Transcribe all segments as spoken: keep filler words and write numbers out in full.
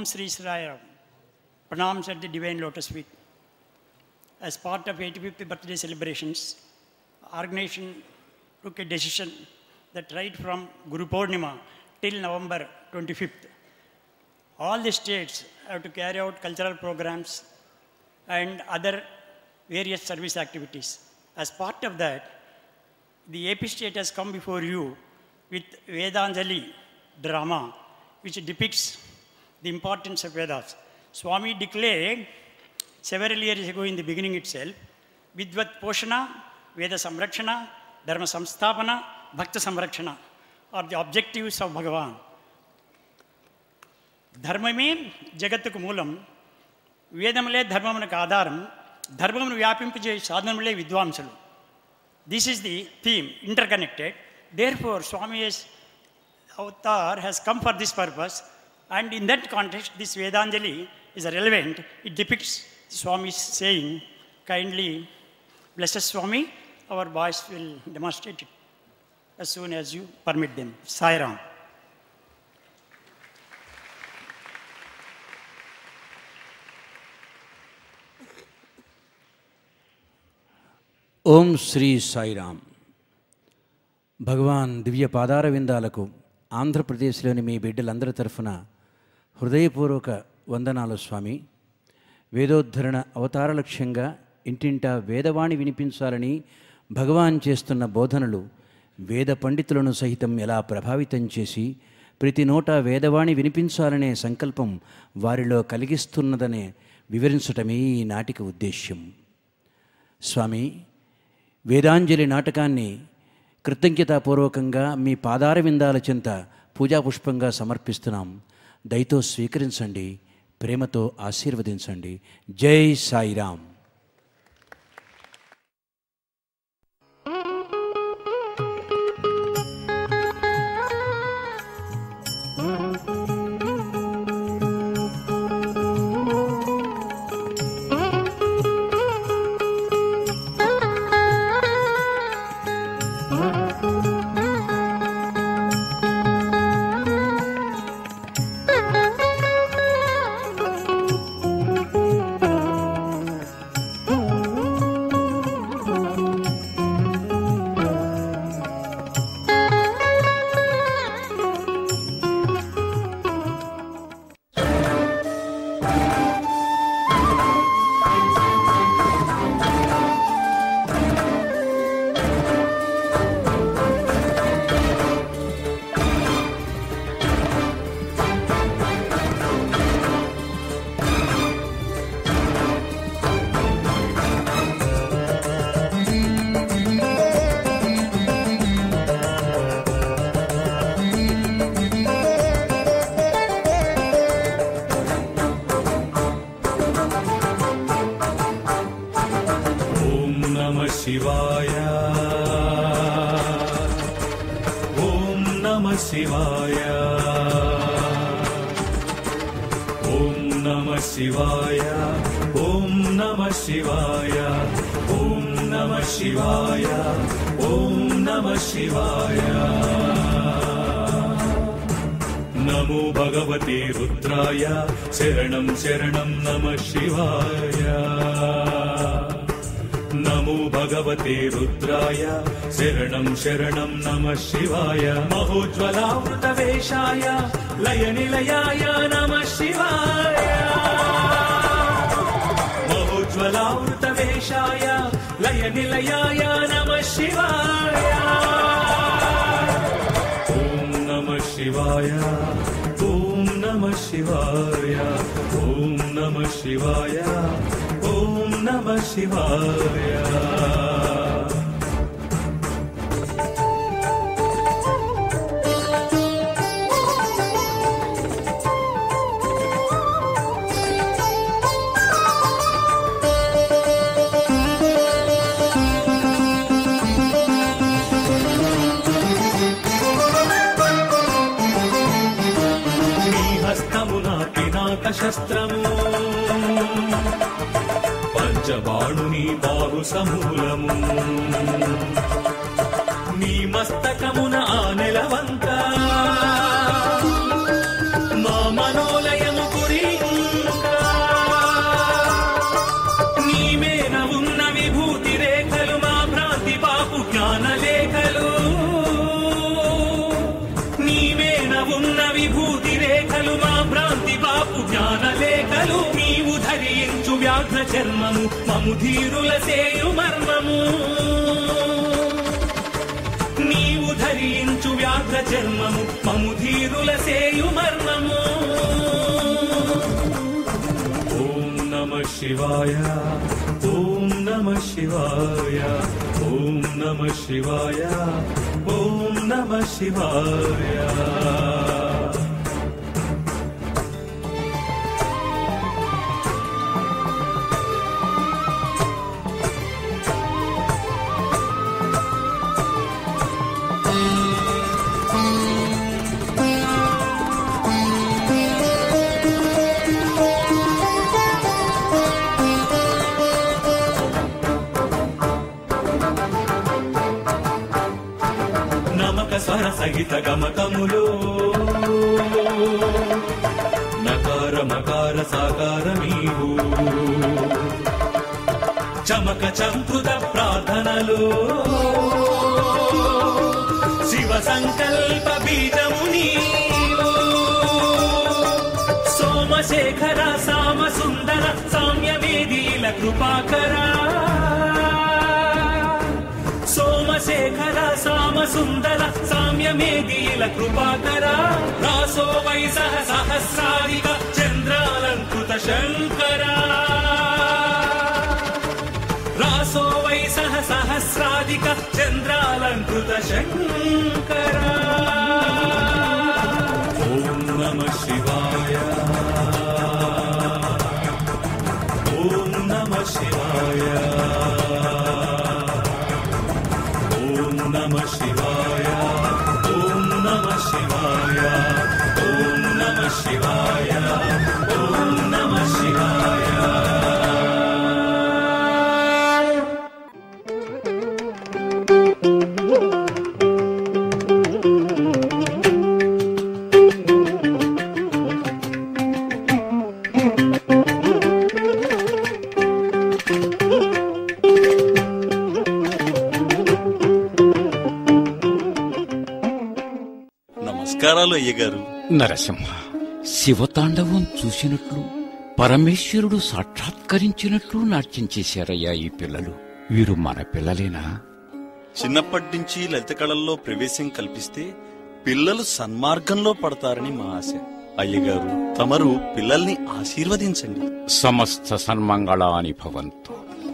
Sri Sraya pronounced at the Divine Lotus Feet. As part of eighty-fifth birthday celebrations, organization took a decision that right from Guru Purnima till November twenty-fifth, all the states have to carry out cultural programs and other various service activities. As part of that, the A P state has come before you with Vedanjali drama, which depicts the importance of Vedas. Swami declared several years ago in the beginning itself, Vidvat Poshana, Veda Samrakshana, Dharma Samstapana, Bhakta Samrakshana are the objectives of Bhagavan. ధర్మమే జగత్తుకు మూలం, వేదములే ధర్మమునకు ఆధారం, ధర్మమును వ్యాపింపజే సాధనములే విద్వాంసులు. This is the theme, interconnected. Therefore Swami's avatar has come for this purpose, and in that context this Vedanjali is relevant. It depicts Swami's saying, kindly bless us, Swami. Our boys will demonstrate it as soon as you permit them. Sai Ram. ఓం శ్రీ సాయిరామ్. భగవాన్ దివ్య పాదార విందాలకు ఆంధ్రప్రదేశ్లోని మీ బిడ్డలందరి తరఫున హృదయపూర్వక వందనాలు స్వామి. వేదోద్ధరణ అవతార లక్ష్యంగా ఇంటింటా వేదవాణి వినిపించాలని భగవాన్ చేస్తున్న బోధనలు వేద పండితులను సహితం ఎలా ప్రభావితం చేసి ప్రతి నోట వేదవాణి వినిపించాలనే సంకల్పం వారిలో కలిగిస్తున్నదనే వివరించటమే ఈ నాటిక ఉద్దేశ్యం. స్వామి, వేదాంజలి నాటకాన్ని కృతజ్ఞతాపూర్వకంగా మీ పాదార విందాల చెంత పూజాపుష్పంగా సమర్పిస్తున్నాం. దయతో స్వీకరించండి, ప్రేమతో ఆశీర్వదించండి. జై సాయిరామ్. नमो भगवते रुद्राय शरणं शरणं नमः शिवाय. नमो भगवते रुद्राय शरणं शरणं नमः शिवाय. महोज्ज्वलावृतवेषाय लयनिलयाय नमः शिवाय. महोज्ज्वलावृतवेषाय लयनिलयाय नमः शिवाय. ॐ नमः शिवाय, ॐ नमः शिवाय, ॐ नमः शिवाय, ॐ नमः शिवाय. శస్త్రము పంచబాణుని బాహు సమూలము నీ మస్తకమున ఆనెలవంక మా మనోలయము కురి ఉన్న విభూతి రేఖలు మా భ్రాంతి బాపు జ్ఞానలేఖలు. నీవేన ఉన్న విభూతి రేఖలు మా భ్రాంతి బాపు జ్ఞానలేఖలు. నీవు ధరించు వ్యాఘ్ర చర్మము మము ధీరుల సేయు మర్మము. నీవు ధరించు వ్యాఘ్ర చర్మము మము ధీరుల సేయు మర్మము. ఓం నమః శివాయ, ఓం నమః శివాయ, ఓం నమః శివాయ, ఓం నమః శివాయ. స్వర సహిత గమకములో నకార మకార సాకారమీవు. చమక చంకృత ప్రార్థనలో శివ సంకల్ప బీజము నీవు. సోమశేఖర సామ సుందర సామ్యవేదీల కృపాకరా. సోమశేఖర సామ సుందర సామ్యమేదీల కృపాకరా. రాసో వై సహ సహస్రాధిక చంద్రాలంకృత శంకరా. రాసో వై సహ సహస్రాధిక చంద్రాలంకృత శంకరా. ఓం నమః శివాయ, ఓం నమః శివాయ, ఓం నమః శివాయ, ఓం నమః శివాయ, ఓం నమః శివాయ, ఓం నమః శివాయ. నమస్కారాలు అయ్యగారు. నరసింహ, శివతాండవం చూసినట్లు పరమేశ్వరుడు సాక్షాత్కరించినట్లు నాట్యం చేశారయ్యా ఈ పిల్లలు. వీరు మన పిల్లలేనా? చిన్నప్పటి నుంచి లలిత కళల్లో ప్రవేశం కల్పిస్తే పిల్లలు సన్మార్గంలో పడతారని మా ఆశ. అయ్యగారు, తమరు పిల్లల్ని ఆశీర్వదించండి. సమస్త సన్మంగళాని భవంతు.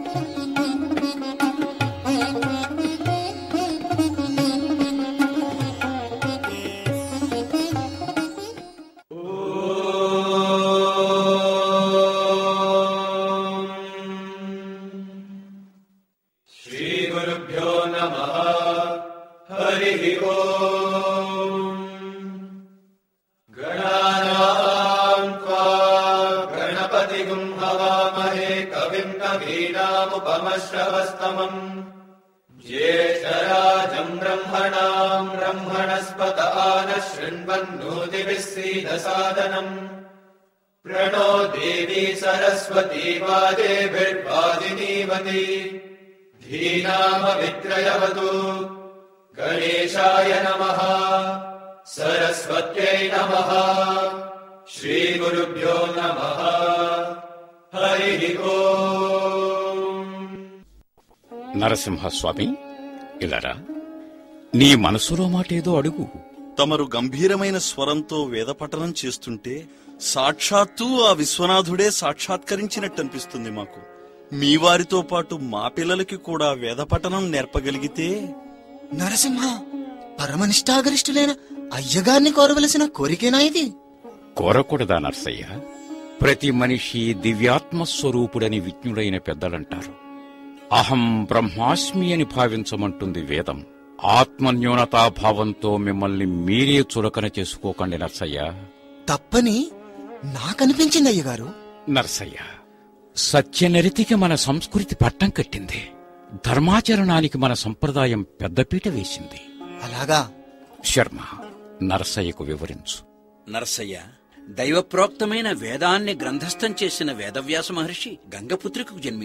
ज्येष्ठराजम् ब्रह्मणाम् ब्रह्मणस्पत आनः शृण्वन्नोतिभिस्सीदसादनम् प्रणो देवी सरस्वती वाजेभिर्वाजिनीवती धीनामवित्रयवतु। गणेशाय नमः, सरस्वत्यै नमः, श्रीगुरुभ्यो नमः, हरिः ओम्। నరసింహస్వామి, ఇలారా, నీ మనసులో మాటేదో అడుగు. తమరు గంభీరమైన స్వరంతో వేదపఠనం చేస్తుంటే సాక్షాత్తు ఆ విశ్వనాథుడే సాక్షాత్కరించినట్టు అనిపిస్తుంది మాకు. మీ వారితో పాటు మా పిల్లలకి కూడా వేదపఠనం నేర్పగలిగితే. నరసింహ, పరమనిష్టాగరిష్ఠులైన అయ్యగారిని కోరవలసిన కోరికేనా ఇది? కోరకూడదా నర్సయ్య? ప్రతి మనిషి దివ్యాత్మస్వరూపుడని విజ్ఞుడైన పెద్దలంటారు. అహం బ్రహ్మాస్మి అని భావించమంటుంది వేదం. ఆత్మన్యూనతాభావంతో మిమ్మల్ని మీరే చులకన చేసుకోకండి నర్సయ్య. తప్పని నాకనిపించింది అయ్యగారు. నర్సయ్య, సత్యనరితికి మన సంస్కృతి పట్టం కట్టింది. ధర్మాచరణానికి మన సంప్రదాయం పెద్దపీట వేసింది. అలాగా? శర్మ, నరసయ్యకు వివరించు. నరసయ్య, దైవప్రోక్తమైన వేదాన్ని గ్రంథస్థం చేసిన వేదవ్యాస మహర్షి గంగపుత్రికకు జన్మించాడు.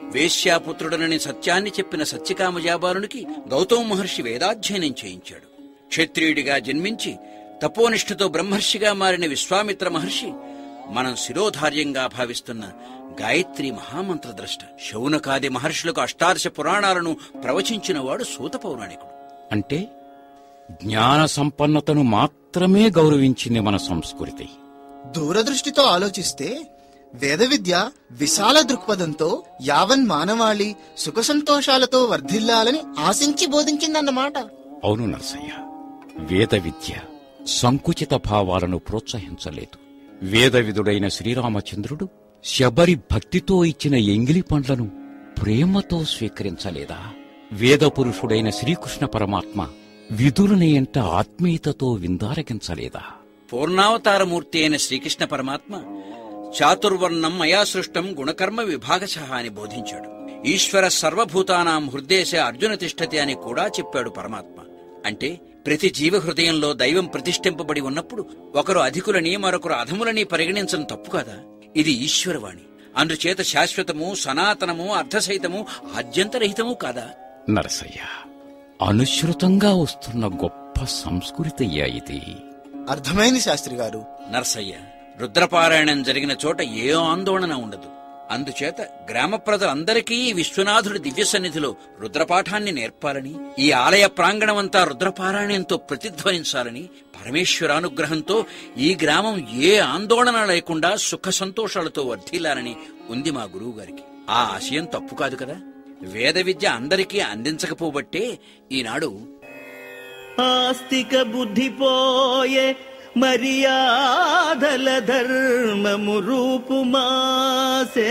వేశ్యాపుత్రుడనని సత్యాన్ని చెప్పిన సత్యకామజాబాలునికి గౌతమ మహర్షి వేదాధ్యయనం చేయించాడు. క్షత్రియుడిగా జన్మించి తపోనిష్ఠతో బ్రహ్మర్షిగా మారిన విశ్వామిత్ర మహర్షి మనం శిరోధార్యంగా భావిస్తున్న గాయత్రి మహామంత్రద్రష్ట. శౌనకాది మహర్షులకు అష్టాదశ పురాణాలను ప్రవచించినవాడు సూత పౌరాణికుడు. అంటే జ్ఞాన సంపన్నతను మాత్రమే గౌరవించింది మన సంస్కృతి. దూరదృష్టితో ఆలోచిస్తే వేద విద్య విశాల దృక్పథంతో యావన్ మానవాళి సుఖ సంతోషాలతో వర్ధిల్లాలని ఆశించి బోధించిందన్నమాట. అవును నరసయ్య, వేద విద్య సంకుచిత భావాలను ప్రోత్సహించలేదు. వేదవిదుడైన శ్రీరామచంద్రుడు శబరి భక్తితో ఇచ్చిన ఎంగిలి పండ్లను ప్రేమతో స్వీకరించలేదా? వేదపురుషుడైన శ్రీకృష్ణ పరమాత్మ విదురుని ఎంట ఆత్మీయతతో విందారగించలేదా? పూర్ణావతారమూర్తి అయిన శ్రీకృష్ణ పరమాత్మ చాతుర్వర్ణం మయా సృష్టం గుణకర్మ విభాగశః అని బోధించాడు. ఈశ్వర సర్వభూతానాం హృదేశ అర్జున తిష్టతి అని కూడా చెప్పాడు పరమాత్మ. అంటే ప్రతి జీవ హృదయంలో దైవం ప్రతిష్ఠింపబడి ఉన్నప్పుడు ఒకరు అధికులని మరొకరు అధములని పరిగణించడం తప్పు కాదా? ఇది ఈశ్వరవాణి. అందుచేత శాశ్వతము, సనాతనము, అర్ధసహితము, ఆద్యంతరహితము కాదా? నరసయ్య, అనుసృతంగా వస్తున్న గొప్ప సంస్కృతయ్యా ఇది. అర్థమైంది శాస్త్రి గారు. నరసయ్య, రుద్రపారాయణం జరిగిన చోట ఏ ఆందోళన ఉండదు. అందుచేత గ్రామ ప్రజలందరికీ విశ్వనాథుడి దివ్య సన్నిధిలో రుద్రపాఠాన్ని నేర్పాలని, ఈ ఆలయ ప్రాంగణమంతా రుద్రపారాయణంతో ప్రతిధ్వనించాలని, పరమేశ్వరానుగ్రహంతో ఈ గ్రామం ఏ ఆందోళన లేకుండా సుఖ సంతోషాలతో వర్ధిల్లాలని ఉంది మా గురువు గారికి. ఆ ఆశయం తప్పు కాదు కదా. వేద విద్య అందరికీ అందించకపోబట్టే ఈనాడు ఆస్తిక బుద్ధిపోయే మర్యాదల ధర్మము రూపుమాసే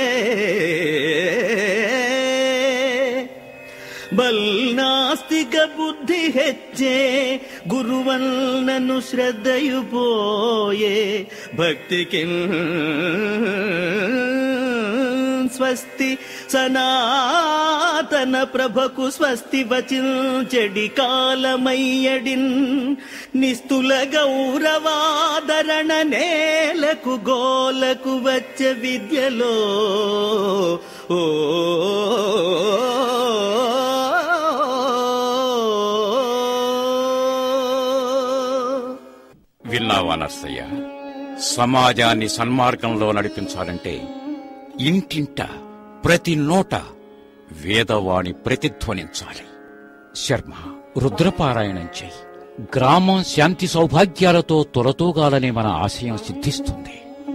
బల్నాస్తిక బుద్ధి హెచ్చే గురువన్నను శ్రద్ధయు పోయే భక్తికి స్వస్తి సనాతన ప్రభకు స్వస్తి వచించెడి కాలమయ్యడిన్ నిస్తుల గౌరవాదరణ నేలకు గోలకు వచ్చ విద్యలో ఓ విన్నావా నర్సయ్య? సమాజాన్ని సన్మార్గంలో నడిపించాలంటే ఇంటింట ప్రతి నోట వేదవాణి ప్రతిధ్వనించాలి. శర్మ, రుద్రపారాయణం చెయ్యి. గ్రామం శాంతి సౌభాగ్యాలతో తొలతూగాలని మన ఆశయం సిద్ధిస్తుంది.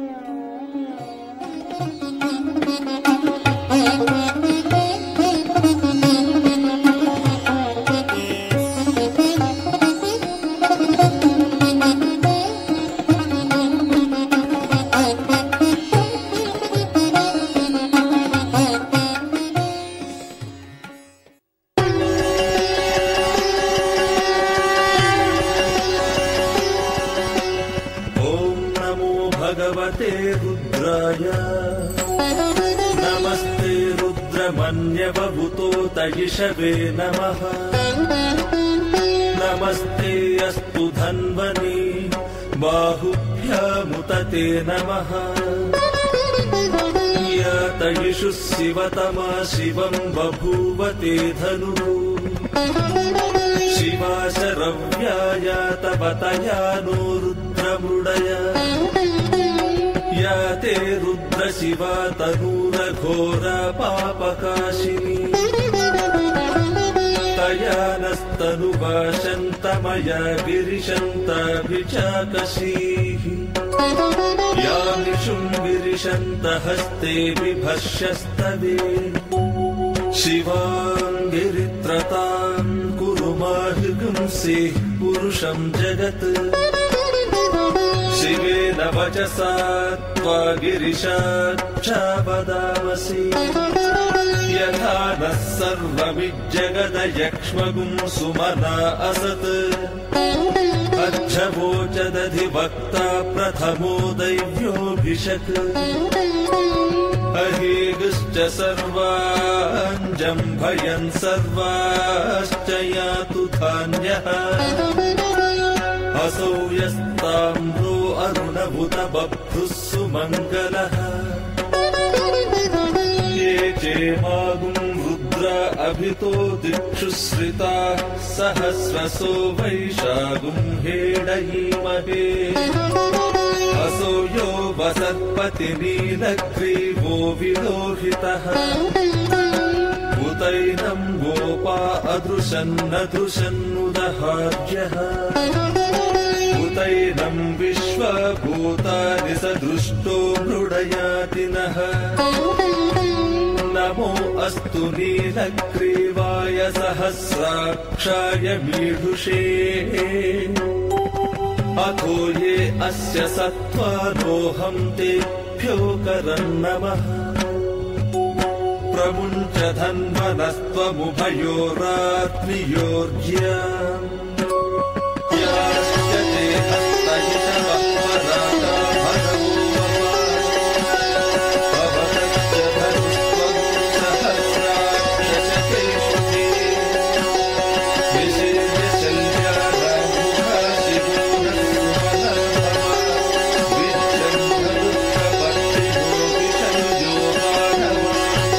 नमस्ते रुद्रमन्यवभूतोतयिषवे नमः। नमस्ते अस्तु धन्वने बाहुभ्यामुतते नमः। यातयिषु शिवतमा शिवं बभूवते धनुः। शिवा शरव्यायात बतया नो रुद्रमृडय। या ते रुद्र शिवा तनूर घोरा पापकाशिनी। तया नस्तनुभाषन्तमया गिरिशन्ताभिचाकशीः। यामिषुं गिरिशन्त हस्ते बिभर्षस्तवे। शिवां गिरित्रतां कुरु मार्गंसेः पुरुषं जगत्। शिवेन वचसा त्वा गिरिशाक्षा वदामसि। यथा नः सर्वमिज्जगदयक्ष्मगुं सुमना असत्। अच्छवोचदधिवक्ता प्रथमो दैव्योऽभिषक्। अहेगश्च सर्वाञ्जम्भयन् सर्वाश्च यातु धान्यः। असौ यस्ताम्रो अरुणभुत बभ्रुः सुमङ्गलः। चेमागुं रुद्र अभितो दिक्षुश्रिता सहस्रसो वैशागुं हेडयीमहे असो यो वसत्पतिनीलग्रीवो विलोहितः उतैनं गोपा अदृशन्नदृशन्नुदहार्यः उतैनं विश्वभूतानि स दृष्टो मृडयातिनः नमो अस्तु नीलग्रीवाय सहस्राक्षाय मीढुषे अथो ये अस्य सत्त्वारोहं तेभ्यो करं नमः प्रमुञ्च धन्वनस्त्वमुभयोरात्रियोर्ज्याम् याश्च ते हस्तयिषवः पराता भगवो भवतश्च धनुस्त्वं सहस्राक्षशतेषु ते विषेव्य शल्यानामुखा शिवो न सुमनर्भव विच्छन्धरुत्रपट्टिभो विषनुजो मानवा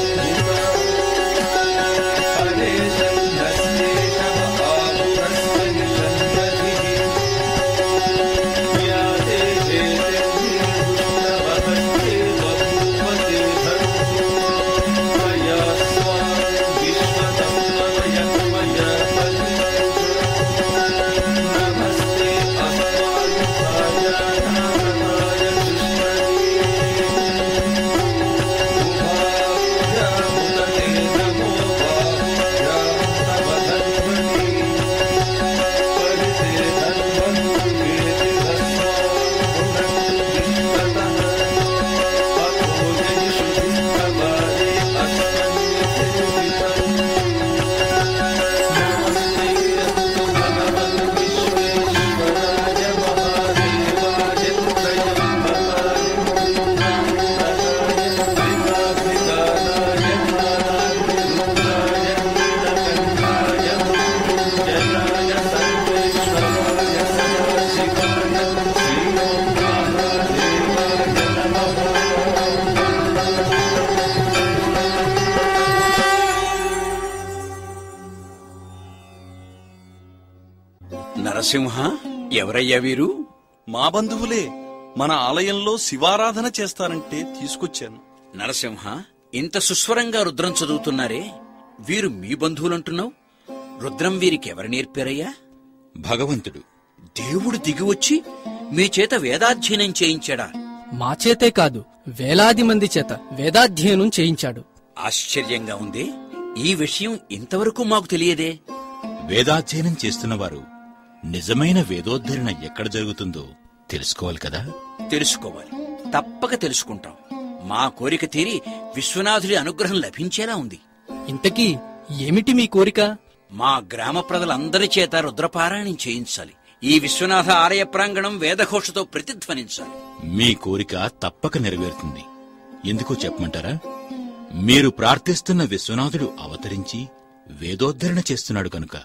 నరసింహ, ఎవరయ్యా వీరు? మా బంధువులే. మన ఆలయంలో శివారాధన చేస్తారంటే తీసుకొచ్చాను. నరసింహ, ఇంత సుస్వరంగా రుద్రం చదువుతున్నారే, వీరు మీ బంధువులంటున్నావు? రుద్రం వీరికి ఎవరు నేర్పారయ్యా? భగవంతుడు. దేవుడు దిగివచ్చి మీ చేత వేదాధ్యయనం చేయించాడా? మా చేతే కాదు, వేలాది మంది చేత వేదాధ్యయనం చేయించాడు. ఆశ్చర్యంగా ఉంది. ఈ విషయం ఇంతవరకు మాకు తెలియదే. వేదాధ్యయనం చేస్తున్నవారు నిజమైన వేదోద్ధరణ ఎక్కడ జరుగుతుందో తెలుసుకోవాలి కదా. తెలుసుకోవాలి, తప్పక తెలుసుకుంటాం. మా కోరిక తీరి విశ్వనాథుడి అనుగ్రహం లభించేలా ఉంది. ఇంతకీ ఏమిటి మీ కోరిక? మా గ్రామ ప్రజలందరి చేత రుద్రపారాయణం చేయించాలి. ఈ విశ్వనాథ ఆలయ ప్రాంగణం వేదఘోషతో ప్రతిధ్వనించాలి. మీ కోరిక తప్పక నెరవేరుతుంది. ఎందుకో చెప్పమంటారా? మీరు ప్రార్థిస్తున్న విశ్వనాథుడు అవతరించి వేదోద్ధరణ చేస్తున్నాడు కనుక.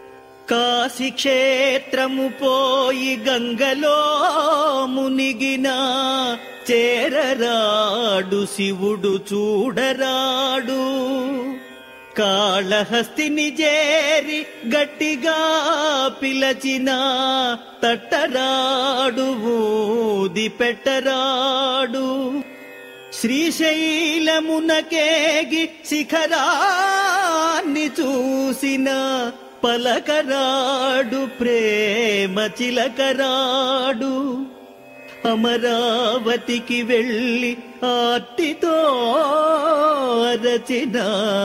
కాశీ క్షేత్రము పోయి గంగలో మునిగిన చేరరాడు శివుడు చూడరాడు. కాళహస్తిని చేరి గట్టిగా పిలచిన తట్టరాడు, ఊది పెట్టరాడు. శ్రీశైలమునకేగి శిఖరాన్ని చూసిన పలకరాడు, ప్రేమ చిలకరాడు. అమరావతికి వెళ్ళి ఆర్తితో రచిన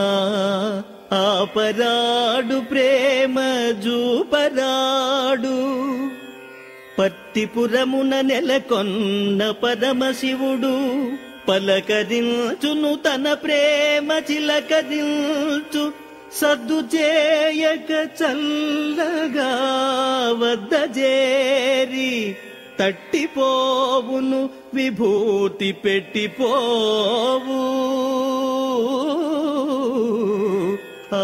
ఆపరాడు, ప్రేమ జూపరాడు. పత్తిపురమున నెలకొన్న పరమశివుడు పలకరించును తన ప్రేమ చిలకరించు. సద్దు చేయక చల్లగా వద్ద చేరి తట్టిపోవును, విభూతి పెట్టిపోవు. ఆ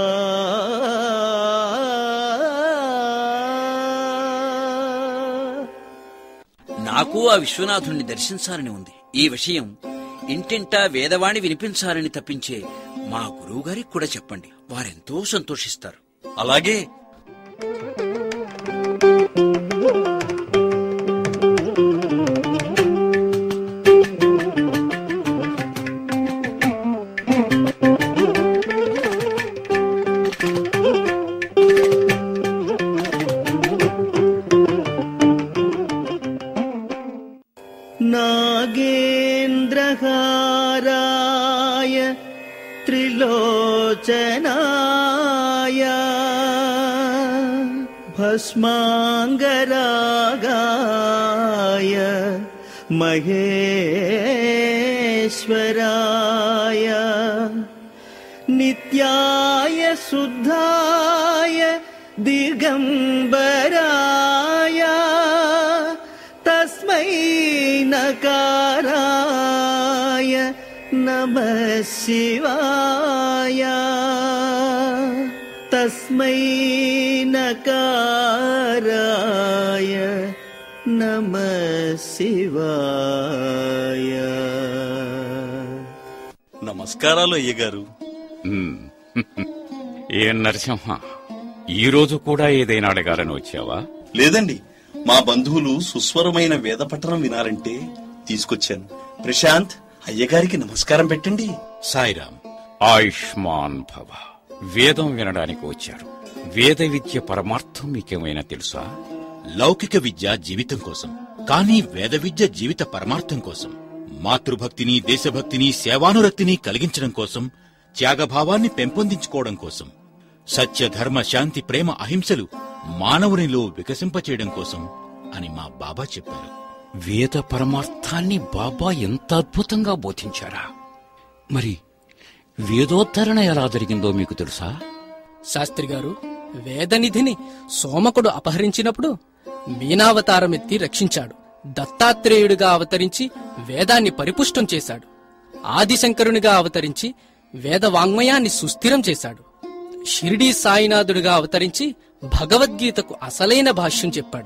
నాకు ఆ విశ్వనాథుణ్ణి దర్శించాలని ఉంది. ఈ విషయం ఇంటింటా వేదవాణి వినిపించాలని తప్పించే మా గురువుగారికి కూడా చెప్పండి. వారెంతో సంతోషిస్తారు. అలాగే. నాగేంద్రహారాయ త్రిలోచనాయ భస్మాంగరాగాయ మహేశ్వరాయ నిత్యాయ శుద్ధాయ దిగంబరాయ తస్మై నకారాయ నమః శివాయ తస్మై నకారాయ నమః శివాయ. నమస్కారాలు అయ్యగారు. ఉమ్, ఏ నరసింహ, ఈ రోజు కూడా ఏదైనా అడగాలని వచ్చావా? లేదండి, మా బంధువులు సుస్వరమైన వేద పఠనం వినారంటే తీసుకొచ్చాను. ప్రశాంత్, అయ్యగారికి నమస్కారం పెట్టండి. సాయిరాం. ఆయుష్మాన్ భవ. వేదం వినడానికి వచ్చారు. వేద విద్య పరమార్థం మీకేమైనా తెలుసా? లౌకిక విద్య జీవితం కోసం, కానీ వేద విద్య జీవిత పరమార్థం కోసం. మాతృభక్తిని, దేశభక్తిని, సేవానురక్తిని కలిగించడం కోసం, త్యాగభావాన్ని పెంపొందించుకోవడం కోసం, సత్య, ధర్మ, శాంతి, ప్రేమ, అహింసలు మానవునిలో వికసింపచేయడం కోసం అని మా బాబా చెప్పారు. వేద పరమార్థాన్ని బాబా ఎంత అద్భుతంగా బోధించారా? మరి వేదోద్ధరణ ఎలా జరిగిందో మీకు తెలుసా? శాస్త్రి గారు, వేదనిధిని సోమకుడు అపహరించినప్పుడు మీనావతారమెత్తి రక్షించాడు. దత్తాత్రేయుడిగా అవతరించి వేదాన్ని పరిపుష్టం చేశాడు. ఆదిశంకరునిగా అవతరించి వేద వాంగ్మయాన్ని సుస్థిరం చేశాడు. షిరిడీ సాయినాథుడిగా అవతరించి భగవద్గీతకు అసలైన భాష్యం చెప్పాడు.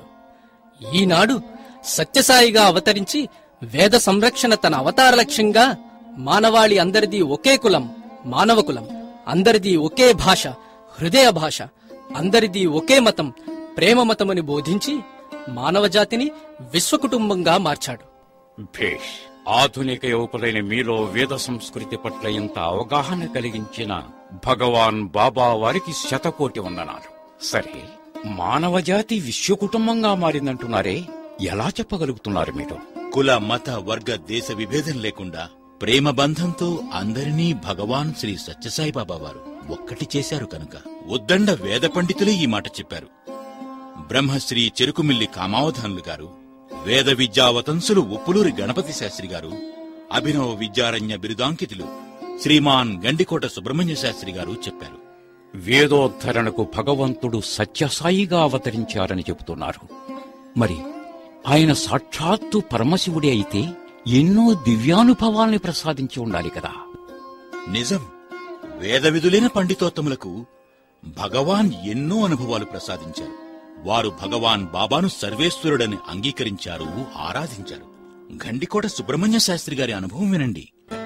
ఈనాడు సత్యసాయిగా అవతరించి వేద సంరక్షణ తన అవతార లక్ష్యంగా మానవాళి అందరిది ఒకే కులం, మానవ కులం, అందరిది ఒకే భాష, హృదయ భాష, అందరిది ఒకే మతం, ప్రేమ మతమని బోధించి మానవజాతిని విశ్వకుటుంబంగా మార్చాడు. భేష్. ఆధునిక యువకులైన మీలో వేద సంస్కృతి పట్ల ఇంత అవగాహన కలిగించిన భగవాన్ బాబా వారికి శతకోటి వందనాలు. సరే, మానవజాతి విశ్వకుటుంబంగా మారిందంటున్నారే, ఎలా చెప్పగలుగుతున్నారు మీరు? కుల, మత, వర్గ, దేశ విభేదం లేకుండా ప్రేమ బంధంతో అందరినీ భగవాన్ శ్రీ సత్యసాయిబాబా వారు ఒక్కటి చేశారు కనుక. ఉద్దండ వేద పండితులే ఈ మాట చెప్పారు. బ్రహ్మశ్రీ చెరుకుమిల్లి కామావధానులు గారు, వేద విద్యావతంసులు ఉప్పులూరి గణపతి శాస్త్రి గారు, అభినవ విద్యారణ్య బిరుదాంకితులు శ్రీమాన్ గండికోట సుబ్రహ్మణ్య శాస్త్రి గారు చెప్పారు. వేదోద్ధరణకు భగవంతుడు సత్యసాయిగా అవతరించారని చెబుతున్నారు. మరి ఆయన సాక్షాత్తు పరమశివుడే అయితే ఎన్నో దివ్యానుభవాల్ని ప్రసాదించి ఉండాలి కదా? నిజం. వేద విధులైన పండితోత్తములకు భగవాన్ ఎన్నో అనుభవాలు ప్రసాదించారు. వారు భగవాన్ బాబాను సర్వేశ్వరుడని అంగీకరించారు, ఆరాధించారు. గండికోట సుబ్రహ్మణ్య శాస్త్రి గారి అనుభవం వినండి.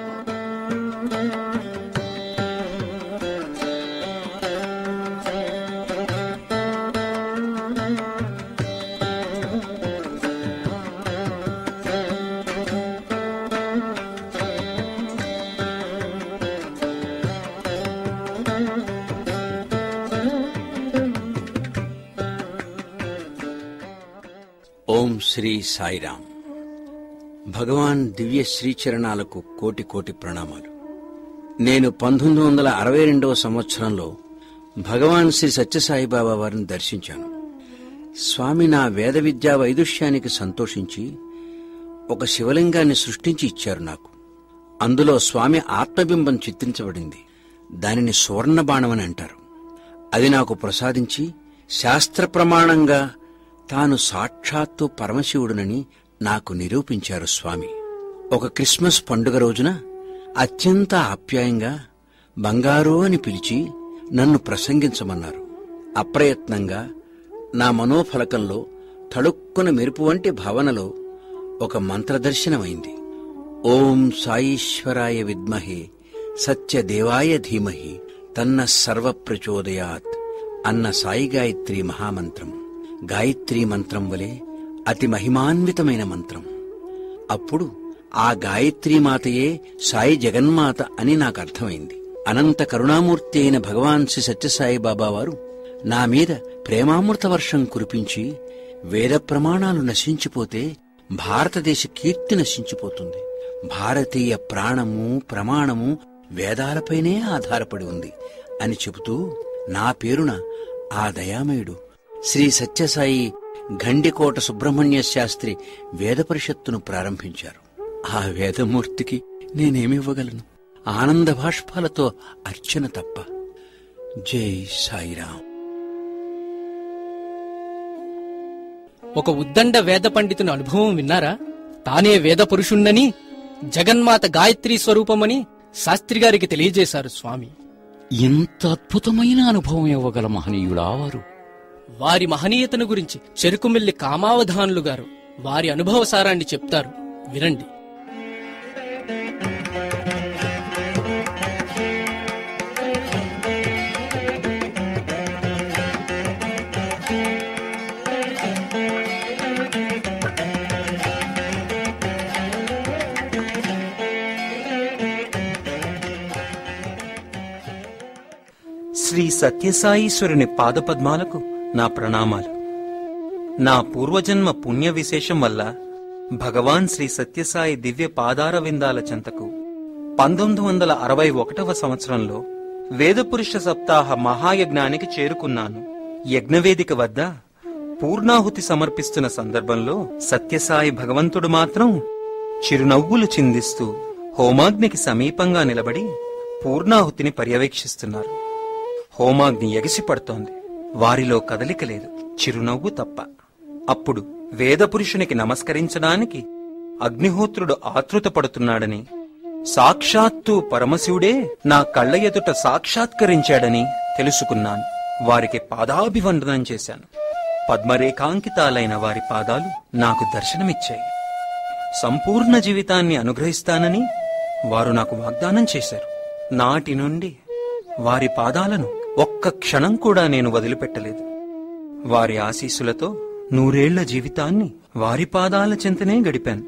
ఓం శ్రీ సాయిరాం. భగవాన్ దివ్య శ్రీచరణాలకు కోటి కోటి ప్రణామాలు. నేను పంతొమ్మిది వందల అరవై రెండవ సంవత్సరంలో భగవాన్ శ్రీ సత్యసాయిబాబా వారిని దర్శించాను. స్వామి నా వేద విద్యా వైదుష్యానికి సంతోషించి ఒక శివలింగాన్ని సృష్టించి ఇచ్చారు నాకు. అందులో స్వామి ఆత్మబింబం చిత్రించబడింది. దానిని సువర్ణబాణమని అంటారు. అది నాకు ప్రసాదించి శాస్త్ర ప్రమాణంగా తాను సాక్షాత్తు పరమశివుడునని నాకు నిరూపించారు స్వామి. ఒక క్రిస్మస్ పండుగ రోజున అత్యంత ఆప్యాయంగా బంగారు అని పిలిచి నన్ను ప్రసంగించమన్నారు. అప్రయత్నంగా నా మనోఫలకంలో తళుక్కున మెరుపు వంటి భావనలో ఒక మంత్రదర్శనమైంది. ఓం సాయీశ్వరాయ విద్మహే సత్యదేవాయ ధీమహి తన్న సర్వ ప్రచోదయాత్ అన్న సాయి గాయత్రి మహామంత్రం గాయత్రీ మంత్రం వలె అతి మహిమాన్వితమైన మంత్రం. అప్పుడు ఆ గాయత్రీమాతయే సాయి జగన్మాత అని నాకు అర్థమైంది. అనంత కరుణామూర్తి అయిన భగవాన్ శ్రీ సత్యసాయి బాబా వారు నా మీద ప్రేమామృత వర్షం కురిపించి వేద ప్రమాణాలు నశించిపోతే భారతదేశ కీర్తి నశించిపోతుంది. భారతీయ ప్రాణము ప్రమాణము వేదాలపైనే ఆధారపడి ఉంది అని చెబుతూ నా పేరున ఆ దయామయుడు శ్రీ సత్యసాయి గండికోట సుబ్రహ్మణ్య శాస్త్రి వేద పరిషత్తును ప్రారంభించారు. ఆ వేదమూర్తికి నేనేమివ్వగలను? ఆనంద భాష్పాలతో అర్చన తప్ప. జై సాయిరాం. ఒక ఉద్దండ వేద పండితుని అనుభవం విన్నారా? తానే వేద పురుషుణ్ణని, జగన్మాత గాయత్రీ స్వరూపమని శాస్త్రిగారికి తెలియజేశారు స్వామి. ఇంత అద్భుతమైన అనుభవం ఇవ్వగల మహనీయుడా వారు. వారి మహనీయతను గురించి చెరుకుమిల్లి కామావధానులు గారు వారి అనుభవ సారాన్ని చెప్తారు, వినండి. శ్రీ సత్యసాయీశ్వరుని పాదపద్మాలకు నా ప్రణామాలు. నా పూర్వజన్మ పుణ్య విశేషం వల్ల భగవాన్ శ్రీ సత్యసాయి దివ్య పాదార విందాల చెంతకు పంతొమ్మిది వందల అరవై ఒకటవ సంవత్సరంలో వేదపురుష సప్తాహ మహాయజ్ఞానికి చేరుకున్నాను. యజ్ఞవేదిక వద్ద పూర్ణాహుతి సమర్పిస్తున్న సందర్భంలో సత్యసాయి భగవంతుడు మాత్రం చిరునవ్వులు చిందిస్తూ హోమాగ్నికి సమీపంగా నిలబడి పూర్ణాహుతిని పర్యవేక్షిస్తున్నారు. హోమాగ్ని ఎగిసిపడుతోంది. వారిలో కదలిక లేదు, చిరునవ్వు తప్ప. అప్పుడు వేదపురుషునికి నమస్కరించడానికి అగ్నిహోత్రుడు ఆతృత పడుతున్నాడని, సాక్షాత్తు పరమశివుడే నా కళ్ల ఎదుట సాక్షాత్కరించాడని తెలుసుకున్నాను. వారికి పాదాభివందనం చేశాను. పద్మరేఖాంకితాలైన వారి పాదాలు నాకు దర్శనమిచ్చాయి. సంపూర్ణ జీవితాన్ని అనుగ్రహిస్తానని వారు నాకు వాగ్దానం చేశారు. నాటి నుండి వారి పాదాలను ఒక్క క్షణం కూడా నేను వదిలిపెట్టలేదు. వారి ఆశీస్సులతో నూరేళ్ల జీవితాన్ని వారి పాదాల చెంతనే గడిపాను.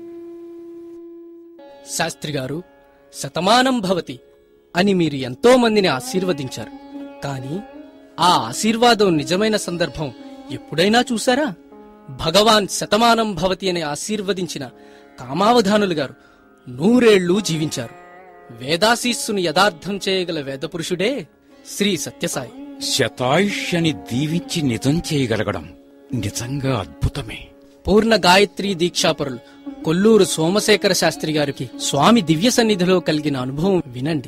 శాస్త్రి గారు, శతమానం భవతి అని మీరు ఎంతో మందిని ఆశీర్వదించారు. కాని ఆ ఆశీర్వాదం నిజమైన సందర్భం ఎప్పుడైనా చూశారా? భగవాన్ శతమానం భవతి అని ఆశీర్వదించిన కామావధానులు గారు నూరేళ్లు జీవించారు. వేదాశీస్సును యథార్థం చేయగల వేదపురుషుడే శ్రీ సత్యసాయి. శతాయుష్యని దీవించి నిజం చేయగలగడం నిజంగా అద్భుతమే. పూర్ణ గాయత్రీ దీక్షాపరులు కొల్లూరు సోమశేఖర శాస్త్రి గారికి స్వామి దివ్య సన్నిధిలో కలిగిన అనుభవం వినండి.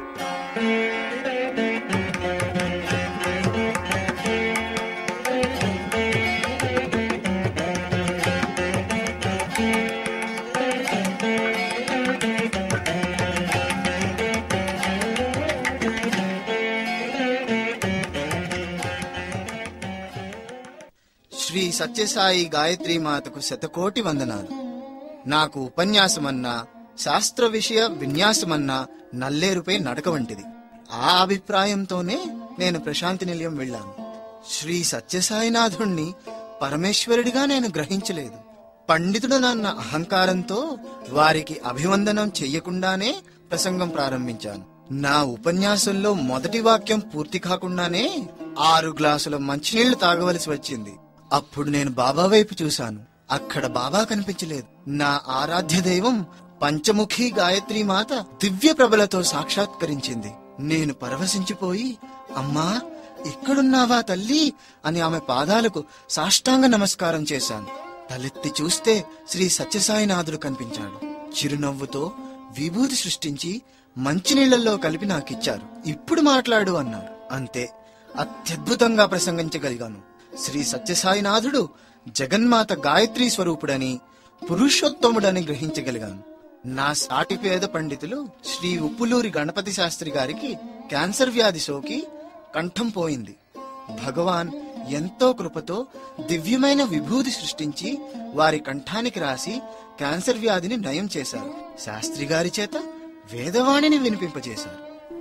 శ్రీ సత్యసాయి గాయత్రీ మాతకు శతకోటి వందనాలు. నాకు ఉపన్యాసమన్నా శాస్త్ర విషయ విన్యాసమన్నా నల్లేరుపై నడక వంటిది. ఆ అభిప్రాయంతోనే నేను ప్రశాంతి నిలయం వెళ్ళాను. శ్రీ సత్యసాయినాథుణ్ణి పరమేశ్వరుడిగా నేను గ్రహించలేదు. పండితుడనన్న అహంకారంతో వారికి అభివందనం చెయ్యకుండానే ప్రసంగం ప్రారంభించాను. నా ఉపన్యాసంలో మొదటి వాక్యం పూర్తి కాకుండానే ఆరు గ్లాసుల మంచినీళ్లు తాగవలసి వచ్చింది. అప్పుడు నేను బాబా వైపు చూశాను. అక్కడ బాబా కనిపించలేదు. నా ఆరాధ్య దైవం పంచముఖి గాయత్రీ మాత దివ్య ప్రభలతో సాక్షాత్కరించింది. నేను పరవశించిపోయి, అమ్మా ఇక్కడున్నావా తల్లి అని ఆమె పాదాలకు సాష్టాంగ నమస్కారం చేశాను. తలెత్తి చూస్తే శ్రీ సత్యసాయినాథుడు కనిపించాడు. చిరునవ్వుతో విభూతి సృష్టించి మంచినీళ్లలో కలిపి నాకిచ్చారు. ఇప్పుడు మాట్లాడు అన్నారు. అంతే, అత్యద్భుతంగా ప్రసంగించగలిగాను. శ్రీ సత్యసాయినాథుడు జగన్మాత గాయత్రీ స్వరూపుడని, పురుషోత్తముడని గ్రహించగలిగాను. నా సాటి పేద పండితులు శ్రీ ఉప్పులూరి గణపతి శాస్త్రి గారికి క్యాన్సర్ వ్యాధి సోకి కంఠం పోయింది. భగవాన్ ఎంతో కృపతో దివ్యమైన విభూతి సృష్టించి వారి కంఠానికి రాసి క్యాన్సర్ వ్యాధిని నయం చేశారు. శాస్త్రి గారి చేత వేదవాణిని వినిపింపజేశారు.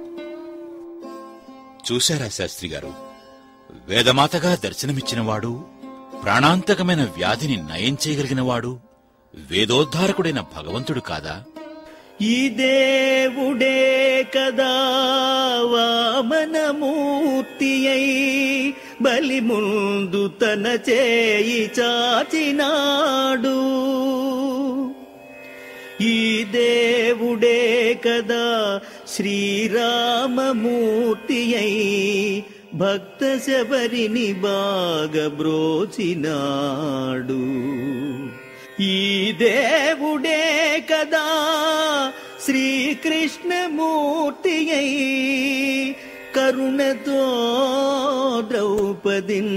చూశారా శాస్త్రి గారు, వేదమాతగా దర్శనమిచ్చినవాడు, ప్రాణాంతకమైన వ్యాధిని నయం చేయగలిగినవాడు వేదోద్ధారకుడైన భగవంతుడు కాదా? ఈ దేవుడే కదా వామనమూర్తి అయి బలి ముందు తన చేయి చాచినాడు. ఈ దేవుడే కదా శ్రీరామమూర్తి అయి భక్త శబరిని బాగా బ్రోచినాడు. ఈ దేవుడే కదా శ్రీకృష్ణమూర్తి అయి కరుణతో ద్రౌపదిన్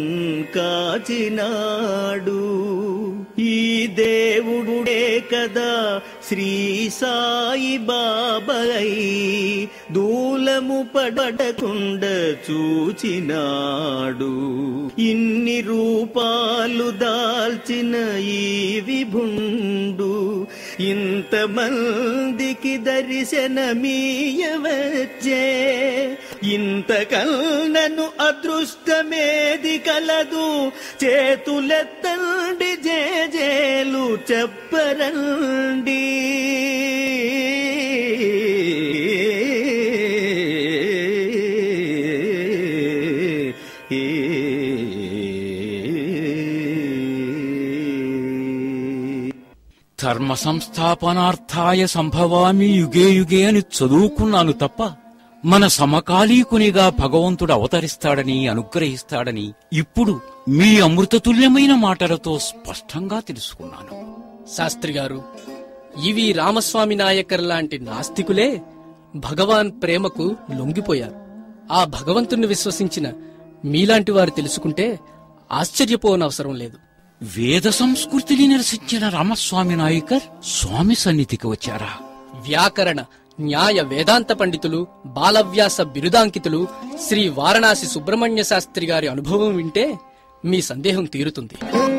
కాచినాడు. ఈ దేవుడే కదా శ్రీ సాయి బాబాయ్ దూలము పడకుండా చూచినాడు. ఇన్ని రూపాలు దాల్చిన ఈ విభుండు ఇంతమందికి దర్శనమీయవచ్చే. ఇంతకన్నను అదృష్టమేది కలదు, చేతులెత్తండి జేజేలు చెప్పరండి. ధర్మ సంస్థాపనార్థాయ సంభవామి యుగే యుగే అని చదువుకున్నాను తప్ప మన సమకాలీకునిగా భగవంతుడు అవతరిస్తాడని అనుగ్రహిస్తాడని ఇప్పుడు మీ అమృతతుల్యమైన మాటలతో స్పష్టంగా తెలుసుకున్నాను. శాస్త్రి గారు, ఇవి రామస్వామి నాయకర్ లాంటి నాస్తికులే భగవాన్ ప్రేమకు లొంగిపోయారు. ఆ భగవంతుణ్ణి విశ్వసించిన మీలాంటి వారు తెలుసుకుంటే ఆశ్చర్యపోనవసరం లేదు. వేద సంస్కృతిని నిరసించిన రామస్వామి నాయకర్ స్వామి సన్నిధికి వచ్చారా? వ్యాకరణ న్యాయ వేదాంత పండితులు, బాలవ్యాస బిరుదాంకితులు శ్రీ వారణాసి సుబ్రహ్మణ్య శాస్త్రి గారి అనుభవం వింటే మీ సందేహం తీరుతుంది.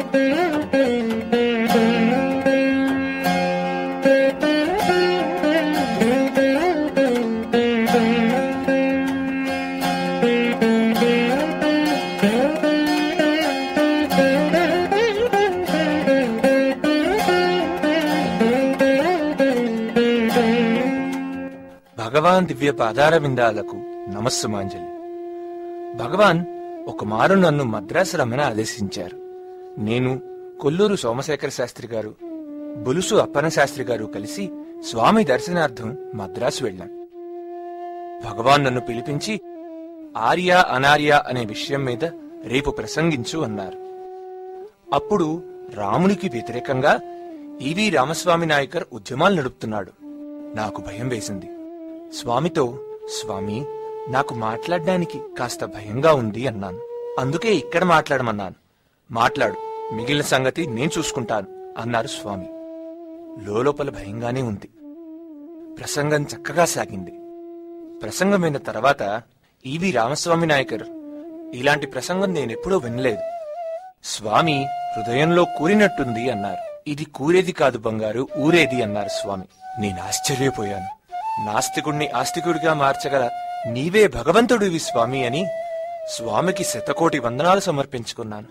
భగవాన్ దివ్య పాదార విందాలకు నమస్సుమాంజలి. భగవాన్ ఒక మారు నన్ను మద్రాసు రమ్మని ఆదేశించారు. నేను, కొల్లూరు సోమశేఖర శాస్త్రి గారు, బులుసు అప్పన శాస్త్రి గారు కలిసి స్వామి దర్శనార్థం మద్రాసు వెళ్ళాం. భగవాన్ నన్ను పిలిపించి ఆర్య అనార్య అనే విషయం మీద రేపు ప్రసంగించు అన్నారు. అప్పుడు రామునికి వ్యతిరేకంగా ఈవి రామస్వామి నాయకర్ ఉద్యమాలు నడుపుతున్నాడు. నాకు భయం వేసింది. స్వామితో, స్వామి, నాకు మాట్లాడడానికి కాస్త భయంగా ఉంది అన్నాను. అందుకే ఇక్కడ మాట్లాడమన్నాను. మాట్లాడు, మిగిలిన సంగతి నేను చూసుకుంటాను అన్నారు స్వామి. లోలోపల భయంగానే ఉంది. ప్రసంగం చక్కగా సాగింది. ప్రసంగమైన తర్వాత ఈవి రామస్వామి నాయకర్, ఇలాంటి ప్రసంగం నేనెప్పుడూ వినలేదు, స్వామి హృదయంలో కూరినట్టుంది అన్నారు. ఇది కూరేది కాదు బంగారు, ఊరేది అన్నారు స్వామి. నేను ఆశ్చర్యపోయాను. నాస్తికుణ్ణి ఆస్తికుడిగా మార్చగల నీవే భగవంతుడివి స్వామి అని స్వామికి శతకోటి వందనాలు సమర్పించుకున్నాను.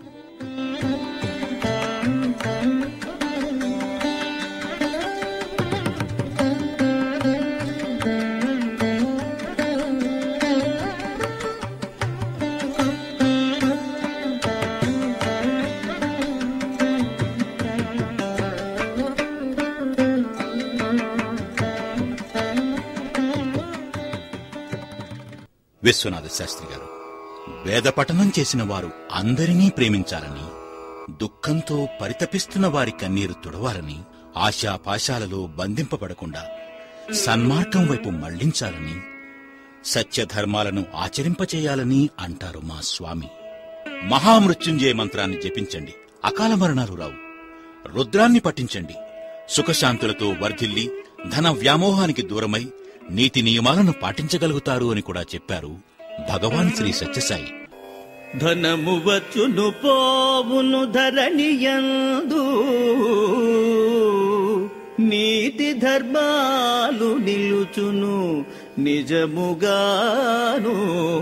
విశ్వనాథ శాస్త్రి గారు, వేద పఠనం చేసిన వారు అందరినీ ప్రేమించాలని, దుఃఖంతో పరితపిస్తున్న వారి కన్నీరు తుడవాలని, ఆశాపాశాలలో బంధింపబడకుండా సన్మార్గం వైపు మళ్లించాలని, సత్యధర్మాలను ఆచరింపచేయాలని అంటారు మా స్వామి. మహామృత్యుంజయ మంత్రాన్ని జపించండి, అకాల మరణాలు రావు. రుద్రాన్ని పఠించండి, సుఖశాంతులతో వర్ధిల్లి ధన వ్యామోహానికి దూరమై నీతి నియమాలను పాటించగలుగుతారు అని కూడా చెప్పారు భగవాన్ శ్రీ సత్యసాయి. ధనము వచ్చును పోవును ధరణియందు, నీతి ధర్మాలు నిలుచును నిజముగాను.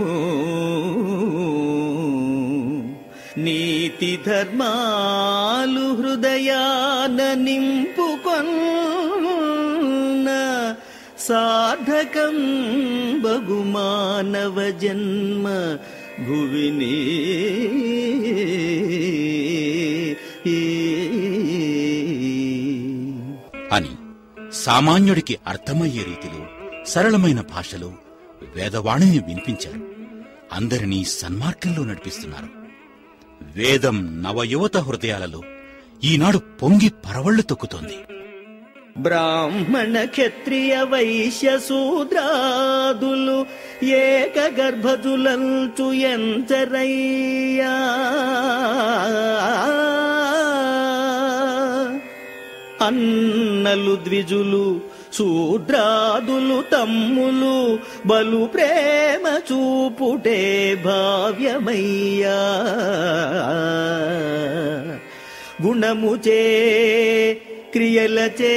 నీతి ధర్మాలు హృదయాన నింపుకొన్న సార్థకం బగు మానవ జన్మ భువిని. అని సామాన్యుడికి అర్థమయ్యే రీతిలో సరళమైన భాషలో వేదవాణిని వినిపించారు. అందరినీ సన్మార్గంలో నడిపిస్తున్నారు. వేదం నవయువత హృదయాలలో ఈనాడు పొంగి పరవళ్లు తొక్కుతోంది. బ్రాహ్మణ క్షత్రియ వైశ్య శూద్రాదులు ఏక గర్భజులంచు ఎంచరయ్యా. అన్నలు ద్విజులు శూద్రాదులు తమ్ములు బలు ప్రేమ చూపుటే భావ్యమయ్యా. గుణముచే క్రియలచే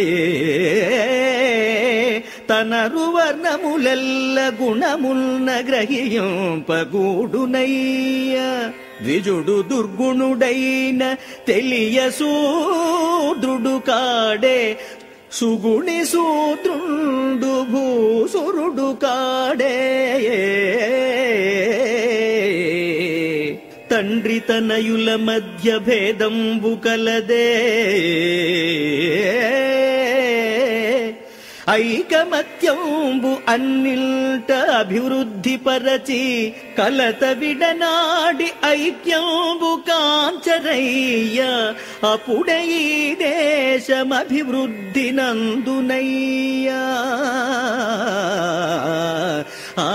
తనరు వర్ణములెల్ల గుణముల్న గ్రహింపగూడునయ్య. ద్విజుడు దుర్గుణుడైన తెలియ శూద్రుడు కాడే. సుగుణి శూద్రుండు భూసురుడు కాడే. తండ్రి తనయుల మధ్య భేదంబు కలదే. ఐకమత్యంబు అన్నిల్ట అభివృద్ధి పరచి కలత విడనాడి ఐక్యంబు కాంచరయ్య. అప్పుడే ఈ దేశం అభివృద్ధి నందునయ్యా. ఆ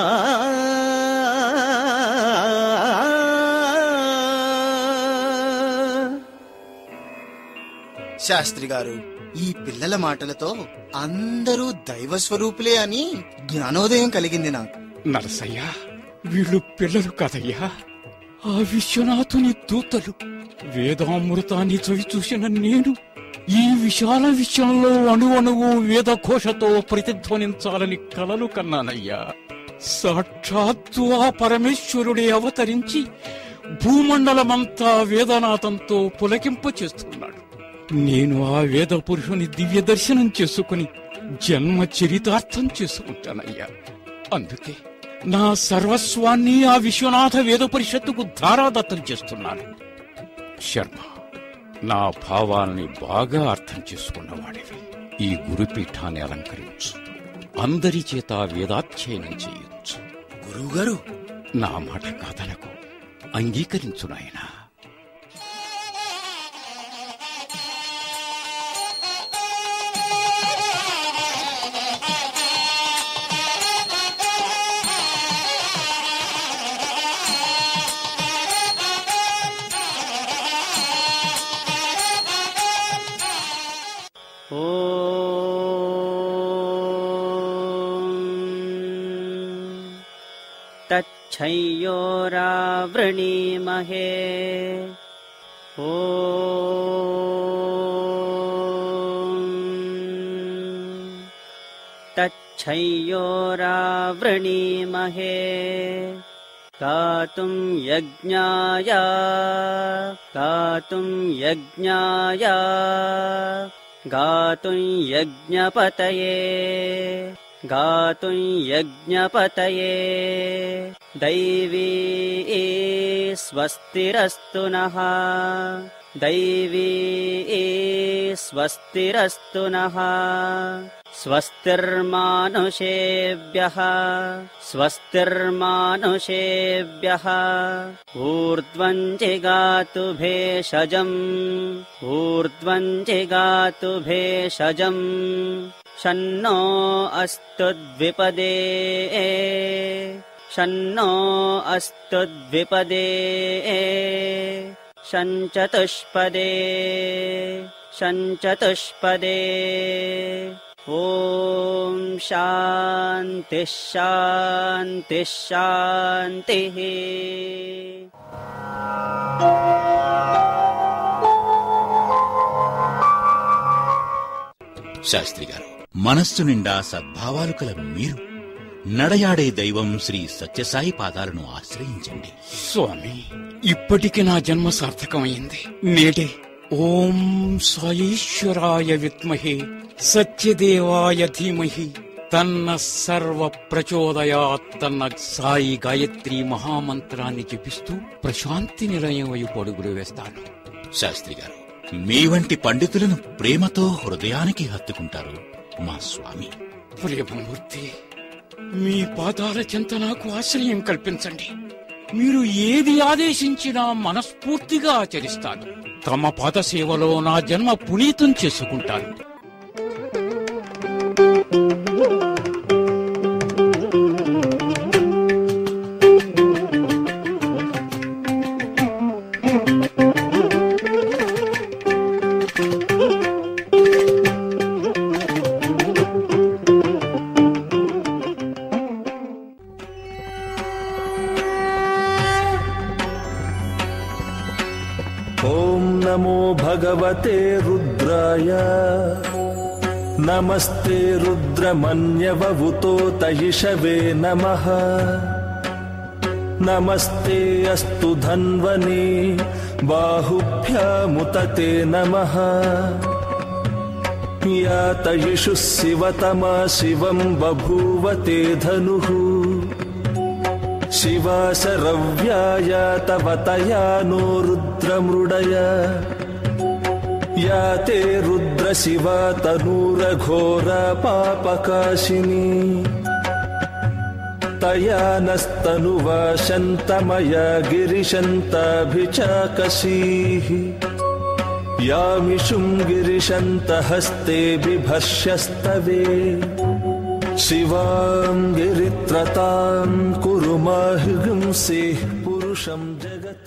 శాస్త్రి గారు, ఈ పిల్లల మాటలతో అందరూ దైవ స్వరూపులే అని జ్ఞానోదయం కలిగింది నాకు. నరసయ్య, వీళ్ళు పిల్లలు కదయ్యా, ఆ విశ్వనాథుని దూతలు. వేదామృతాన్ని చవి చూసిన నేను ఈ విశాల విషయంలో అణువణువు వేదఘోషతో ప్రతిధ్వనించాలని కలలు కన్నానయ్యా. సాక్షాత్తు ఆ పరమేశ్వరుడే అవతరించి భూమండలమంతా వేదనాథంతో పులకింప చేస్తున్నాడు. నేను ఆ వేద పురుషుని దివ్య దర్శనం చేసుకుని జన్మ చరితార్థం చేసుకుంటానయ్యా. అందుకే నా సర్వస్వాన్ని ఆ విశ్వనాథ వేద పరిషత్తుకు ధారాదత్తం చేస్తున్నాను. శర్మ, నా భావాల్ని బాగా అర్థం చేసుకున్నవాడివి. ఈ గురుపీఠాన్ని అలంకరించు. అందరి చేత వేదాధ్యయనం చేయొచ్చు. గురువుగారు, నా మాట కాదనకు, అంగీకరించు నాయనా. तच्छयोरावृणीमहे ॐ तच्छयोरावृणीमहे गातुं यज्ञाय गातुं यज्ञाय गातुं यज्ञपतये गातुं यज्ञपतये दैवी स्वस्तिरस्तु नः दैवी स्वस्तिरस्तु नः स्वस्तिर्मानुषेभ्यः स्वस्तिर्मानुषेभ्यः ऊर्ध्वं जिगातु भेषजम् ऊर्ध्वं जिगातु भेषजम् शन्नो अस्तु द्विपदे शन्नो अस्तु द्विपदे शञ्चतुष्पदे शञ्चतुष्पदे ॐ शान्तिः शान्तिः शान्तिः। శాస్త్రి గారు, మనస్సు నిండా సద్భావాలు కల మీరు నడయాడే దైవం శ్రీ సత్యసాయి పాదాలను ఆశ్రయించండి. స్వామి, ఇప్పటికి నా జన్మ సార్థకమైంది. నేడే ఓం సాయీశ్వరాయ విద్మహే సత్యదేవాయ ధీమహి తన్న సర్వ ప్రచోదయాత్తన్న సాయి గాయత్రి మహామంత్రాన్ని జపిస్తూ ప్రశాంతి నిలయం వైపు అడుగులు వేస్తాను. శాస్త్రి గారు, మీ వంటి పండితులను ప్రేమతో హృదయానికి హత్తుకుంటారు మా స్వామి. ప్రియమూర్తి, మీ పాదాల చెంత నాకు ఆశ్రయం కల్పించండి. మీరు ఏది ఆదేశించినా మనస్ఫూర్తిగా ఆచరిస్తాను. తమ పాద సేవలో నా జన్మ పునీతం చేసుకుంటాను. भगवते रुद्राय नमस्ते रुद्रमन्यवभूतो तयिषवे नमः। नमस्ते अस्तु धन्वने बाहुभ्यामुतते नमः। या तयिषु शिवतमा शिवं बभूवते धनुः। शिवा शरव्याय तव तया नो रुद्रमृडय। या ते रुद्र शिवा तनूरघोरा पापकाशिनी। तया नस्तनुवा शन्तमया गिरिशन्ताभिचाकशीः। यामिषुं गिरिशन्तहस्ते बिभर्ष्यस्तवे। शिवां गिरित्रतां कुरु माहिंसेः पुरुषं जगत्।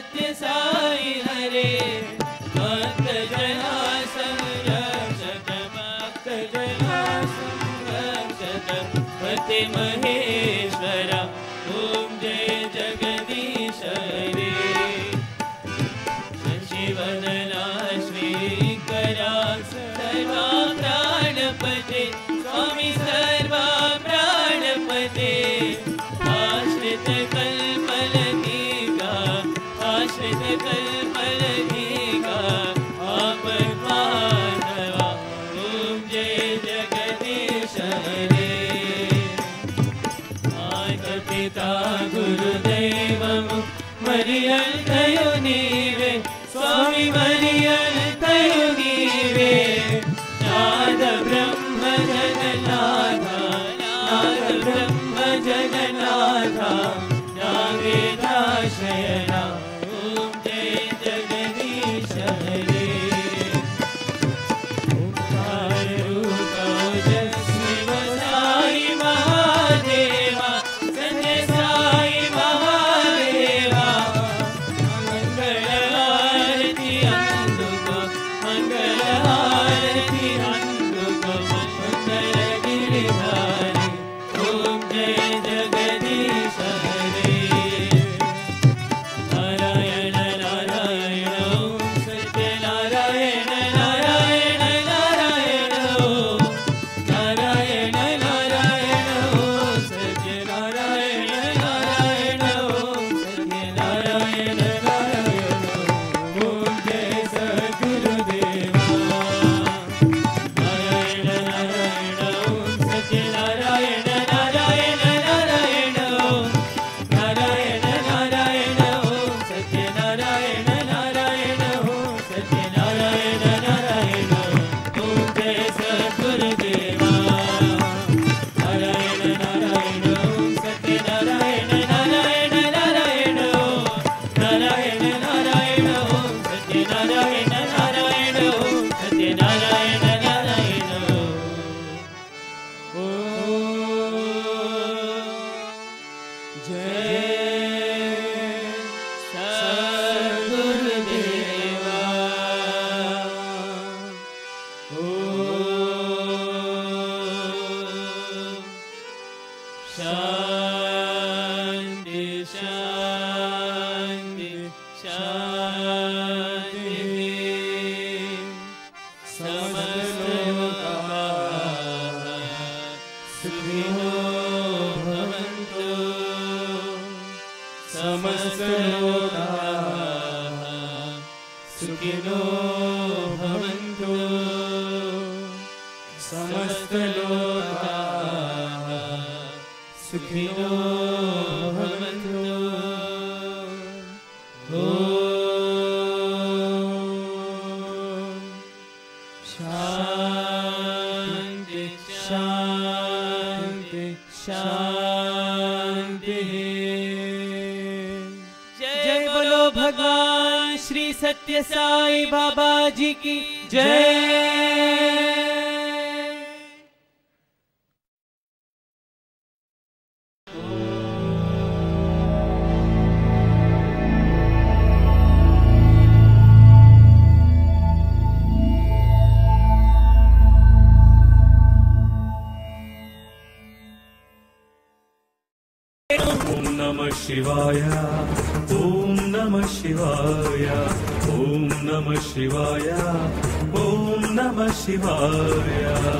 सत्य साई हरे भक्त जना संरक्षक भक्त जना संरक्षक पते महेश्वरा ओम जय जगदीश हरे शशिवदना श्रीकरा सर्वा प्राणपते स्वामी सर्वा प्राणपते आश्रित कल्पलतिका आश्रित कल्पलतिका आपद्बांधवा ओम जय जगदीश हरे माता पिता गुरुदैवमु मरियल्तयु नीवे स्वामी मरियल्तयु नीवे नाद ब्रह्म जगन्नाथा नाद ब्रह्म जगन्नाथा नागेन्द्राशयना ओम जय जगदीश हरे ओंकार रूप ओजस्वी साई महादेवा संजय साई महादेवा मंगल आरती अंदुको मंगल आरती अंदुको मंगल गिरिधारी ओम जय जगदीश हरे नारायण नारायण ओम सत्य नारायण नारायण नारायण ओम नारायण नारायण ओम सत्य नारायण नारायण ओम सत्य नारायण नारायण ओम जय सद्गुरुदेवा नारायण नारायण ओम सत्य नारायण नारायण नारायण ओम नारायण नारायण ओम सत्य नारायण नारायण ओम सत्य नारायण नारायण ओम जय सद्गुरुदेवा नारायण नारायण ओम सत्य नारायण नारायण नारायण ओम नारायण नारायण ओम सत्य नारायण नारायण ओम सत्य नारायण नारायण ओम जय सद्गुरुदेवा ओम शांति शांति शांति समस्त लोकाः सुखिनो भवन्तु समस्त लोकाः सुखिनो भवन्तु समस्त लोकाः सुखिनो भवन्तु ओम शांति शांति शांति जय बोलो भगवान श्री सत्य साई बाबा जी की जय। ओम नमः शिवाय ओम नमः शिवाय ओम नमः शिवाय ओम नमः शिवाय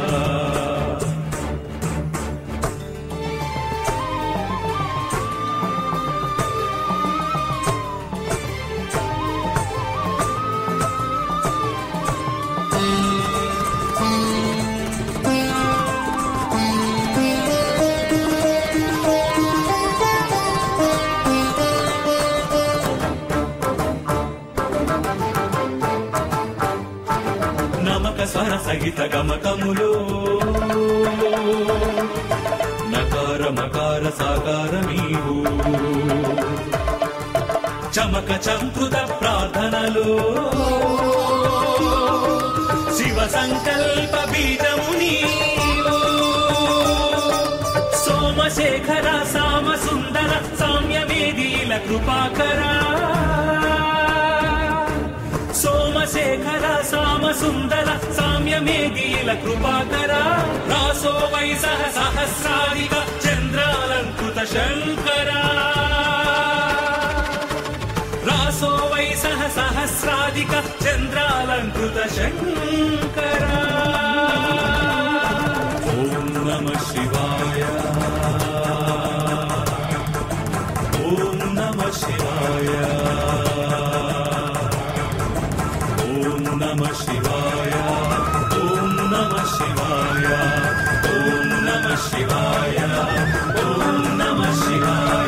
స్వర సహిత గమకములో నకార మకార సాకార మీవు చమక చంకృత ప్రార్థనలో శివ సంకల్ప బీజము నీవు సోమశేఖర సామ సుందర సామ్యవేదీల కృపాకరా సోమశేఖర సామసుందర సామ్యమేదీల కృపాకరా రాసో వై సహ సహస్రాధిక చంద్రాలంకృత శంకరా రాసో వై సహ సహస్రాధిక చంద్రాలంకృత శంకరా ఓం నమః శివాయ ఓం నమః శివాయ ఓం నమః శివాయ ఓం నమః శివాయ ఓం నమః శివాయ ఓం నమః శివాయ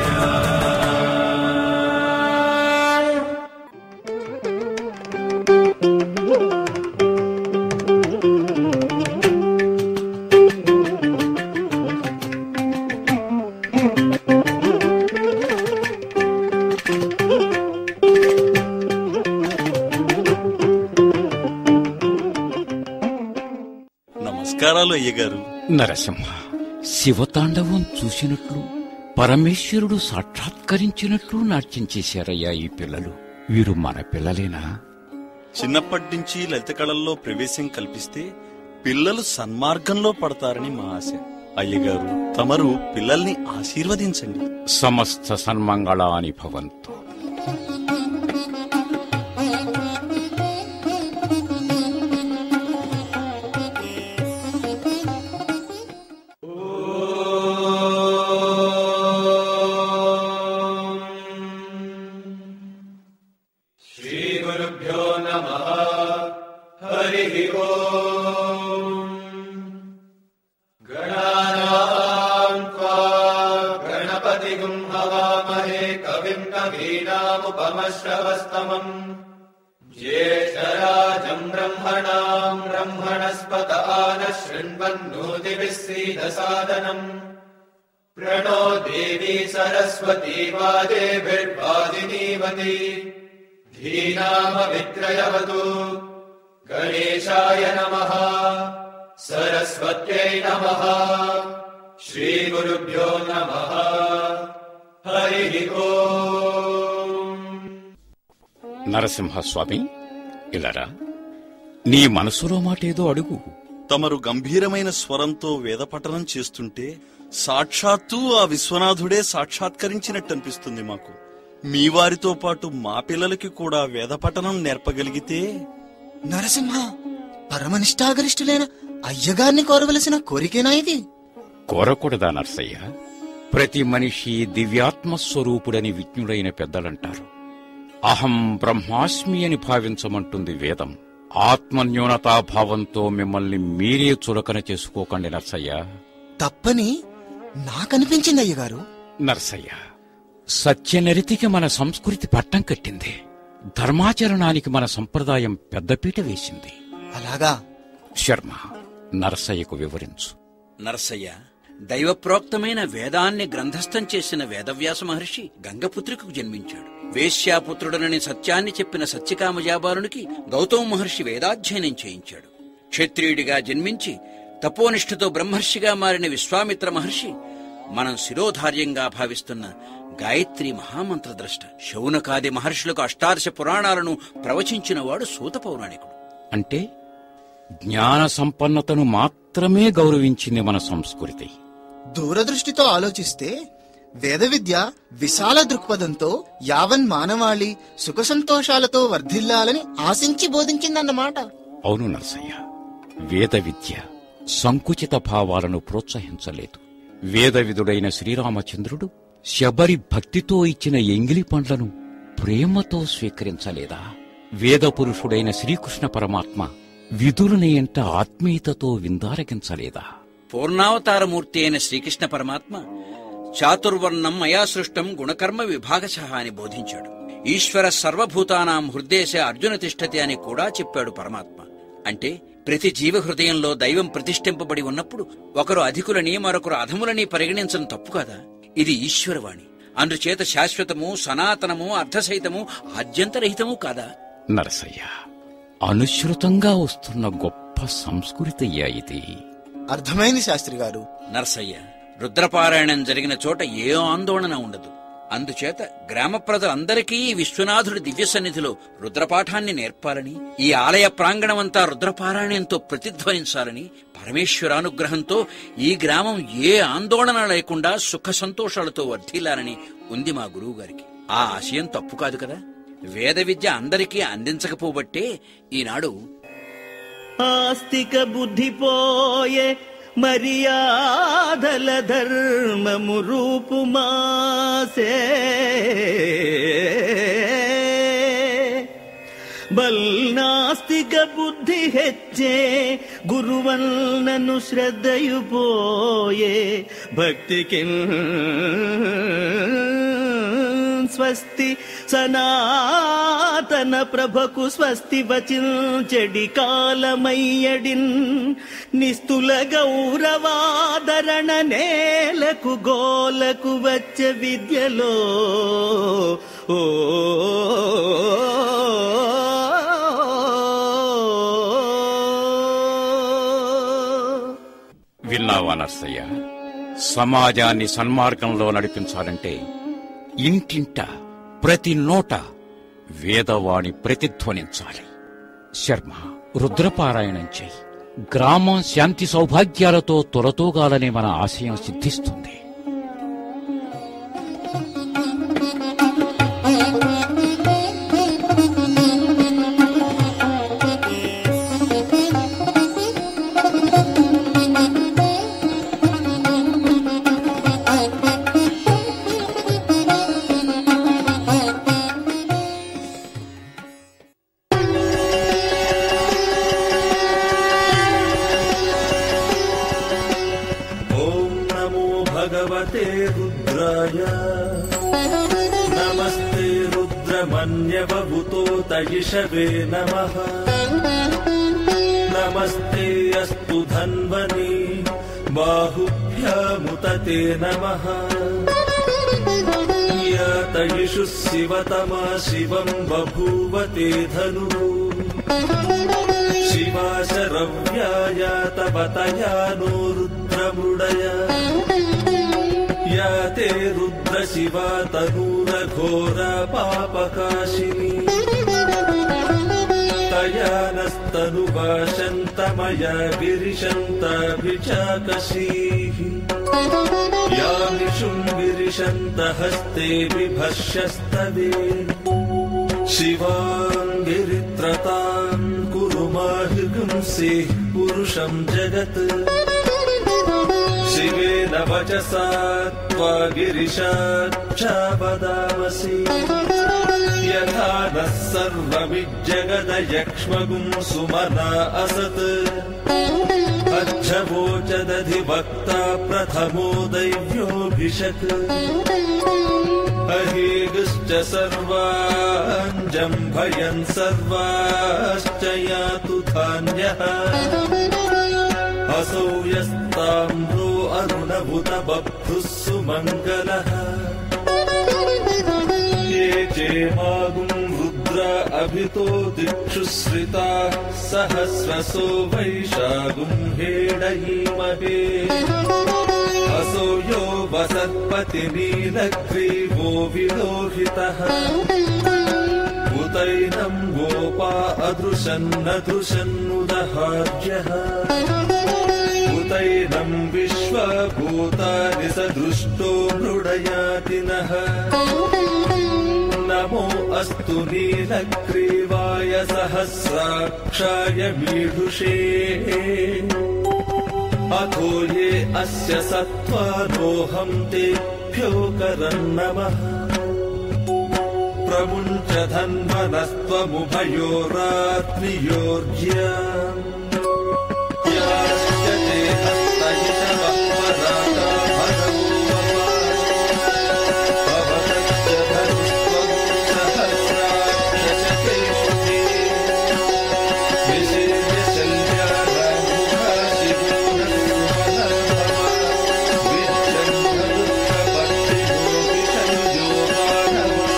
నమస్కారాలు అయ్యగారు. నరసింహ, శివతాండవం చూసినట్లు పరమేశ్వరుడు సాక్షాత్కరించినట్లు నాట్యం చేశారయ్యా ఈ పిల్లలు. వీరు మన పిల్లలేనా? చిన్నప్పటి నుంచి లలిత కళల్లో ప్రవేశం కల్పిస్తే పిల్లలు సన్మార్గంలో పడతారని మా ఆశ. అయ్యగారు, తమరు పిల్లల్ని ఆశీర్వదించండి. సమస్త సన్మంగళాని భవంతు. శ్రీగురుభ్యో నమః. హరి ఓం. గణానాం త్వా గణపతిగుం హవామహే కవిం కవీనాముపమశ్రవస్తమం జ్యేష్ఠరాజం బ్రహ్మణాం బ్రహ్మణస్పత ఆనః శృణ్వన్నోతిభిः सीदसादनम् प्रणो देवी सरस्वती वाजेभिर्वादिनीवती धीनामवित्रयवतु. गणेशाय नमः. सरस्वत्यै नमः. श्रीगुरुभ्यो नमः. हरिः ओम्. నరసింహస్వామి, ఇలారా, నీ మనసులో మాటేదో అడుగు. తమరు గంభీరమైన స్వరంతో వేదపఠనం చేస్తుంటే సాక్షాత్తు ఆ విశ్వనాథుడే సాక్షాత్కరించినట్టు అనిపిస్తుంది మాకు. మీ వారితో పాటు మా పిల్లలకి కూడా వేదపఠనం నేర్పగలిగితే. నరసింహ, పరమనిష్టాగరిష్ఠులైన అయ్యగారిని కోరవలసిన కోరికేనా ఇది? కోరకూడదా నర్సయ్య? ప్రతి మనిషి దివ్యాత్మస్వరూపుడని విజ్ఞుడైన పెద్దలంటారు. అహం బ్రహ్మాస్మి అని భావించమంటుంది వేదం. ఆత్మన్యూనతాభావంతో మిమ్మల్ని మీరే చులకన చేసుకోకండి నర్సయ్య. తప్పని నాకనిపించింది అయ్యగారు. నర్సయ్య, సత్యనరితికి మన సంస్కృతి పట్టం కట్టింది. ధర్మాచరణానికి మన సంప్రదాయం పెద్దపీట వేసింది. అలాగా? శర్మ, నరసయ్యకు వివరించు. నరసయ్య, దైవప్రోక్తమైన వేదాన్ని గ్రంథస్థం చేసిన వేదవ్యాస మహర్షి గంగపుత్రికకు జన్మించాడు. వేశ్యాపుత్రుడనని సత్యాన్ని చెప్పిన సత్యకామజాబాలునికి గౌతమ మహర్షి వేదాధ్యయనం చేయించాడు. క్షత్రియుడిగా జన్మించి తపోనిష్ఠతో బ్రహ్మర్షిగా మారిన విశ్వామిత్ర మహర్షి మనం శిరోధార్యంగా భావిస్తున్న గాయత్రి మహామంత్రద్రష్ట. శౌనకాది మహర్షులకు అష్టాదశ పురాణాలను ప్రవచించినవాడు సూత పౌరాణికుడు. అంటే జ్ఞాన సంపన్నతను మాత్రమే గౌరవించింది మన సంస్కృతి. దూరదృష్టితో ఆలోచిస్తే వేద విద్య విశాల దృక్పథంతో యావన్ మానవాళి సుఖ సంతోషాలతో వర్ధిల్లాలని ఆశించి బోధించిందన్నమాట. అవును నరసయ్య, వేద విద్య సంకుచిత భావాలను ప్రోత్సహించలేదు. వేదవిదుడైన శ్రీరామచంద్రుడు శబరి భక్తితో ఇచ్చిన ఎంగిలి పండ్లను ప్రేమతో స్వీకరించలేదా? వేదపురుషుడైన శ్రీకృష్ణ పరమాత్మ విదురుని ఎంట ఆత్మీయతతో విందారగించలేదా? పూర్ణావతారమూర్తి అయిన శ్రీకృష్ణ పరమాత్మ చాతుర్వర్ణం మయా సృష్టం గుణకర్మ విభాగశః అని బోధించాడు. ఈశ్వర సర్వభూతానాం హృదేశ అర్జున తిష్టతి అని కూడా చెప్పాడు పరమాత్మ. అంటే ప్రతి జీవ హృదయంలో దైవం ప్రతిష్ఠింపబడి ఉన్నప్పుడు ఒకరు అధికులని మరొకరు అధములని పరిగణించడం తప్పు కాదా? ఇది ఈశ్వరవాణి. అందుచేత శాశ్వతము, సనాతనము, అర్ధసహితము, ఆద్యంతరహితము కాదా? నరసయ్య, అనుసృతంగా వస్తున్న గొప్ప సంస్కృతి ఇది. అర్థమైంది శాస్త్రి గారు. నరసయ్య, రుద్రపారాయణం జరిగిన చోట ఏ ఆందోళన ఉండదు. అందుచేత గ్రామ ప్రజలందరికీ విశ్వనాథుడి దివ్య సన్నిధిలో రుద్రపాఠాన్ని నేర్పాలని, ఈ ఆలయ ప్రాంగణమంతా రుద్రపారాయణంతో ప్రతిధ్వనించాలని, పరమేశ్వరానుగ్రహంతో ఈ గ్రామం ఏ ఆందోళన లేకుండా సుఖ సంతోషాలతో వర్ధిల్లాలని ఉంది మా గురువుగారికి. ఆ ఆశయం తప్పు కాదు కదా. వేద విద్య అందరికీ అందించకపోబట్టే ఈనాడు ఆస్తిక బుద్ధి పోయే మర్యాదల ధర్మము రూపుమాసే బల్నాస్తిక బుద్ధి హెచ్చే గురువన్నను శ్రద్ధయు పోయే భక్తికి స్వస్తి సనాతన ప్రభకు స్వస్తి వచించెడి కాలమయ్యడిన్ నిస్తుల గౌరవాదరణ నేలకు గోలకు వచ్చ విద్యలో ఓ విన్నావా నర్సయ్య? సమాజాన్ని సన్మార్గంలో నడిపించాలంటే ఇంటింట ప్రతి నోట వేదవాణి ప్రతిధ్వనించాలి. శర్మ, రుద్రపారాయణం చెయ్యి. గ్రామం శాంతి సౌభాగ్యాలతో తొలతూగాలని మన ఆశయం సిద్ధిస్తుంది. नमस्ते रुद्रमन्यवभूतोतयिषवे नमः। नमस्ते अस्तु धन्वने बाहुभ्यामुतते नमः। यातयिषु शिवतमा शिवं बभूवते धनुः शिवाशरव्यायात बतया नो रुद्रमृडया या ते रुद्र शिवा तनूर घोर पापकाशिनी तया नस्तनुभाषन्तमया गिरिशन्ताभिचाकशीः यामिषुं गिरिशन्त हस्ते बिभर्ष्यस्तवे शिवाङ्गिरित्रतां कुरु मार्गंसेः पुरुषं जगत् शिवेन वचसा त्वा गिरिशाच्छावदामसि यथा नः सर्वमिज्जगदयक्ष्मगुं सुमना असत् अच्छवोचदधिवक्ता प्रथमो दैव्योऽभिषक् अहेगश्च सर्वाञ्जम्भयन् सर्वाश्च यातु धान्यः असौ यस्ताम्रो अरुणभुत बभ्रुः सुमङ्गलः ये चेमागुं रुद्र अभितो दिक्षु श्रिताः सहस्रसो वैशागुं हेडयीमहे असौ यो वसत्पतिनीलग्रीवो विलोहितः उतैनं गोपा अदृशन्नदृशन्नुदहार्यः उतैनं विश्वभूतानि सदृष्टो मृडयातिनः नमो अस्तु नीलग्रीवाय सहस्राक्षाय मीढुषे अथो ये अस्य सत्त्वारोऽहं तेभ्यो करं नमः प्रमुञ्च धन्वनस्त्वमुभयोरात्रियोर्ज्याम् याश्च ते हस्तयिषवः पराता भगवो भवतश्च धनुस्त्वं सहस्राक्षशकेषु ते विषेव्य शल्यानामुखा शिवो नः सुमनर्भवा विच्छन्नदुःखपत्रिभो विषयुजो मानवा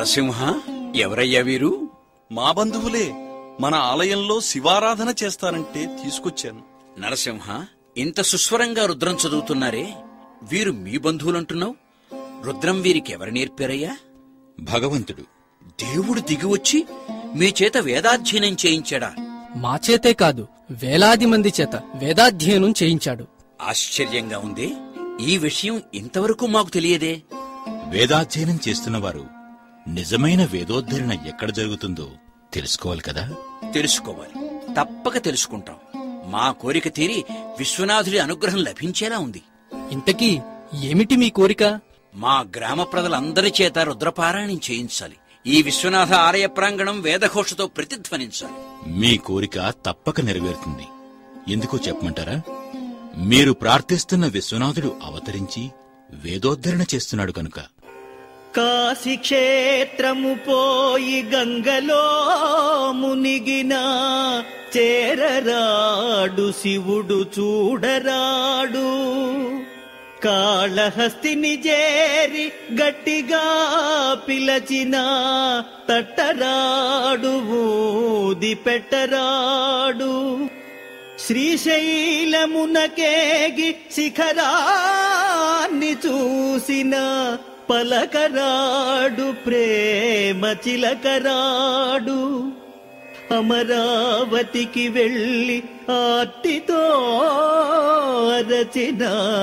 నరసింహ, ఎవరయ్యా వీరు? మా బంధువులే. మన ఆలయంలో శివారాధన చేస్తారంటే తీసుకొచ్చాను. నరసింహ, ఇంత సుస్వరంగా రుద్రం చదువుతున్నారే, వీరు మీ బంధువులంటున్నావు? రుద్రం వీరికి ఎవరు నేర్పారయ్యా? భగవంతుడు. దేవుడు దిగివచ్చి మీ చేత వేదాధ్యయనం చేయించాడా? మా చేతే కాదు, వేలాది మంది చేత వేదాధ్యయనం చేయించాడు. ఆశ్చర్యంగా ఉంది. ఈ విషయం ఇంతవరకు మాకు తెలియదే. వేదాధ్యయనం చేస్తున్నవారు నిజమైన వేదోద్ధరణ ఎక్కడ జరుగుతుందో తెలుసుకోవాలి కదా. తెలుసుకోవాలి, తప్పక తెలుసుకుంటాం. మా కోరిక తీరి విశ్వనాథుడి అనుగ్రహం లభించేలా ఉంది. ఇంతకీ ఏమిటి మీ కోరిక? మా గ్రామ ప్రజలందరి చేత రుద్రపారాయణం చేయించాలి. ఈ విశ్వనాథ ఆలయ ప్రాంగణం వేదఘోషతో ప్రతిధ్వనించాలి. మీ కోరిక తప్పక నెరవేరుతుంది. ఎందుకో చెప్పమంటారా? మీరు ప్రార్థిస్తున్న విశ్వనాథుడు అవతరించి వేదోద్ధరణ చేస్తున్నాడు కనుక. కాశీ క్షేత్రము పోయి గంగలో మునిగిన చేరరాడు శివుడు చూడరాడు. కాళహస్తిని చేరి గట్టిగా పిలచిన తట్టరాడు, ఊది పెట్టరాడు. శ్రీశైలమునకేగి శిఖరాన్ని చూసిన పలకరాడు, ప్రేమ చిలకరాడు. అమరావతికి వెళ్ళి ఆర్తితో అరచిన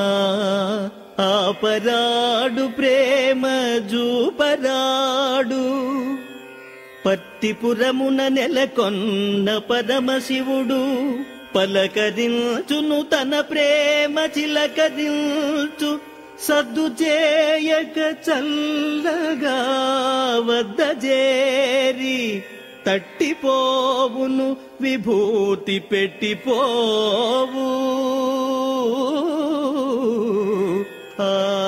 ఆపరాడు, ప్రేమ జూపరాడు. పత్తిపురమున నెలకొన్న పరమశివుడు పలకరించును తన ప్రేమ చిలకరించు. సద్దు చేయక చల్లగా వద్ద చేరి తట్టిపోవును, విభూతి పెట్టిపోవు. ఆ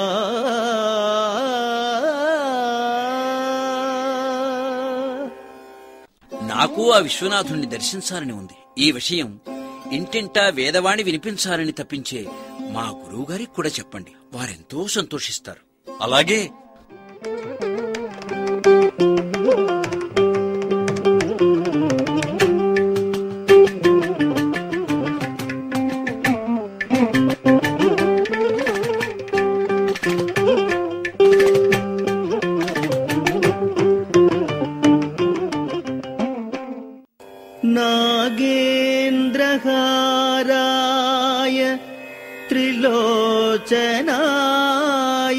నాకు ఆ విశ్వనాథుణ్ణి దర్శించాలని ఉంది. ఈ విషయం ఇంటింటా వేదవాణి వినిపించాలని తప్పించే మా గురువుగారికి కూడా చెప్పండి. వారెంతో సంతోషిస్తారు. అలాగే. నాగేంద్రహారాయ త్రిలోచనాయ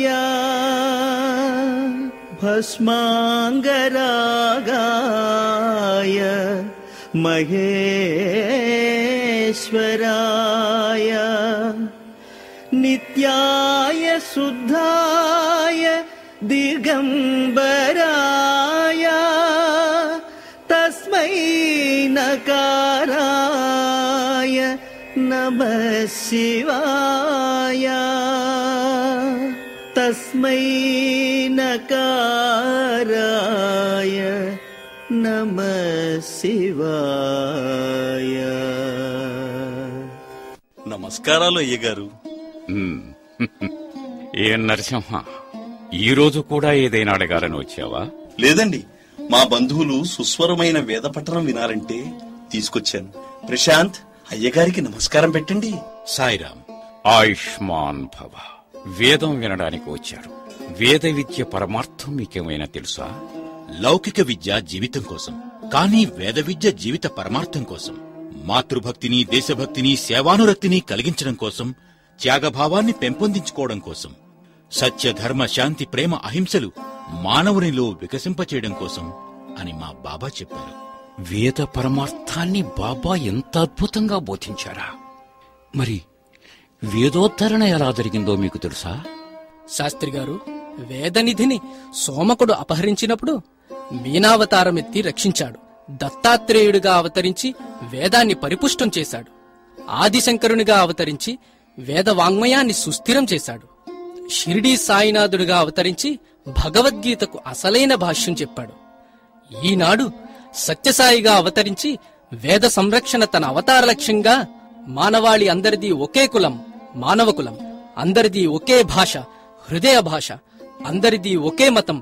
భస్మాంగరాగాయ మహేశ్వరాయ నిత్యాయ శుద్ధాయ దిగంబరాయ తస్మై నకారాయ నమః శివాయ. తస్మై నకారాయ నమః శివాయ. నమస్కారాలు అయ్యగారు. ఏ నరసింహ, ఈ రోజు కూడా ఏదైనా అడగాలని వచ్చావా? లేదండి, మా బంధువులు సుస్వరమైన వేద పఠనం వినాలంటే తీసుకొచ్చాను. ప్రశాంత్, అయ్యగారికి నమస్కారం పెట్టండి. సాయిరాం. ఆయుష్మాన్ భవ. వేదం వినడానికి వచ్చారు. వేద విద్య పరమార్థం మీకేమైనా తెలుసా? లౌకిక విద్య జీవితం కోసం, కానీ వేద విద్య జీవిత పరమార్థం కోసం. మాతృభక్తిని, దేశభక్తిని, సేవానురక్తిని కలిగించడం కోసం, త్యాగభావాన్ని పెంపొందించుకోవడం కోసం, సత్య, ధర్మ, శాంతి, ప్రేమ, అహింసలు మానవునిలో వికసింపచేయడం కోసం అని మా బాబా చెప్పారు. వేద పరమార్థాన్ని బాబా ఎంత అద్భుతంగా బోధించారా? మరి వేదోద్ధరణ ఎలా జరిగిందో మీకు తెలుసా? శాస్త్రి గారు, వేదనిధిని సోమకుడు అపహరించినప్పుడు మీనావతారమెత్తి రక్షించాడు. దత్తాత్రేయుడిగా అవతరించి వేదాన్ని పరిపుష్టం చేశాడు. ఆదిశంకరునిగా అవతరించి వేద వాంగ్మయాన్ని సుస్థిరం చేశాడు. షిరిడీ సాయినాథుడిగా అవతరించి భగవద్గీతకు అసలైన భాష్యం చెప్పాడు. ఈనాడు సత్యసాయిగా అవతరించి వేద సంరక్షణ తన అవతార లక్ష్యంగా మానవాళి అందరిది ఒకే కులం, మానవ కులం, అందరిది ఒకే భాష, హృదయ భాష, అందరిది ఒకే మతం,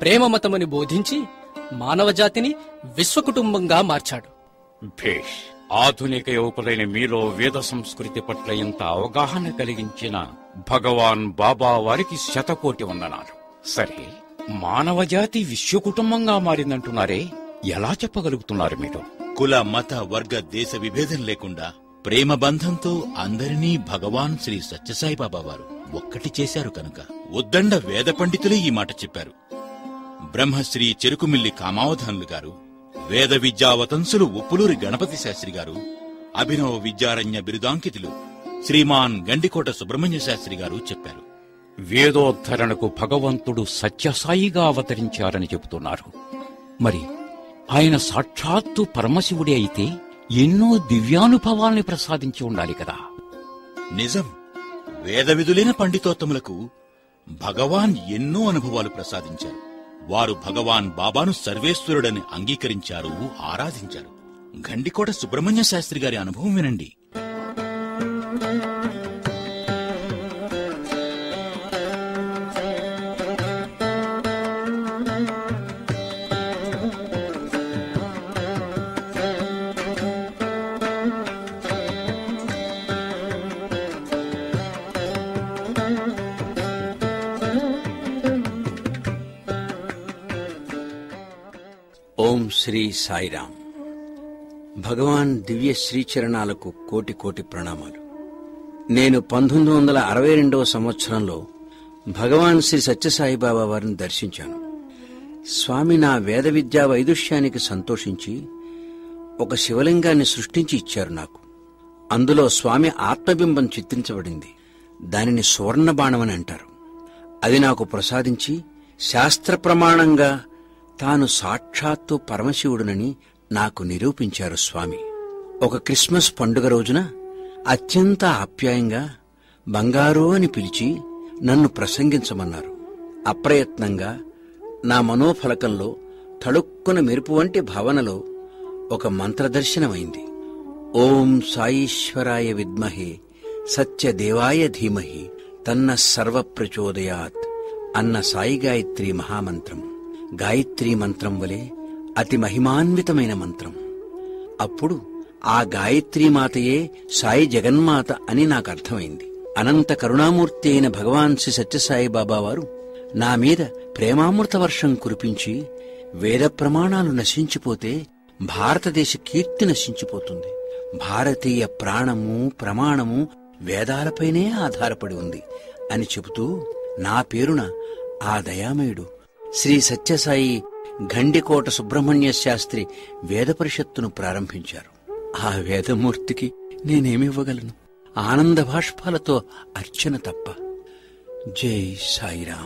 ప్రేమమతమని బోధించి మానవజాతిని విశ్వకుటుంబంగా మార్చాడు. భేష్, ఆధునిక యువకులైన మీలో వేద సంస్కృతి పట్ల ఇంత అవగాహన కలిగించిన భగవాన్ బాబా వారికి శతకోటి వందనాలు. సరే, మానవజాతి విశ్వకుటుంబంగా మారిందంటున్నారే, ఎలా చెప్పగలుగుతున్నారు మీరు? కుల మత వర్గ దేశ విభేదం లేకుండా ప్రేమ బంధంతో అందరినీ భగవాన్ శ్రీ సత్యసాయిబాబా వారు ఒక్కటి చేశారు కనుక. ఉద్దండ వేద పండితులే ఈ మాట చెప్పారు. బ్రహ్మశ్రీ చెరుకుమిల్లి కామావధానులు గారు, వేద విద్యావతంసులు ఉప్పులూరి గణపతి శాస్త్రి గారు, అభినవ విద్యారణ్య బిరుదాంకితులు శ్రీమాన్ గండికోట సుబ్రహ్మణ్య శాస్త్రి గారు చెప్పారు. వేదోద్ధరణకు భగవంతుడు సత్యసాయిగా అవతరించారని చెబుతున్నారు. మరి ఆయన సాక్షాత్తు పరమశివుడే అయితే ఎన్నో దివ్యానుభవాల్ని ప్రసాదించి ఉండాలి కదా? నిజం. వేద విధులైన పండితోత్తములకు భగవాన్ ఎన్నో అనుభవాలు ప్రసాదించారు. వారు భగవాన్ బాబాను సర్వేశ్వరుడని అంగీకరించారు, ఆరాధించారు. గండికోట సుబ్రహ్మణ్య శాస్త్రి గారి అనుభవం వినండి. ఓం శ్రీ సాయిరాం. భగవాన్ దివ్య శ్రీచరణాలకు కోటి కోటి ప్రణామాలు. నేను పంతొమ్మిది వందల అరవై రెండవ సంవత్సరంలో భగవాన్ శ్రీ సత్యసాయిబాబా వారిని దర్శించాను. స్వామి నా వేద విద్యా వైదుష్యానికి సంతోషించి ఒక శివలింగాన్ని సృష్టించి ఇచ్చారు నాకు. అందులో స్వామి ఆత్మబింబం చిత్రించబడింది. దానిని సువర్ణబాణమని అంటారు. అది నాకు ప్రసాదించి శాస్త్ర ప్రమాణంగా తాను సాక్షాత్తు పరమశివుడునని నాకు నిరూపించారు స్వామి. ఒక క్రిస్మస్ పండుగ రోజున అత్యంత ఆప్యాయంగా బంగారు అని పిలిచి నన్ను ప్రసంగించమన్నారు. అప్రయత్నంగా నా మనోఫలకంలో తళుక్కున మెరుపు వంటి భావనలో ఒక మంత్రదర్శనమైంది. ఓం సాయీశ్వరాయ విద్మహే సత్యదేవాయ ధీమహి తన్న సర్వప్రచోదయాత్ అన్న సాయి గాయత్రి మహామంత్రం. గాయత్రీ మంత్రం వలె అతి మహిమాన్వితమైన మంత్రం. అప్పుడు ఆ గాయత్రీమాతయే సాయి జగన్మాత అని నాకు అర్థమైంది. అనంత కరుణామూర్తి అయిన భగవాన్ శ్రీ సత్యసాయిబాబా వారు నా మీద ప్రేమామృత వర్షం కురిపించి వేద ప్రమాణాలు నశించిపోతే భారతదేశ కీర్తి నశించిపోతుంది. భారతీయ ప్రాణము ప్రమాణము వేదాలపైనే ఆధారపడి ఉంది అని చెబుతూ నా పేరున ఆ దయామయుడు శ్రీ సత్యసాయి గండికోట సుబ్రహ్మణ్య శాస్త్రి వేద పరిషత్తును ప్రారంభించారు. ఆ వేదమూర్తికి నేనేమివ్వగలను? ఆనంద భాష్పాలతో అర్చన తప్ప. జై సాయిరాం.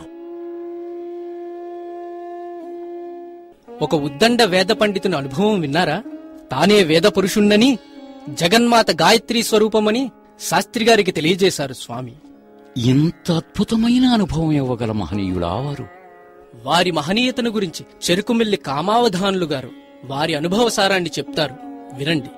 ఒక ఉద్దండ వేద పండితుని అనుభవం విన్నారా? తానే వేద పురుషుణ్ణని, జగన్మాత గాయత్రీ స్వరూపమని శాస్త్రిగారికి తెలియజేశారు స్వామి. ఇంత అద్భుతమైన అనుభవం ఇవ్వగల మహనీయుడా వారు? వారి మహనీయతను గురించి చెరుకుమిల్లి కామావధానులు గారు వారి అనుభవ సారాన్ని చెప్తారు, వినండి.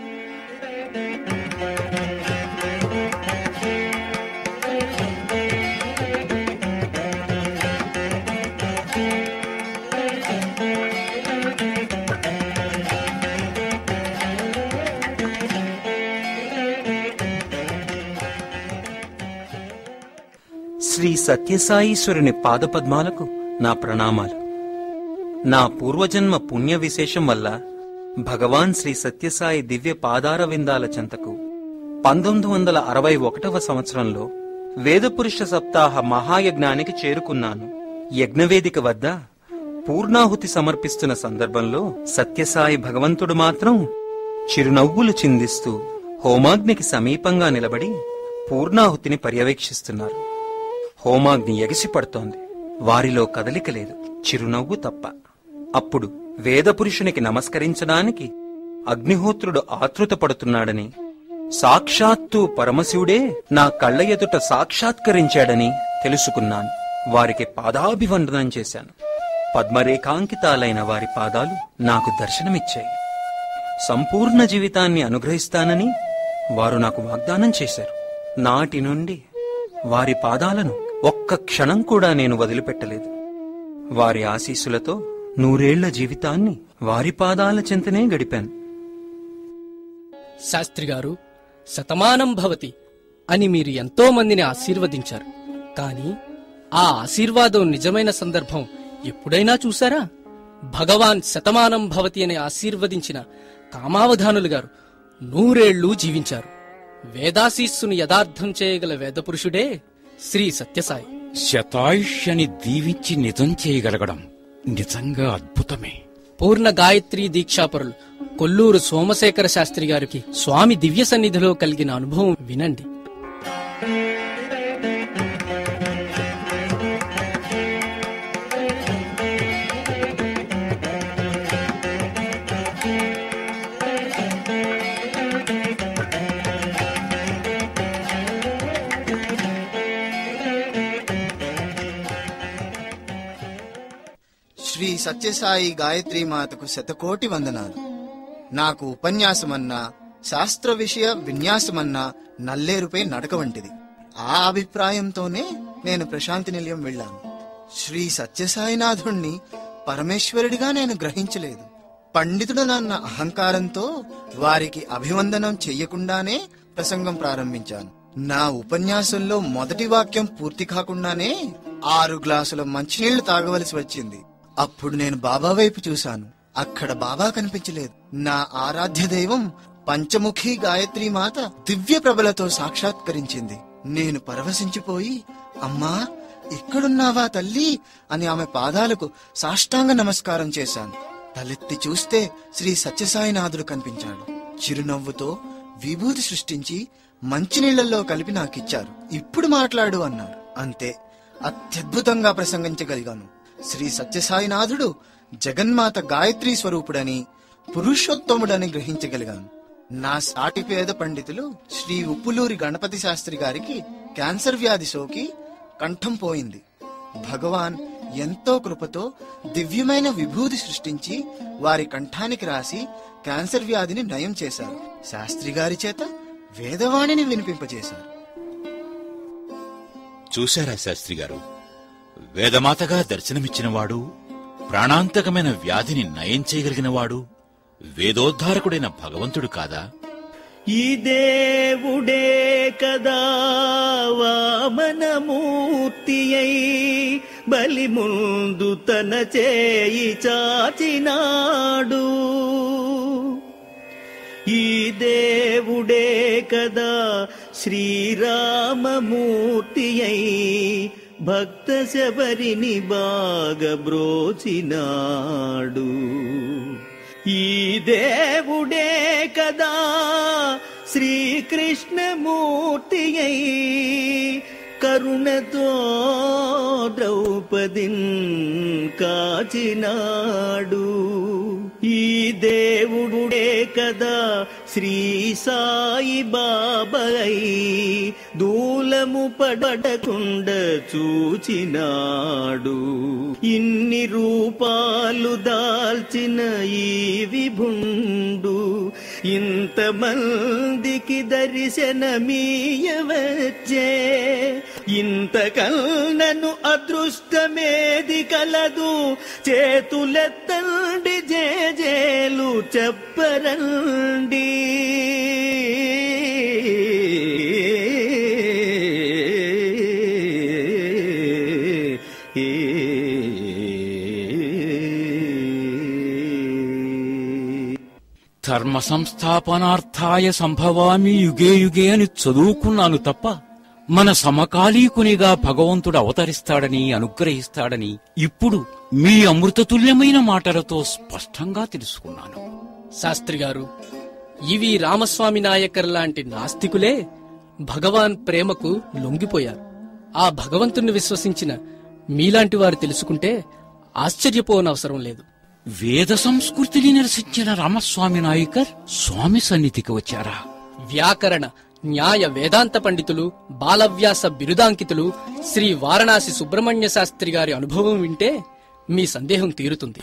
శ్రీ సత్యసాయీశ్వరుని పాదపద్మాలకు నా ప్రణామాలు. నా పూర్వజన్మ పుణ్య విశేషం వల్ల భగవాన్ శ్రీ సత్యసాయి దివ్య పాదార విందాల చెంతకు పంతొమ్మిది వందల అరవై ఒకటవ సంవత్సరంలో వేదపురుష సప్తాహ మహాయజ్ఞానికి చేరుకున్నాను. యజ్ఞవేదిక వద్ద పూర్ణాహుతి సమర్పిస్తున్న సందర్భంలో సత్యసాయి భగవంతుడు మాత్రం చిరునవ్వులు చిందిస్తూ హోమాగ్నికి సమీపంగా నిలబడి పూర్ణాహుతిని పర్యవేక్షిస్తున్నారు. హోమాగ్ని ఎగిసిపడుతోంది. వారిలో కదలిక లేదు, చిరునవ్వు తప్ప. అప్పుడు వేదపురుషునికి నమస్కరించడానికి అగ్నిహోత్రుడు ఆతృత పడుతున్నాడని, సాక్షాత్తు పరమశివుడే నా కళ్ల ఎదుట సాక్షాత్కరించాడని తెలుసుకున్నాను. వారికి పాదాభివందనం చేశాను. పద్మరేఖాంకితాలైన వారి పాదాలు నాకు దర్శనమిచ్చాయి. సంపూర్ణ జీవితాన్ని అనుగ్రహిస్తానని వారు నాకు వాగ్దానం చేశారు. నాటి నుండి వారి పాదాలను ఒక్క క్షణం కూడా నేను వదిలిపెట్టలేదు. వారి ఆశీస్సులతో నూరేళ్ల జీవితాన్ని వారి పాదాల చెంతనే గడిపాను. శాస్త్రి గారు, శతమానం భవతి అని మీరు ఎంతో మందిని ఆశీర్వదించారు. కాని ఆ ఆశీర్వాదం నిజమైన సందర్భం ఎప్పుడైనా చూశారా? భగవాన్ శతమానం భవతి అని ఆశీర్వదించిన కామావధానులు గారు నూరేళ్లు జీవించారు. వేదాశీస్సును యథార్థం చేయగల వేదపురుషుడే శ్రీ సత్యసాయి. శతాయుష్యని దీవించి నిజం చేయగలగడం నిజంగా అద్భుతమే. పూర్ణ గాయత్రి దీక్షాపరులు కొల్లూరు సోమశేఖర శాస్త్రి గారికి స్వామి దివ్య సన్నిధిలో కలిగిన అనుభవం వినండి. శ్రీ సత్యసాయి గాయత్రీ మాతకు శతకోటి వందనాలు. నాకు ఉపన్యాసమన్నా శాస్త్ర విషయ విన్యాసమన్నా నల్లేరుపై నడక వంటిది. ఆ అభిప్రాయంతోనే నేను ప్రశాంతి నిలయం వెళ్ళాను. శ్రీ సత్యసాయినాథుణ్ణి పరమేశ్వరుడిగా నేను గ్రహించలేదు. పండితుడనన్న అహంకారంతో వారికి అభివందనం చెయ్యకుండానే ప్రసంగం ప్రారంభించాను. నా ఉపన్యాసంలో మొదటి వాక్యం పూర్తి కాకుండానే ఆరు గ్లాసుల మంచినీళ్లు తాగవలసి వచ్చింది. అప్పుడు నేను బాబా వైపు చూశాను. అక్కడ బాబా కనిపించలేదు. నా ఆరాధ్య దైవం పంచముఖి గాయత్రీ మాత దివ్య ప్రభలతో సాక్షాత్కరించింది. నేను పరవశించిపోయి, అమ్మా ఇక్కడున్నావా తల్లి అని ఆమె పాదాలకు సాష్టాంగ నమస్కారం చేశాను. తలెత్తి చూస్తే శ్రీ సత్యసాయినాథుడు కనిపించాడు. చిరునవ్వుతో విభూతి సృష్టించి మంచినీళ్లలో కలిపి నాకిచ్చారు. ఇప్పుడు మాట్లాడు అన్నారు. అంతే, అత్యద్భుతంగా ప్రసంగించగలిగాను. శ్రీ సత్యసాయినాథుడు జగన్మాత గాయత్రీ స్వరూపుడని, పురుషోత్తముడని గ్రహించగలిగాను. నా సాటి పేద పండితులు శ్రీ ఉప్పులూరి గణపతి శాస్త్రి గారికి క్యాన్సర్ వ్యాధి సోకి కంఠం పోయింది. భగవాన్ ఎంతో కృపతో దివ్యమైన విభూతి సృష్టించి వారి కంఠానికి రాసి క్యాన్సర్ వ్యాధిని నయం చేశారు. శాస్త్రి గారి చేత వేదవాణిని వినిపింపజేశారు. చూశారా శాస్త్రి గారు, వేదమాతగా దర్శనమిచ్చినవాడు, ప్రాణాంతకమైన వ్యాధిని నయం చేయగలిగినవాడు వేదోద్ధారకుడైన భగవంతుడు కాదా? ఈ దేవుడే కదా వామనమూర్తి అయి బలి ముందు తన చేయి చాచినాడు. ఈ దేవుడే కదా శ్రీరామమూర్తి అయి భక్త శబరిని బాగా బ్రోచినాడు. ఈ దేవుడే కదా శ్రీకృష్ణమూర్తి అయి కరుణతో ద్రౌపదిన్ కాచినాడు. ఈ దేవుడే కదా శ్రీ సాయి బాబాయ్ దూలము పడకుండా చూచినాడు. ఇన్ని రూపాలు దాల్చిన ఈ విభుండు ఇంతమందికి దర్శనమీయవచ్చే. ఇంతకన్నను అదృష్టమేది కలదు, చేతులెత్తండి జేజేలు చెప్పరండి. ధర్మ సంస్థాపనార్థాయ సంభవామి యుగే యుగే అని చదువుకున్నాను తప్ప మన సమకాలీకునిగా భగవంతుడు అవతరిస్తాడని అనుగ్రహిస్తాడని ఇప్పుడు మీ అమృతతుల్యమైన మాటలతో స్పష్టంగా తెలుసుకున్నాను. శాస్త్రి గారు, ఇవి రామస్వామి నాయకర్ లాంటి నాస్తికులే భగవాన్ ప్రేమకు లొంగిపోయారు. ఆ భగవంతుణ్ణి విశ్వసించిన మీలాంటి వారు తెలుసుకుంటే ఆశ్చర్యపోనవసరం లేదు. వేద సంస్కృతిని నిరసించిన రామస్వామి నాయకర్ స్వామి సన్నిధికి వచ్చారా? వ్యాకరణ న్యాయ వేదాంత పండితులు, బాలవ్యాస బిరుదాంకితులు శ్రీ వారణాసి సుబ్రహ్మణ్య శాస్త్రి గారి అనుభవం వింటే మీ సందేహం తీరుతుంది.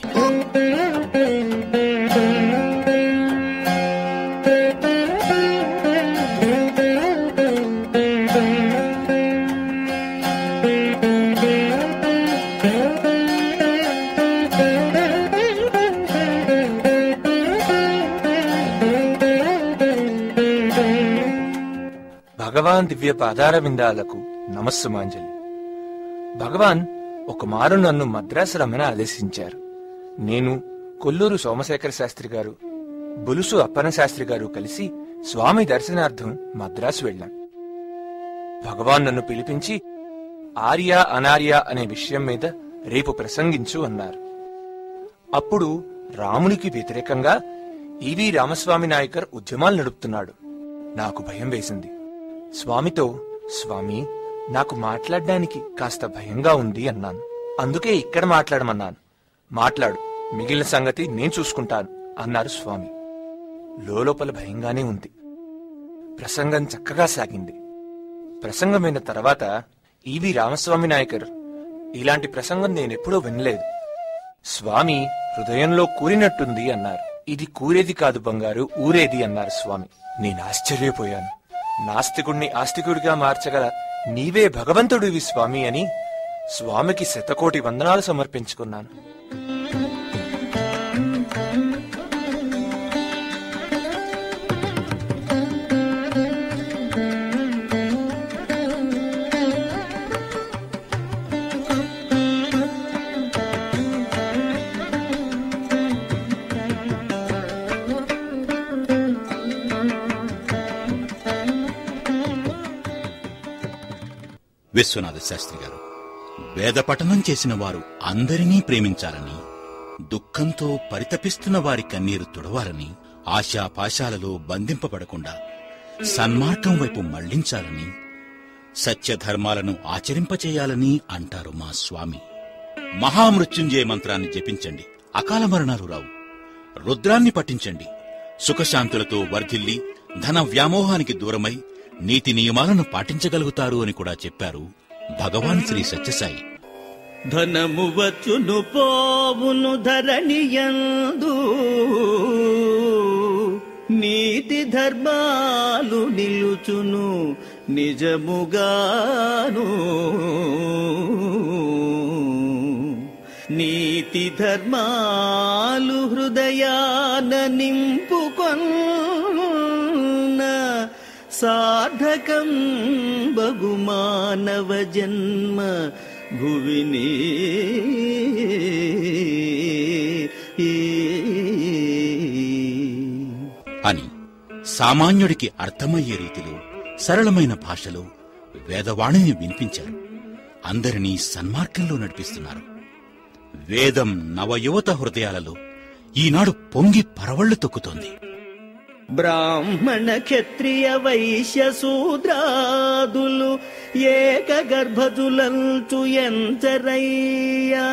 భగవాన్ దివ్య పాదార విందాలకు నమస్సుమాంజలి. భగవాన్ ఒక మారు నన్ను మద్రాసు రమ్మని ఆదేశించారు. నేను, కొల్లూరు సోమశేఖర శాస్త్రి గారు, బులుసు అప్పన శాస్త్రి గారు కలిసి స్వామి దర్శనార్థం మద్రాసు వెళ్ళాం. భగవాన్ నన్ను పిలిపించి ఆర్య అనార్య అనే విషయం మీద రేపు ప్రసంగించు అన్నారు. అప్పుడు రామునికి వ్యతిరేకంగా ఈవి రామస్వామి నాయకర్ ఉద్యమాలు నడుపుతున్నాడు. నాకు భయం వేసింది. స్వామితో, స్వామి, నాకు మాట్లాడడానికి కాస్త భయంగా ఉంది అన్నాను. అందుకే ఇక్కడ మాట్లాడమన్నాను. మాట్లాడు, మిగిలిన సంగతి నేను చూసుకుంటాను అన్నారు స్వామి. లోపల భయంగానే ఉంది. ప్రసంగం చక్కగా సాగింది. ప్రసంగమైన తర్వాత ఈవి రామస్వామి నాయకర్, ఇలాంటి ప్రసంగం నేనెప్పుడూ వినలేదు, స్వామి హృదయంలో కూరినట్టుంది అన్నారు. ఇది కూరేది కాదు బంగారు, ఊరేది అన్నారు స్వామి. నేను ఆశ్చర్యపోయాను. నాస్తికుణ్ణి ఆస్తికుడిగా మార్చగల నీవే భగవంతుడివి స్వామి అని స్వామికి శతకోటి వందనాలు సమర్పించుకున్నాను. విశ్వనాథ శాస్త్రి గారు, వేద పఠనం చేసిన వారు అందరినీ ప్రేమించాలని, దుఃఖంతో పరితపిస్తున్న వారి కన్నీరు తుడవాలని, ఆశాపాశాలలో బంధింపబడకుండా సన్మార్గం వైపు మళ్లించాలని, సత్యధర్మాలను ఆచరింపచేయాలని అంటారు మా స్వామి. మహామృత్యుంజయ మంత్రాన్ని జపించండి, అకాల మరణాలు రావు. రుద్రాన్ని పఠించండి, సుఖశాంతులతో వర్ధిల్లి ధన వ్యామోహానికి దూరమై నీతి నియమాలను పాటించగలుగుతారు అని కూడా చెప్పారు భగవాన్ శ్రీ సత్యసాయి. ధనము వచ్చును పోవును ధరణియందు, నీతి ధర్మాలు నిలుచును నిజముగాను. నీతి ధర్మాలు హృదయాన నింపుకొన్న సార్థకం బగుమానవ జన్మ భువిని. అని సామాన్యుడికి అర్థమయ్యే రీతిలో సరళమైన భాషలో వేదవాణిని వినిపించారు. అందరినీ సన్మార్గంలో నడిపిస్తున్నారు. వేదం నవయువత హృదయాలలో ఈనాడు పొంగి పరవళ్లు తొక్కుతోంది. బ్రాహ్మణ క్షత్రియ వైశ్య శూద్రాదులు ఏక గర్భజులంచు ఎంచరయ్యా.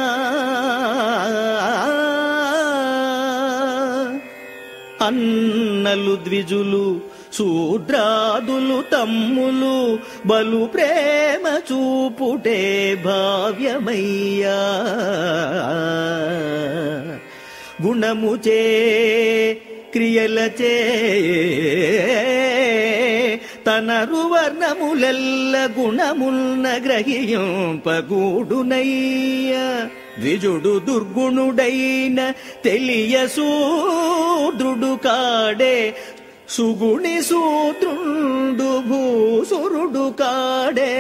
అన్నలు ద్విజులు శూద్రాదులు తమ్ములు బలు ప్రేమ చూపుటే భావ్యమయ్యా. గుణముచే క్రియలచే తనరు వర్ణములెల్ల గుణముల్న గ్రహింపగూడునయ్య. ద్విజుడు దుర్గుణుడైన తెలియ శూద్రుడు కాడే, సుగుణి శూద్రుండు భూసురుడు కాడే.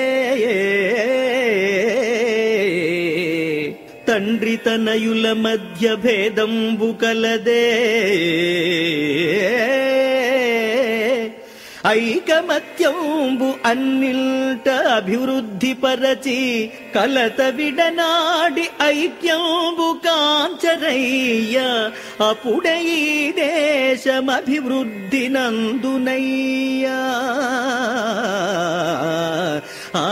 తండ్రి తనయుల మధ్య భేదంబు కలదే, ఐకమత్యంబు అన్నిల్ట అభివృద్ధి పరచి కలత విడనాడి ఐక్యంబు కాంచరయ్య. అప్పుడే ఈ దేశం అభివృద్ధి నందునయ్యా. ఆ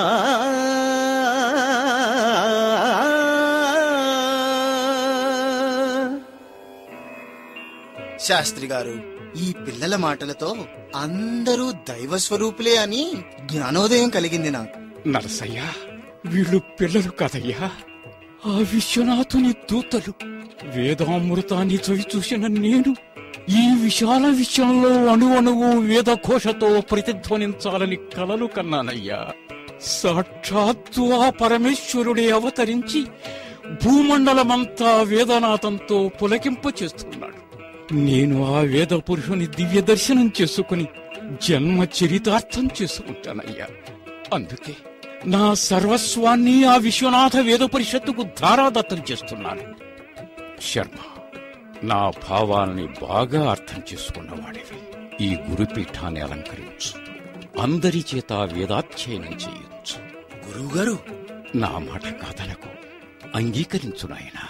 శాస్త్రి గారు, ఈ పిల్లల మాటలతో అందరూ దైవ స్వరూపులే అని జ్ఞానోదయం కలిగింది నాకు. నరసయ్య, వీళ్ళు పిల్లలు కదయ్యా, ఆ విశ్వనాథుని దూతలు. వేదామృతాన్ని చవి చూసిన నేను ఈ విశాల విషయంలో అణువణువు వేదఘోషతో ప్రతిధ్వనించాలని కలలు కన్నానయ్యా. సాక్షాత్తు ఆ పరమేశ్వరుడే అవతరించి భూమండలమంతా వేదనాథంతో పులకింప చేస్తున్నాడు. నేను ఆ వేద పురుషుని దివ్య దర్శనం చేసుకుని జన్మ చరితార్థం చేసుకుంటానయ్యా. అందుకే నా సర్వస్వాన్ని ఆ విశ్వనాథ వేద పరిషత్తుకు ధారాదత్తం చేస్తున్నాను. శర్మ, నా భావాల్ని బాగా అర్థం చేసుకున్నవాడివి. ఈ గురుపీఠాన్ని అలంకరించు, అందరి చేత వేదాధ్యయనం చేయొచ్చు. గురువుగారు, నా మాట కాదనకు, అంగీకరించు నాయనా.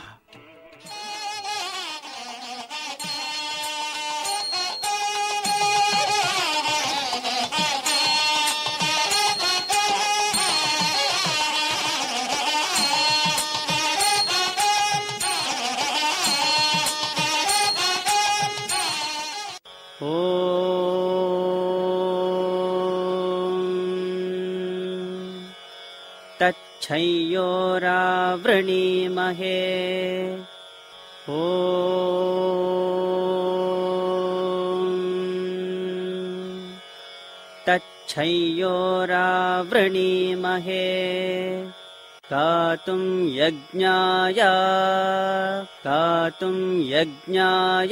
तच्छय्योरावृणीमहे ॐ तच्छय्योरावृणीमहे गातुं यज्ञाय गातुं यज्ञाय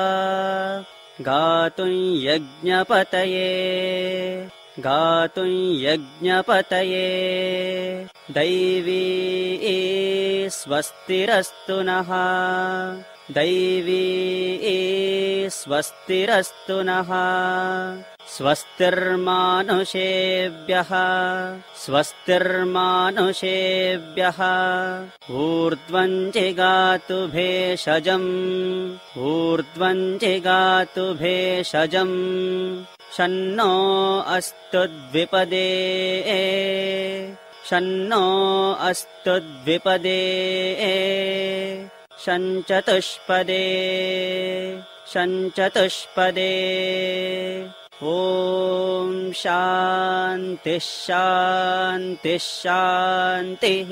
गातुं यज्ञपतये गातुं यज्ञपतये दैवी स्वस्तिरस्तु नः दैवी स्वस्तिरस्तु नः स्वस्तिर्मानुषेभ्यः स्वस्तिर्मानुषेभ्यः ऊर्ध्वं जिगातु भेषजम् ऊर्ध्वं जिगातु भेषजम् शन्नो अस्तु द्विपदे शन्नो अस्तु द्विपदे शञ्चतुष्पदे शञ्चतुष्पदे ॐ शान्तिः शान्तिः शान्तिः.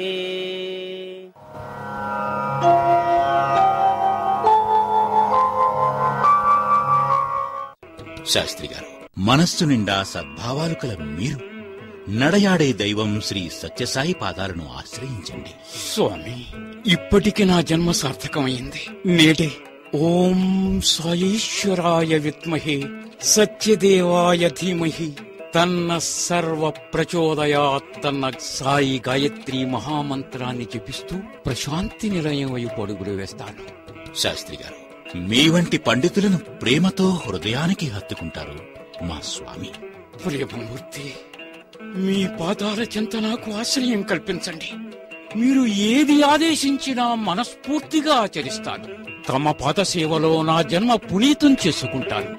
శాస్త్రి గారు, మనస్సు నిండా సద్భావాలు కల మీరు నడయాడే దైవం శ్రీ సత్యసాయి పాదాలను ఆశ్రయించండి. స్వామి, ఇప్పటికి నా జన్మ సార్థకమైంది. నేడే ఓం సాయేశ్వరాయ విద్మహే సత్యదేవాయ ధీమహి తన్న సర్వ ప్రచోదయాత్తన్న సాయి గాయత్రి మహామంత్రాన్ని జపిస్తూ ప్రశాంతి నిలయం వైపు అడుగులు వేస్తాను. శాస్త్రి గారు, మీ వంటి పండితులను ప్రేమతో హృదయానికి హత్తుకుంటారు మా స్వామి. ప్రియమూర్తి, మీ పాదాల చెంత నాకు ఆశ్రయం కల్పించండి. మీరు ఏది ఆదేశించినా మనస్ఫూర్తిగా ఆచరిస్తాను. తమ పాద సేవలో నా జన్మ పునీతం చేసుకుంటాను.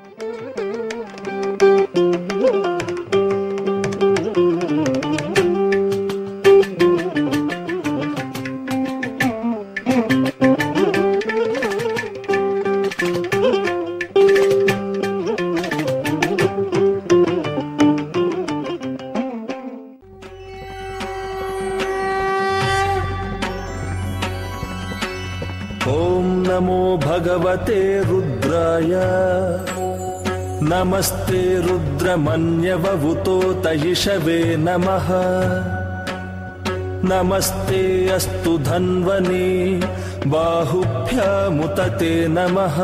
भगवते रुद्राय नमस्ते रुद्रमन्यवभूतो तयिषवे नमः नमस्ते अस्तु धन्वने बाहुभ्यामुतते नमः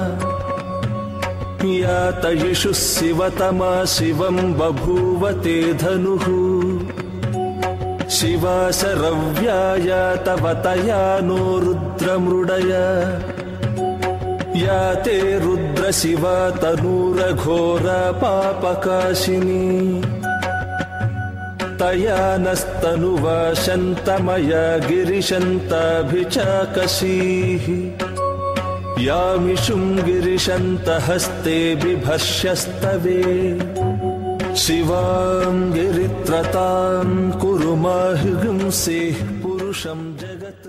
या तयिषु शिवतमा शिवं बभूवते धनुः शिवा शरव्याय तव तया नो रुद्रमृडय या ते रुद्र शिवा तनूरघोरा पापकाशिनी तया नस्तनुवा शन्तमया गिरिशन्ताभिचाकशीः यामिषुं गिरिशन्तहस्ते बिभर्ष्यस्तवे शिवां गिरित्रतां कुरु माहिंसेः पुरुषं जगत्.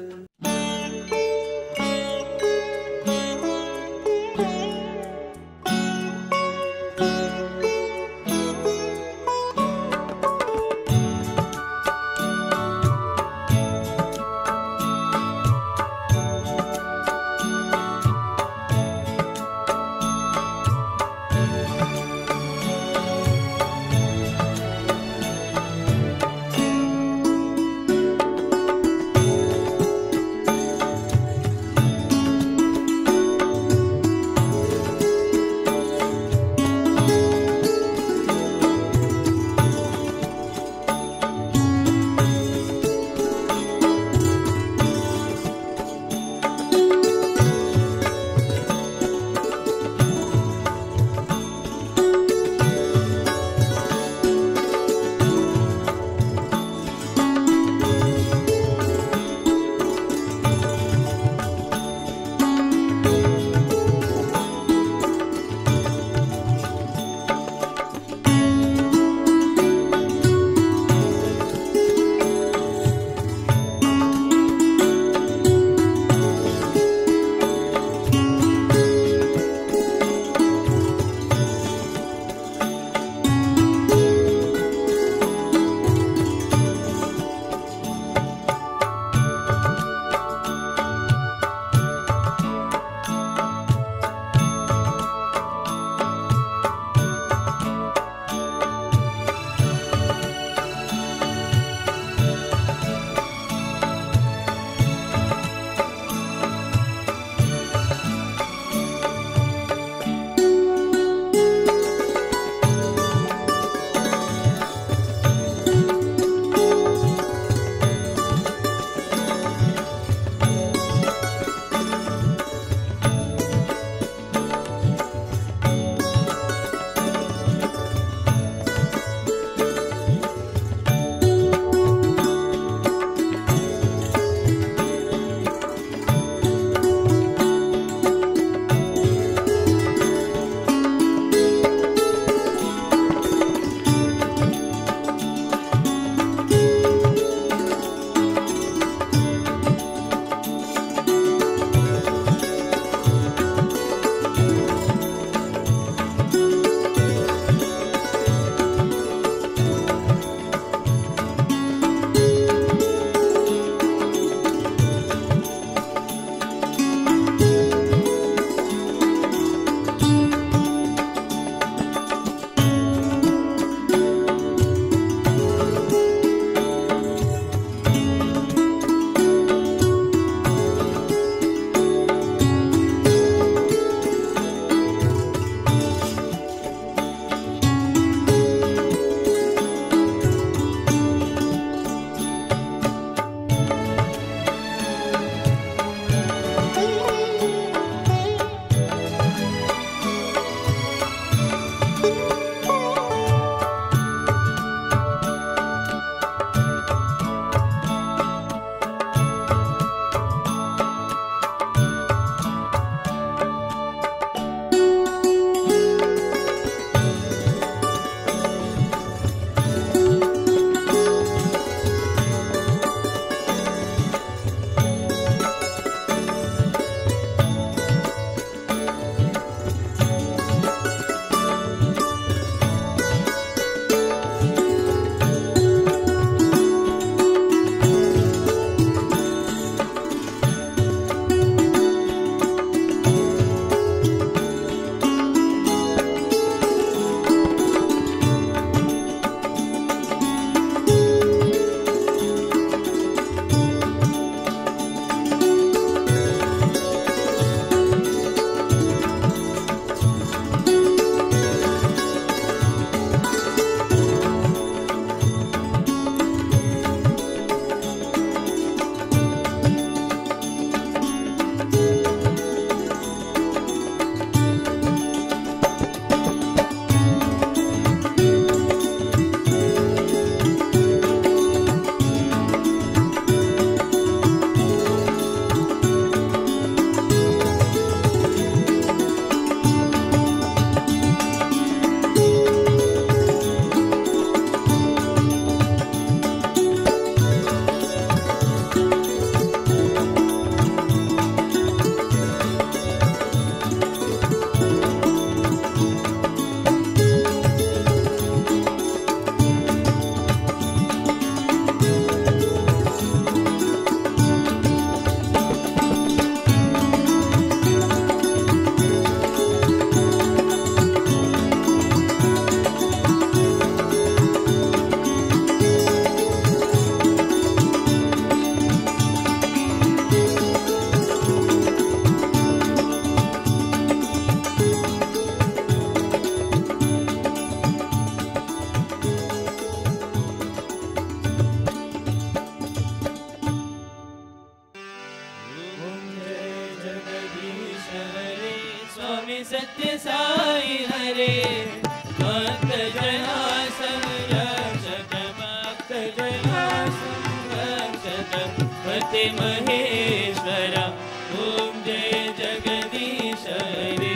ते महेश्वरा ॐ जय जगदीश रे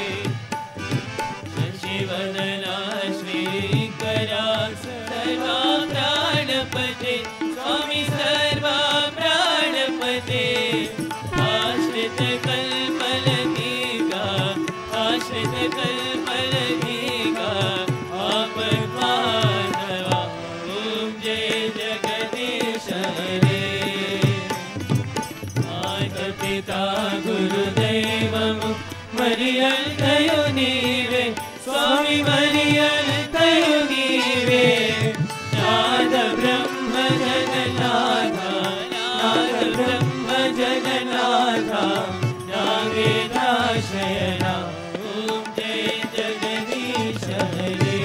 शशिवदना श्रीकरा सर्वा प्राणपते स्वामी सर्वा प्राणपते आश्रित कल्पलतिका आश्रित कल्पलतिका आपद्बान्धवा ॐ जय जगदीश रे माता गुरुदैवमु मरियल्तयु नीवे स्वामी मरियल्तयु नीवे नाद ब्रह्म जगन्नाथा नाद ब्रह्म जगन्नाथा नागेन्द्राशयना ॐ जय जगदीश रे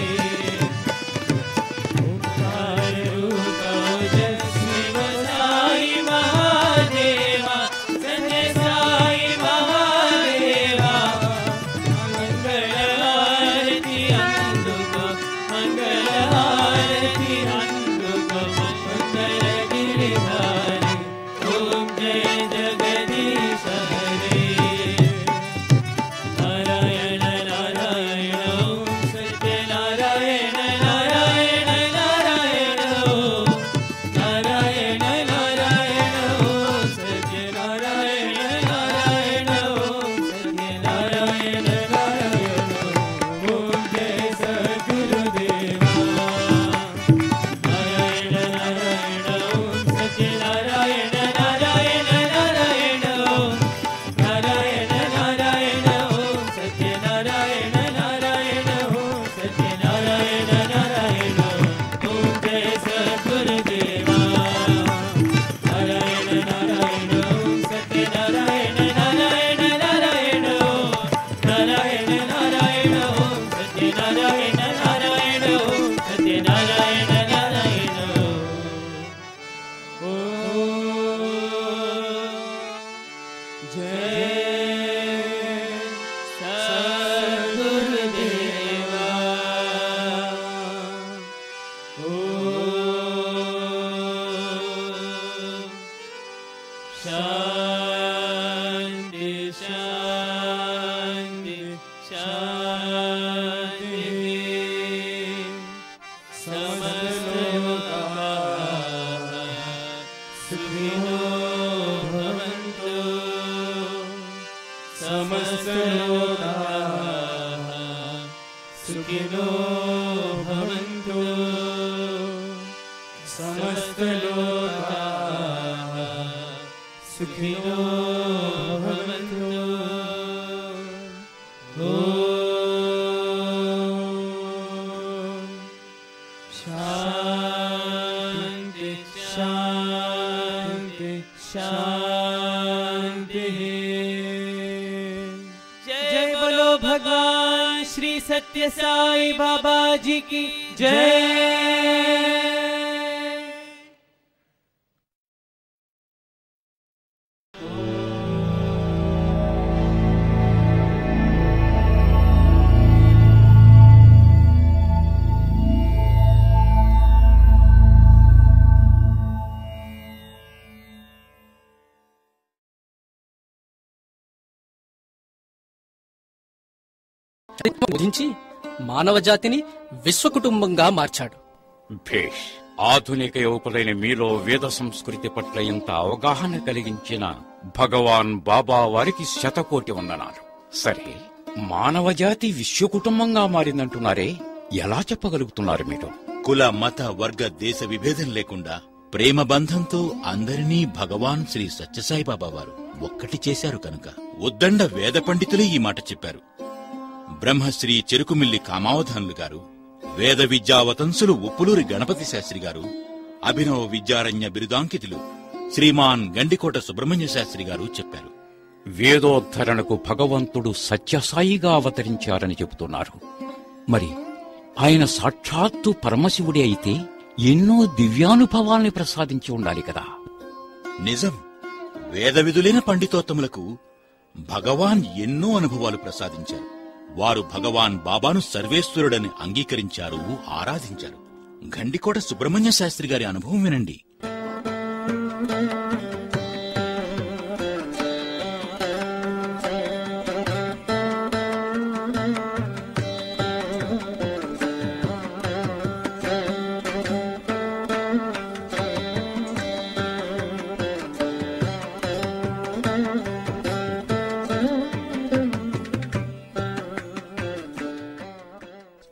ओंकाररूपो जस्मि साई महादेवा संजय साई महादेवा मंगलारति अंदुको मंगलारति अंदुको मंगल गिरिधारी ॐ जय जगदीश रे नारायण नारायण ॐ सत्यनारायण नारायण नारायण ॐ नारायण नारायण ॐ सत्यनारायण नारायण ॐ सत्यनारायण नारायण ॐ जय सद्गुरुदेवा नारायण नारायण ॐ सत्यनारायण नारायण नारायण ॐ नारायण नारायण ॐ सत्यनारायण नारायण ॐ सत्यनारायण नारायण ॐ जय सद्गुरुदेवा नारायण नारायण ॐ सत्यनारायण नारायण नारायण ॐ नारायण नारायण ॐ सत्यनारायण नारायण ॐ सत्यनारायण नारायण ॐ जय सद्गुरुदेवा ॐ शान्ति शान्ति शान्ति समस्तलोकाः सुखिनो भवन्तु समस्तलोकाः सुखिनो भवन्तु समस्तलोकाः सुखिनो भवन्तु ॐ शान्ति शान्ति शान्ति जय बोलो भगवान श्री सत्य साई बाबा जी की जय। బోధించి మానవ జాతిని విశ్వకుటుంబంగా మార్చాడు. భేష్, ఆధునిక యువకులైన మీలో వేద సంస్కృతి పట్ల ఇంత అవగాహన కలిగించిన భగవాన్ బాబా వారికి శతకోటి వందనాలు. సరే, మానవ జాతి విశ్వకుటుంబంగా మారిందంటున్నారే, ఎలా చెప్పగలుగుతున్నారు మీరు? కుల మత వర్గ దేశ విభేదం లేకుండా ప్రేమ బంధంతో అందరినీ భగవాన్ శ్రీ సత్యసాయిబాబా వారు ఒక్కటి చేశారు కనుక ఉద్దండ వేద పండితులే ఈ మాట చెప్పారు. బ్రహ్మశ్రీ చెరుకుమిల్లి కామావధానులు గారు, వేద విద్యావతంసులు ఉప్పులూరి గణపతి శాస్త్రి గారు, అభినవ విద్యారణ్య బిరుదాంకితులు శ్రీమాన్ గండికోట సుబ్రహ్మణ్య శాస్త్రి గారు చెప్పారు. వేదోద్ధరణకు భగవంతుడు సత్యసాయిగా అవతరించారని చెబుతున్నారు. మరి ఆయన సాక్షాత్తు పరమశివుడే అయితే ఎన్నో దివ్యానుభవాల్ని ప్రసాదించి ఉండాలి కదా. నిజం, వేద విధులైన పండితోత్తములకు భగవాన్ ఎన్నో అనుభవాలు ప్రసాదించారు. వారు భగవాన్ బాబాను సర్వేశ్వరుడని అంగీకరించారు, ఆరాధించారు. గండికోట సుబ్రహ్మణ్య శాస్త్రి గారి అనుభవం వినండి.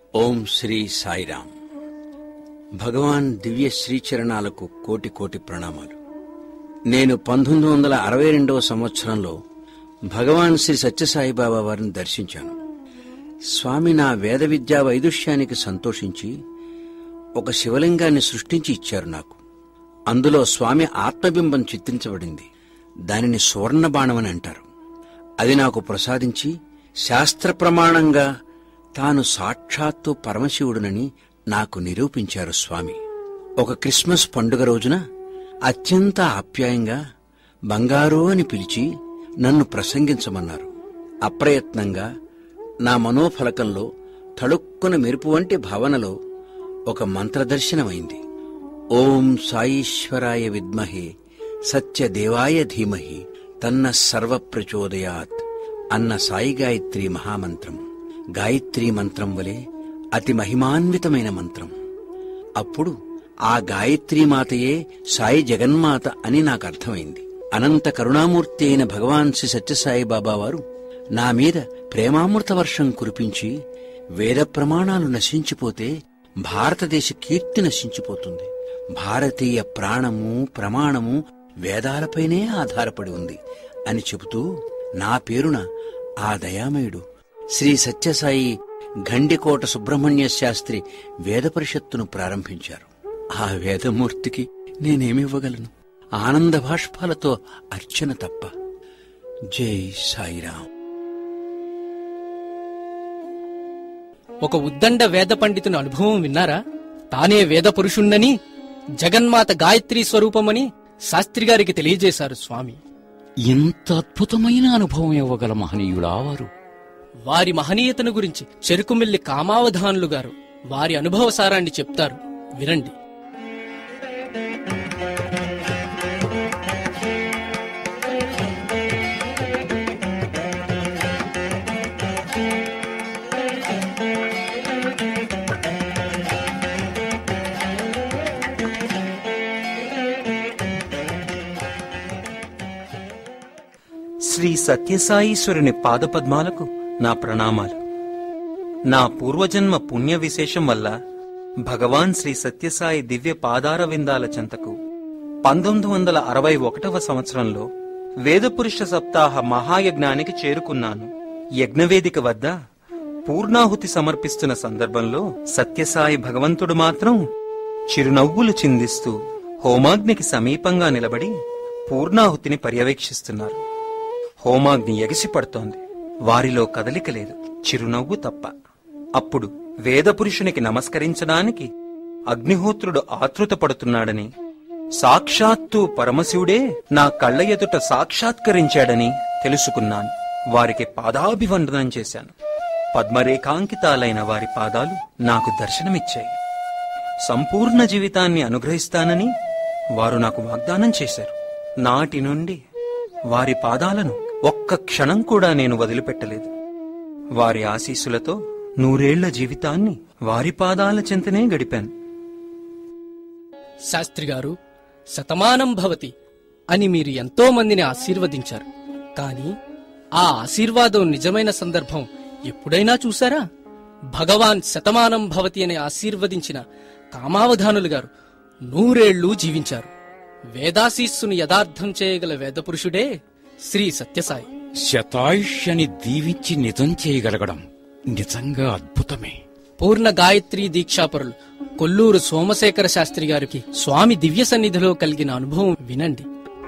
ఓం శ్రీ సాయిరాం. భగవాన్ దివ్య శ్రీచరణాలకు కోటి కోటి ప్రణామాలు. నేను పంతొమ్మిది వందల అరవై రెండవ సంవత్సరంలో భగవాన్ శ్రీ సత్యసాయిబాబా వారిని దర్శించాను. స్వామి నా వేద విద్యా వైదుష్యానికి సంతోషించి ఒక శివలింగాన్ని సృష్టించి ఇచ్చారు నాకు. అందులో స్వామి ఆత్మబింబం చిత్రించబడింది. దానిని సువర్ణ బాణమని అంటారు. అది నాకు ప్రసాదించి శాస్త్ర ప్రమాణంగా తాను సాక్షాత్తు పరమశివుడునని నాకు నిరూపించారు స్వామి. ఒక క్రిస్మస్ పండుగ రోజున అత్యంత ఆప్యాయంగా బంగారు అని పిలిచి నన్ను ప్రసంగించమన్నారు. అప్రయత్నంగా నా మనోఫలకంలో తళుక్కున మెరుపు వంటి భావనలో ఒక మంత్రదర్శనమైంది. ఓం సాయీశ్వరాయ విద్మహే సత్యదేవాయ ధీమహి తన్న సర్వ ప్రచోదయాత్ అన్న సాయి గాయత్రి మహామంత్రం. గాయత్రీ మంత్రం వలె అతి మహిమాన్వితమైన మంత్రం. అప్పుడు ఆ గాయత్రీమాతయే సాయి జగన్మాత అని నాకు అర్థమైంది. అనంత కరుణామూర్తి అయిన భగవాన్ శ్రీ సత్యసాయిబాబా వారు నా మీద ప్రేమామృత వర్షం కురిపించి వేద ప్రమాణాలు నశించిపోతే భారతదేశ కీర్తి నశించిపోతుంది. భారతీయ ప్రాణము ప్రమాణము వేదాలపైనే ఆధారపడి ఉంది అని చెబుతూ నా పేరున ఆ దయామయుడు శ్రీ సత్యసాయి గండికోట సుబ్రహ్మణ్య శాస్త్రి వేద పరిషత్తును ప్రారంభించారు. ఆ వేదమూర్తికి నేనేమివ్వగలను? ఆనంద భాష్పాలతో అర్చన తప్ప. జై సాయిరాం. ఒక ఉద్దండ వేద పండితుని అనుభవం విన్నారా? తానే వేద పురుషుణ్ణని, జగన్మాత గాయత్రీ స్వరూపమని శాస్త్రి గారికి తెలియజేశారు స్వామి. ఇంత అద్భుతమైన అనుభవం ఇవ్వగల మహనీయుడా వారు. వారి మహనీయతను గురించి చెరుకుమిల్లి కామావధానులు గారు వారి అనుభవ సారాన్ని చెప్తారు, వినండి. శ్రీ సత్యసాయీశ్వరుని పాదపద్మాలకు నా ప్రణామాలు. నా పూర్వజన్మ పుణ్య విశేషం వల్ల భగవాన్ శ్రీ సత్యసాయి దివ్య పాదార విందాల చెంతకు పంతొమ్మిది వందల అరవై ఒకటవ సంవత్సరంలో వేదపురుష సప్తాహ మహాయజ్ఞానికి చేరుకున్నాను. యజ్ఞవేదిక వద్ద పూర్ణాహుతి సమర్పిస్తున్న సందర్భంలో సత్యసాయి భగవంతుడు మాత్రం చిరునవ్వులు చిందిస్తూ హోమాగ్నికి సమీపంగా నిలబడి పూర్ణాహుతిని పర్యవేక్షిస్తున్నారు. హోమాగ్ని ఎగిసిపడుతోంది. వారిలో కదలిక లేదు, చిరునవ్వు తప్ప. అప్పుడు వేదపురుషునికి నమస్కరించడానికి అగ్నిహోత్రుడు ఆతృత పడుతున్నాడని, సాక్షాత్తు పరమశివుడే నా కళ్ల ఎదుట సాక్షాత్కరించాడని తెలుసుకున్నాను. వారికి పాదాభివందనం చేశాను. పద్మరేఖాంకితాలైన వారి పాదాలు నాకు దర్శనమిచ్చాయి. సంపూర్ణ జీవితాన్ని అనుగ్రహిస్తానని వారు నాకు వాగ్దానం చేశారు. నాటి నుండి వారి పాదాలను ఒక్క క్షణం కూడా నేను వదిలిపెట్టలేదు. వారి ఆశీస్సులతో నూరేళ్ల జీవితాన్ని వారి పాదాల చెంతనే గడిపాను. శాస్త్రి గారు, శతమానం భవతి అని మీరు ఎంతో మందిని ఆశీర్వదించారు. కాని ఆ ఆశీర్వాదం నిజమైన సందర్భం ఎప్పుడైనా చూశారా? భగవాన్ శతమానం భవతి అని ఆశీర్వదించిన కామావధానులు గారు నూరేళ్లు జీవించారు. వేదాశీస్సును యథార్థం చేయగల వేదపురుషుడే శ్రీ సత్యసాయి. శతాయుష్యని దీవించి నిజం చేయగలగడం నిజంగా అద్భుతమే. పూర్ణ గాయత్రీ దీక్షాపరులు కొల్లూరు సోమశేఖర శాస్త్రి గారికి స్వామి దివ్య సన్నిధిలో కలిగిన అనుభవం వినండి.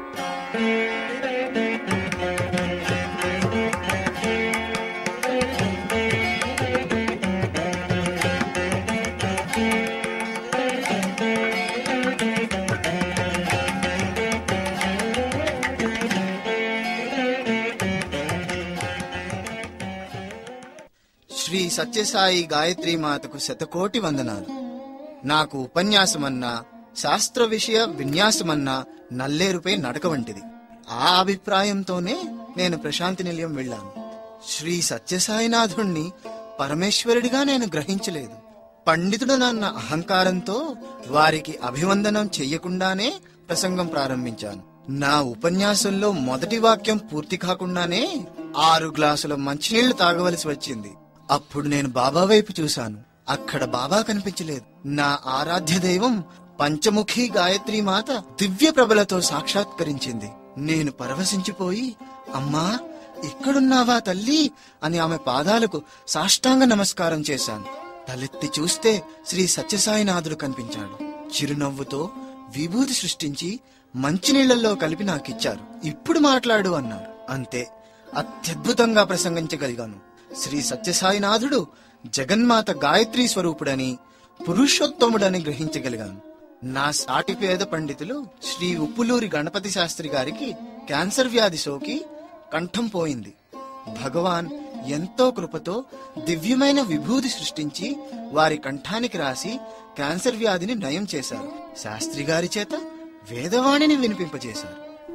శ్రీ సత్యసాయి గాయత్రీ మాతకు శతకోటి వందనాలు. నాకు ఉపన్యాసమన్నా శాస్త్ర విషయ విన్యాసమన్నా నల్లేరుపై నడక వంటిది. ఆ అభిప్రాయంతోనే నేను ప్రశాంతి నిలయం వెళ్ళాను. శ్రీ సత్యసాయినాథుణ్ణి పరమేశ్వరుడిగా నేను గ్రహించలేదు. పండితుడనన్న అహంకారంతో వారికి అభివందనం చెయ్యకుండానే ప్రసంగం ప్రారంభించాను. నా ఉపన్యాసంలో మొదటి వాక్యం పూర్తి కాకుండానే ఆరు గ్లాసుల మంచినీళ్లు తాగవలసి వచ్చింది. అప్పుడు నేను బాబా వైపు చూశాను. అక్కడ బాబా కనిపించలేదు. నా ఆరాధ్య దైవం పంచముఖి గాయత్రి మాత దివ్య ప్రభలతో సాక్షాత్కరించింది. నేను పరవశించిపోయి, అమ్మా ఇక్కడున్నావా తల్లి అని ఆమె పాదాలకు సాష్టాంగ నమస్కారం చేశాను. తలెత్తి చూస్తే శ్రీ సత్యసాయినాథుడు కనిపించాడు. చిరునవ్వుతో విభూతి సృష్టించి మంచినీళ్లలో కలిపి నాకిచ్చారు. ఇప్పుడు మాట్లాడు అన్నారు. అంతే, అత్యద్భుతంగా ప్రసంగించగలిగాను. శ్రీ సత్యసాయినాథుడు జగన్మాత గాయత్రీ స్వరూపుడని, పురుషోత్తముడని గ్రహించగలిగాను. నా సాటి పేద పండితులు శ్రీ ఉప్పులూరి గణపతి శాస్త్రి గారికి క్యాన్సర్ వ్యాధి సోకి కంఠం పోయింది. భగవాన్ ఎంతో కృపతో దివ్యమైన విభూతి సృష్టించి వారి కంఠానికి రాసి క్యాన్సర్ వ్యాధిని నయం చేశారు. శాస్త్రి గారి చేత వేదవాణిని వినిపింపజేశారు.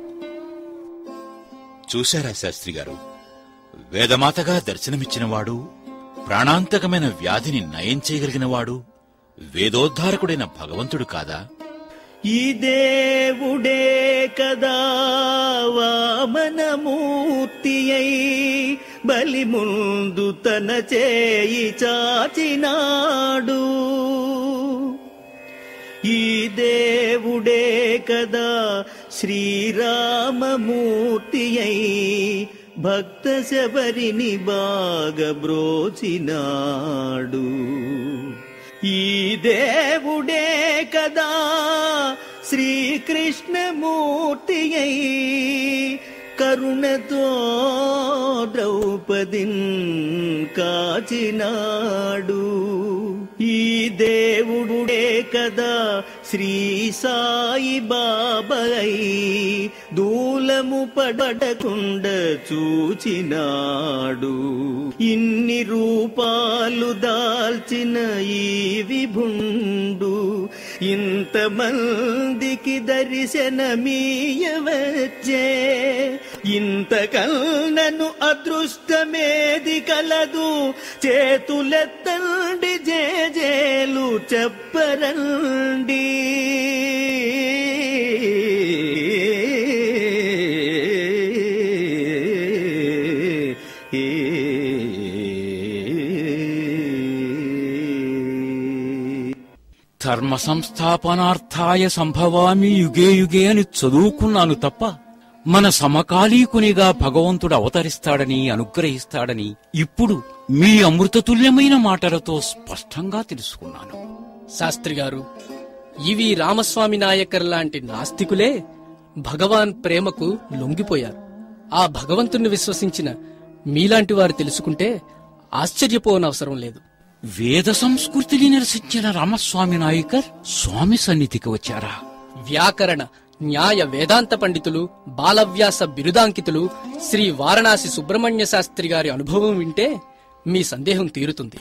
చూశారా శాస్త్రి గారు, వేదమాతగా దర్శనమిచ్చినవాడు, ప్రాణాంతకమైన వ్యాధిని నయం చేయగలిగినవాడు వేదోద్ధారకుడైన భగవంతుడు కాదా? ఈ దేవుడే కదా వామనమూర్తి అయి బలి ముందు తన చేయి చాచినాడు. ఈ దేవుడే కదా శ్రీరామమూర్తి అయి భక్త శబరిని బాగా బ్రోచినాడు. ఈ దేవుడే కదా శ్రీకృష్ణమూర్తి అయి కరుణతో ద్రౌపదిన్ కాచినాడు. ఈ దేవుడే కదా శ్రీ సాయి బాబాయ్ దూలము పడకుండా చూచినాడు. ఇన్ని రూపాలు దాల్చిన ఈ విభుండు ఇంతమందికి దర్శనమీయవచ్చే. ఇంతకన్నను అదృష్టమేది కలదు, చేతులెత్తండి జేజేలు చెప్పరండి. ధర్మ సంస్థాపనార్థాయ సంభవామి యుగే యుగే అని చదువుకున్నాను తప్ప మన సమకాలీకునిగా భగవంతుడు అవతరిస్తాడని, అనుగ్రహిస్తాడని ఇప్పుడు మీ అమృతతుల్యమైన మాటలతో స్పష్టంగా తెలుసుకున్నాను. శాస్త్రి గారు, ఇవి రామస్వామి నాయకర్ లాంటి నాస్తికులే భగవాన్ ప్రేమకు లొంగిపోయారు. ఆ భగవంతుణ్ణి విశ్వసించిన మీలాంటి వారు తెలుసుకుంటే ఆశ్చర్యపోనవసరం లేదు. వేద సంస్కృతిని నిరసించిన రామస్వామి నాయకర్ స్వామి సన్నిధికి వచ్చారా? వ్యాకరణ, న్యాయ, వేదాంత పండితులు, బాలవ్యాస బిరుదాంకితులు శ్రీ వారణాసి సుబ్రహ్మణ్య శాస్త్రి గారి అనుభవం వింటే మీ సందేహం తీరుతుంది.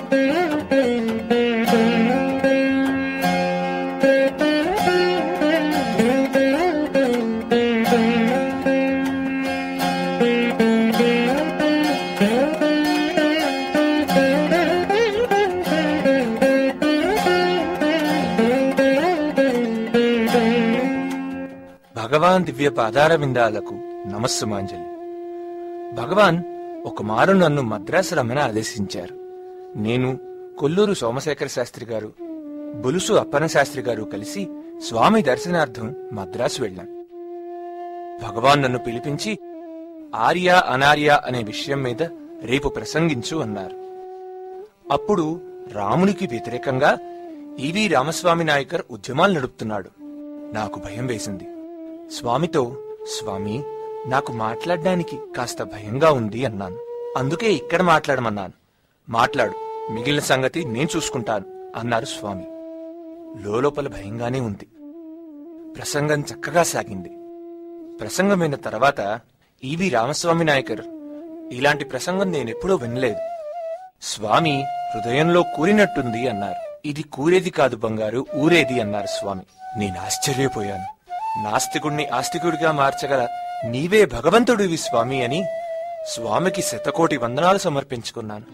భగవాన్ దివ్య పాదార విందాలకు నమస్సుమాంజలి. భగవాన్ ఒక మారు నన్ను మద్రాసు రమ్మని ఆదేశించారు. నేను, కొల్లూరు సోమశేఖర శాస్త్రి గారు, బులుసు అప్పన శాస్త్రి గారు కలిసి స్వామి దర్శనార్థం మద్రాసు వెళ్ళాం. భగవాన్ నన్ను పిలిపించి ఆర్య అనార్య అనే విషయం మీద రేపు ప్రసంగించు అన్నారు. అప్పుడు రామునికి వ్యతిరేకంగా ఈవి రామస్వామి నాయకర్ ఉద్యమాలు నడుపుతున్నాడు. నాకు భయం వేసింది. స్వామితో, స్వామి నాకు మాట్లాడడానికి కాస్త భయంగా ఉంది అన్నాను. అందుకే ఇక్కడ మాట్లాడమన్నాను. మాట్లాడు, మిగిలిన సంగతి నేను చూసుకుంటాను అన్నారు స్వామి. లోపల భయంగానే ఉంది. ప్రసంగం చక్కగా సాగింది. ప్రసంగమైన తర్వాత ఈవి రామస్వామి నాయకర్, ఇలాంటి ప్రసంగం నేనెప్పుడూ వినలేదు, స్వామి హృదయంలో కూరినట్టుంది అన్నారు. ఇది కూరేది కాదు బంగారు, ఊరేది అన్నారు స్వామి. నేను ఆశ్చర్యపోయాను. నాస్తికుణ్ణి ఆస్తికుడిగా మార్చగల నీవే భగవంతుడివి స్వామి అని స్వామికి శతకోటి వందనాలు సమర్పించుకున్నాను.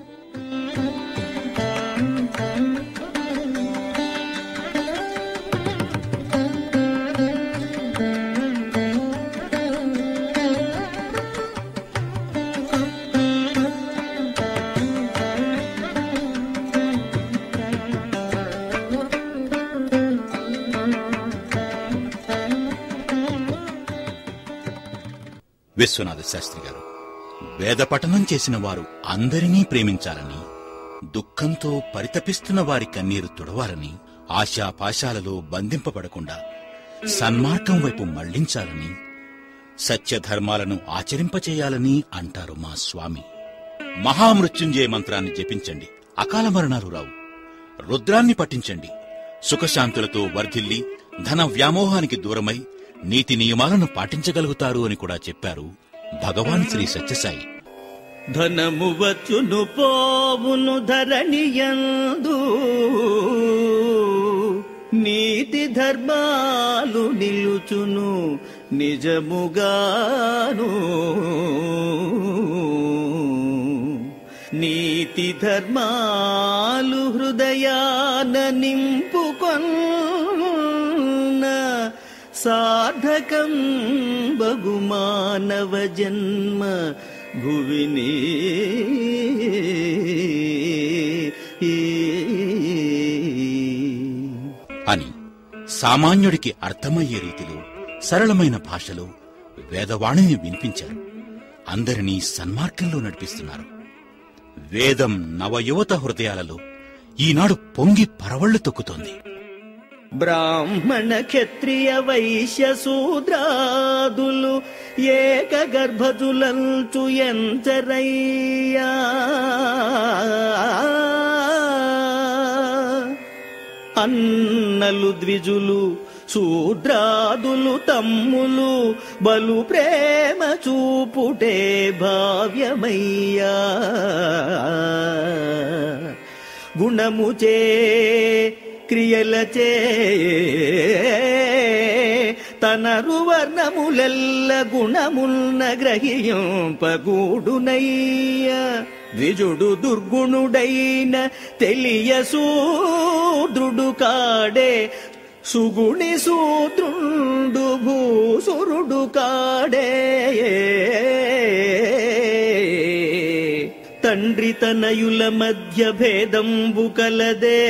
విశ్వనాథ శాస్త్రి గారు, వేద పఠనం చేసిన వారు అందరినీ ప్రేమించాలని, దుఃఖంతో పరితపిస్తున్న వారి కన్నీరు తుడవాలని, ఆశాపాశాలలో బంధింపబడకుండా సన్మార్గం వైపు మళ్లించాలని, సత్యధర్మాలను ఆచరింపచేయాలని అంటారు మా స్వామి. మహామృత్యుంజయ మంత్రాన్ని జపించండి, అకాల మరణాలు రావు. రుద్రాన్ని పఠించండి, సుఖశాంతులతో వర్ధిల్లి ధన వ్యామోహానికి దూరమై నీతి నియమాలను పాటించగలుగుతారు అని కూడా చెప్పారు భగవాన్ శ్రీ సత్యసాయి. ధనము వచ్చును పోవును ధరణియందు, నీతి ధర్మాలు నిలుచును నిజముగాను. నీతి ధర్మాలు హృదయాన నింపుకొన్న సార్థకం బగు మానవ జన్మ భువిని. అని సామాన్యుడికి అర్థమయ్యే రీతిలో సరళమైన భాషలో వేదవాణిని వినిపించారు. అందరినీ సన్మార్గంలో నడిపిస్తున్నారు. వేదం నవయువత హృదయాలలో ఈనాడు పొంగి పరవళ్లు తొక్కుతోంది. బ్రాహ్మణ క్షత్రియ వైశ్య శూద్రాదులు ఏక గర్భజులంచు ఎంచరయ్యా. అన్నలు ద్విజులు శూద్రాదులు తమ్ములు బలు ప్రేమ చూపుటే భావ్యమయ్యా. గుణముచే క్రియలచే తనరు వర్ణములెల్ల గుణముల్న గ్రహింపగూడునయ్యా. ద్విజుడు దుర్గుణుడైన తెలియ శూద్రుడు కాడే, సుగుణి శూద్రుండు భూసురుడు కాడే. తండ్రి తనయుల మధ్య భేదంబు కలదే,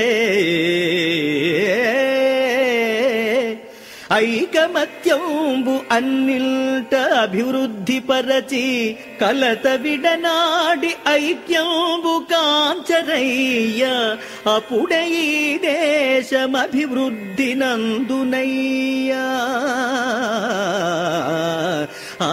ఐకమత్యంబు అన్నిల్ట అభివృద్ధి పరచి కలత విడనాడి ఐక్యంబు కాంచరయ్య. అప్పుడే ఈ దేశం అభివృద్ధి నందునయ్యా. ఆ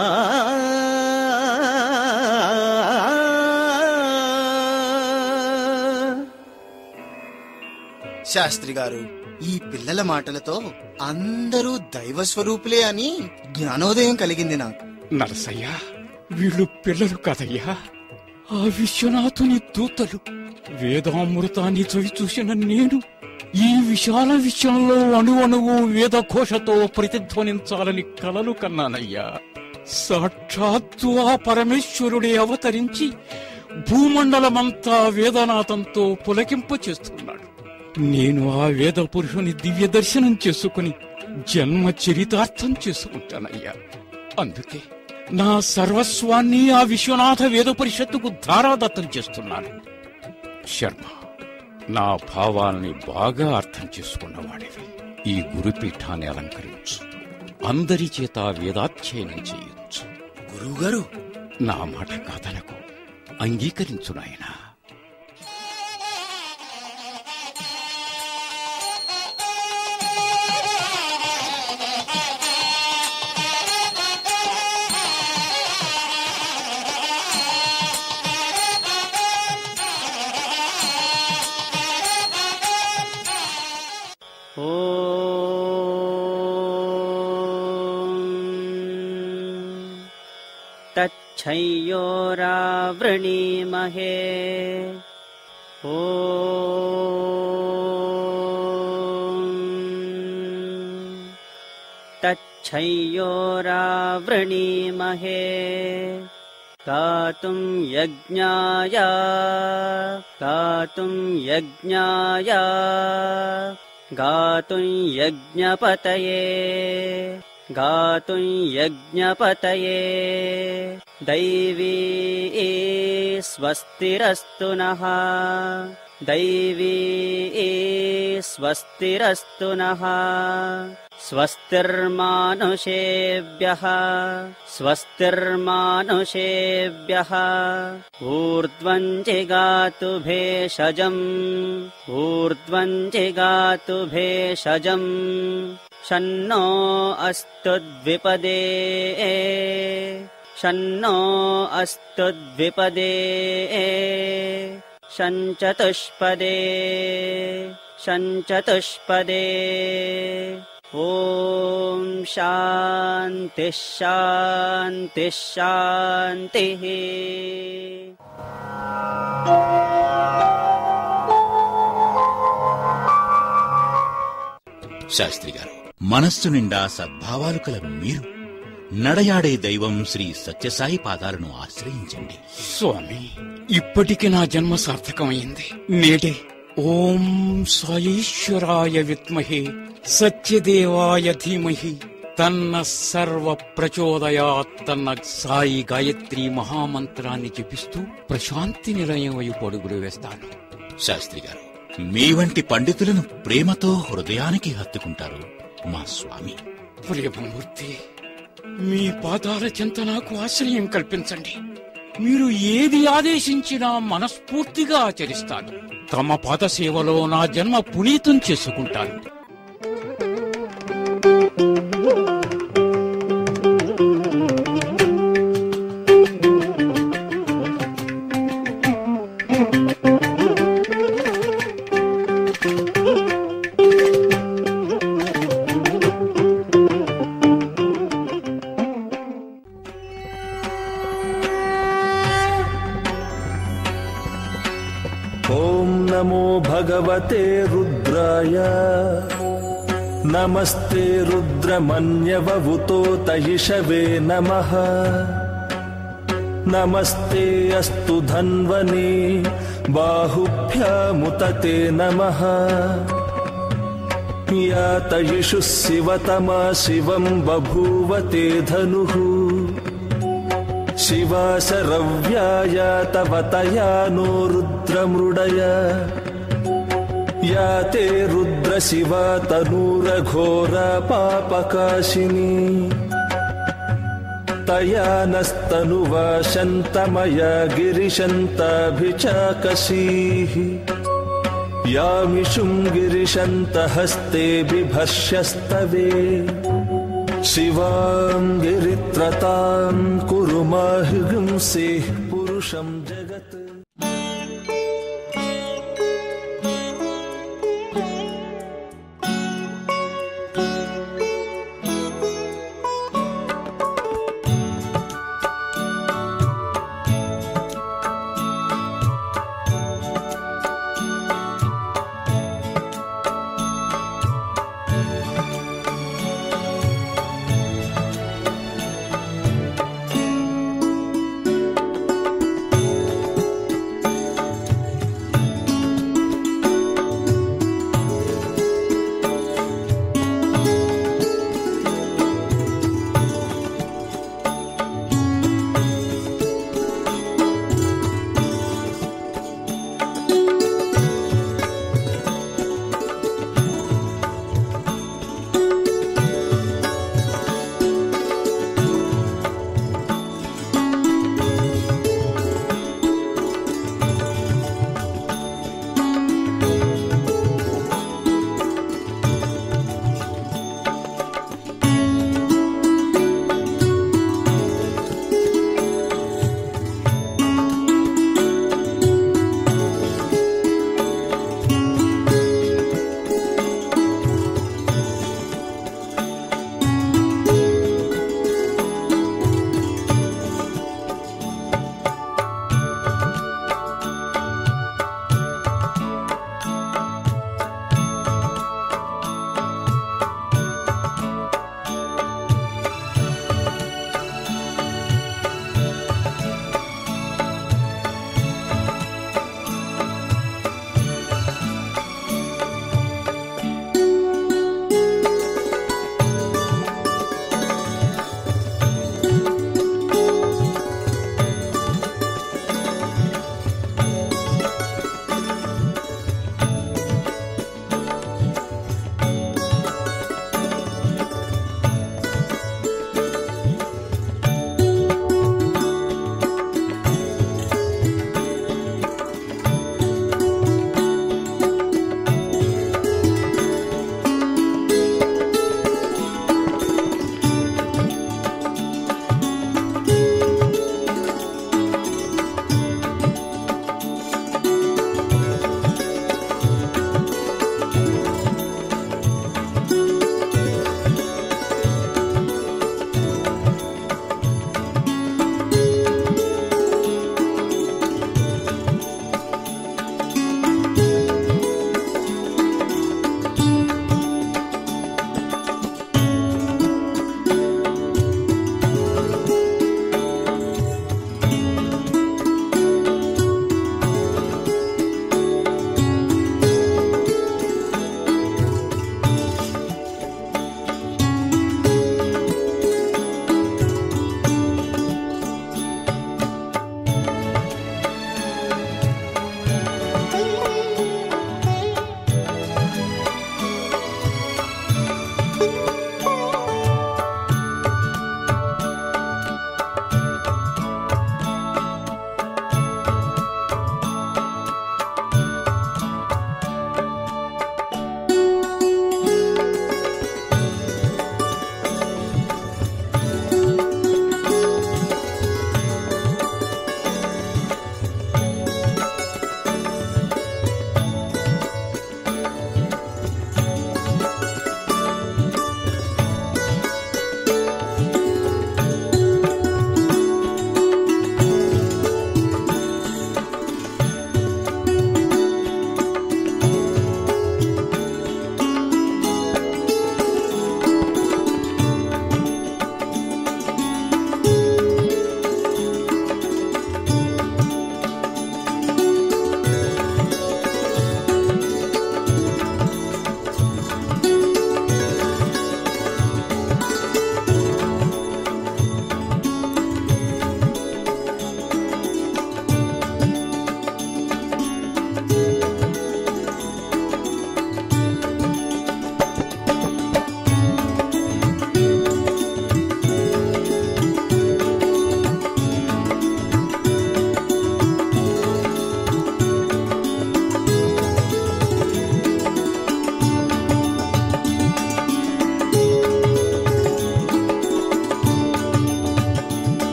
శాస్త్రి గారు, ఈ పిల్లల మాటలతో అందరూ దైవ స్వరూపులే అని జ్ఞానోదయం కలిగింది నాకు. నరసయ్య, వీళ్ళు పిల్లలు కదయ్యా, ఆ విశ్వనాథుని దూతలు. వేదామృతాన్ని చవి చూసిన నేను ఈ విశాల విషయంలో అణువణువు వేదఘోషతో ప్రతిధ్వనించాలని కలలు కన్నానయ్యా. సాక్షాత్తు ఆ పరమేశ్వరుడే అవతరించి భూమండలమంతా వేదనాథంతో పులకింప చేస్తున్నాడు. నేను ఆ వేద పురుషుని దివ్య దర్శనం చేసుకుని జన్మ చరితార్థం చేసుకుంటానయ్యా. అందుకే నా సర్వస్వాన్ని ఆ విశ్వనాథ వేద పరిషత్తుకు ధారాదత్తం చేస్తున్నాను. శర్మ, నా భావాల్ని బాగా అర్థం చేసుకున్నవాడివి. ఈ గురుపీఠాన్ని అలంకరించు, అందరి చేత వేదాధ్యయనం చేయొచ్చు. గురువుగారు, నా మాట కాదనకు, అంగీకరించు నాయనా. तच्छयोरावृणीमहे ॐ तच्छयोरावृणीमहे गातुं यज्ञाय गातुं यज्ञाय गातुं यज्ञपतये गातुं यज्ञपतये दैवी स्वस्तिरस्तु नः दैवी स्वस्तिरस्तु नः स्वस्तिर्मानुषेभ्यः स्वस्तिर्मानुषेभ्यः ऊर्ध्वं जिगातु भेषजम् ऊर्ध्वं जिगातु भेषजम् शन्नो अस्तु द्विपदे शन्नो अस्तु द्विपदे शञ्चतुष्पदे शञ्चतुष्पदे ॐ शान्तिः शान्तिः शान्तिः। శాస్త్రి గారు, మనస్సు నిండా సద్భావాలు కల మీరు నడయాడే దైవం శ్రీ సత్యసాయి పాదాలను ఆశ్రయించండి. స్వామి, ఇప్పటికి నా జన్మ సార్థకమైంది. నేడే ఓం సాయేశ్వరాయ విద్మహే సత్యదేవాయ ధీమహి తన్న సర్వ ప్రచోదయాత్తన్న సాయి గాయత్రి మహామంత్రాన్ని జపిస్తూ ప్రశాంతి నిలయం వైపు అడుగులు వేస్తాను. శాస్త్రి గారు, మీ వంటి పండితులను ప్రేమతో హృదయానికి హత్తుకుంటారు మా స్వామి. ప్రేమమూర్తి, మీ పాదాల చెంత నాకు ఆశ్రయం కల్పించండి. మీరు ఏది ఆదేశించినా మనస్ఫూర్తిగా ఆచరిస్తాను. తమ పాద సేవలో నా జన్మ పునీతం చేసుకుంటాను. भगवते रुद्राय नमस्ते रुद्रमन्यवभूतो तयिषवे नमः नमस्ते अस्तु धन्वने बाहुभ्यामुतते नमः या तयिषु शिवतमा शिवं बभूवते धनुः शिवा शरव्याय तव तया नो रुद्रमृडय या ते रुद्र शिवा तनूरघोर पापकाशिनी तया नस्तनुवा शन्तमया गिरिशन्ताभिचाकशीः यामिषुं गिरिशन्तहस्ते बिभर्ष्यस्तवे शिवां गिरित्रतां कुरु माहिंसेः पुरुषं जगत्।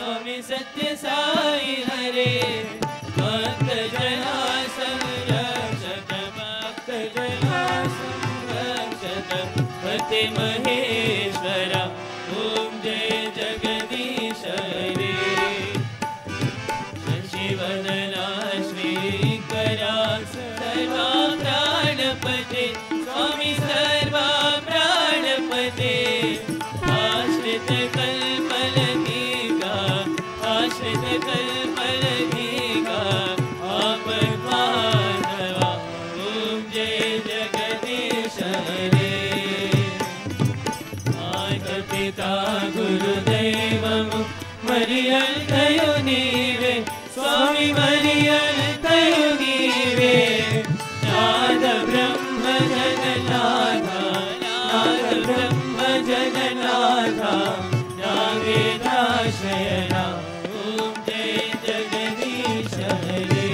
स्वामी सत्य साई हरे भक्त जना संरक्षक भक्त जना संरक्षक पति महेश्वरा ओम जय जगदीश हरे शशिवदना श्रीकरा सर्वा प्राणपते स्वामी सर्वा प्राणपते आश्रित कल्पलतिका आश्रित कल्पलतिका आपद्बांधवा ओम जय जगदीश हरे माता पिता गुरुदैवं मरियल्तयो नीवे स्वामी मरियल्तयो नीवे नाद ब्रह्म जगन्नाथा नाद ब्रह्म जगन्नाथा नागेन्द्राशयना ओम जय जगदीश हरे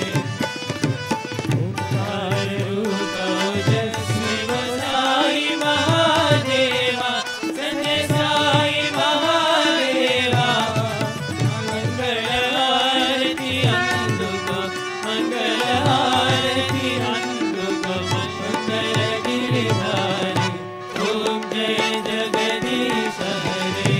ओजस्वी साई महादेवा संजय साई महादेवा मंगल आरती अंदुको मंगल आरती अंदुको मंगल गिरिधारी ओम जय जगदीश हरे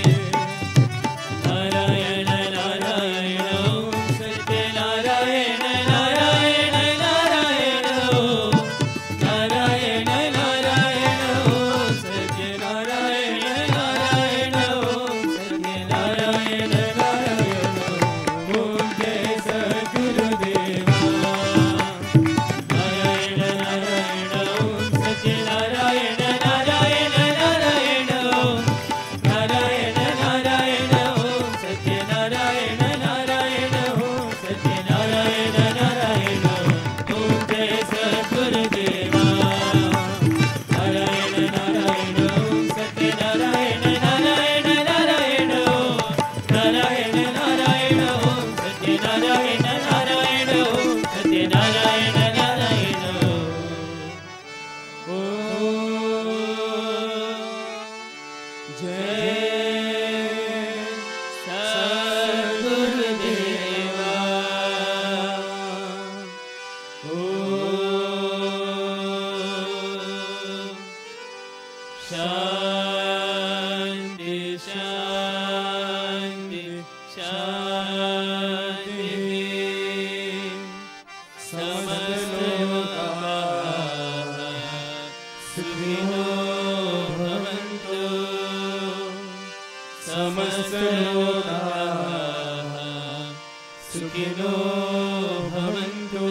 नारायण नारायण ओम सत्य नारायण नारायण नारायण ओम नारायण नारायण ओम सत्य नारायण नारायण ओम सत्य नारायण नारायण ओम जय सद्गुरुदेवा नारायण नारायण ओम सत्य नारायण नारायण नारायण ओम नारायण नारायण ओम सत्य नारायण नारायण ओम सत्य नारायण नारायण ओम जय सद्गुरुदेवा नारायण नारायण ओम सत्य नारायण नारायण नारायण ओम नारायण नारायण ओम सत्य नारायण नारायण ओम सत्य नारायण नारायण ओम जय सद्गुरुदेवा ओम शांति शांति शांति समस्त लोकाः सुखिनो भवन्तु समस्त लोकाः सुखिनो भवन्तु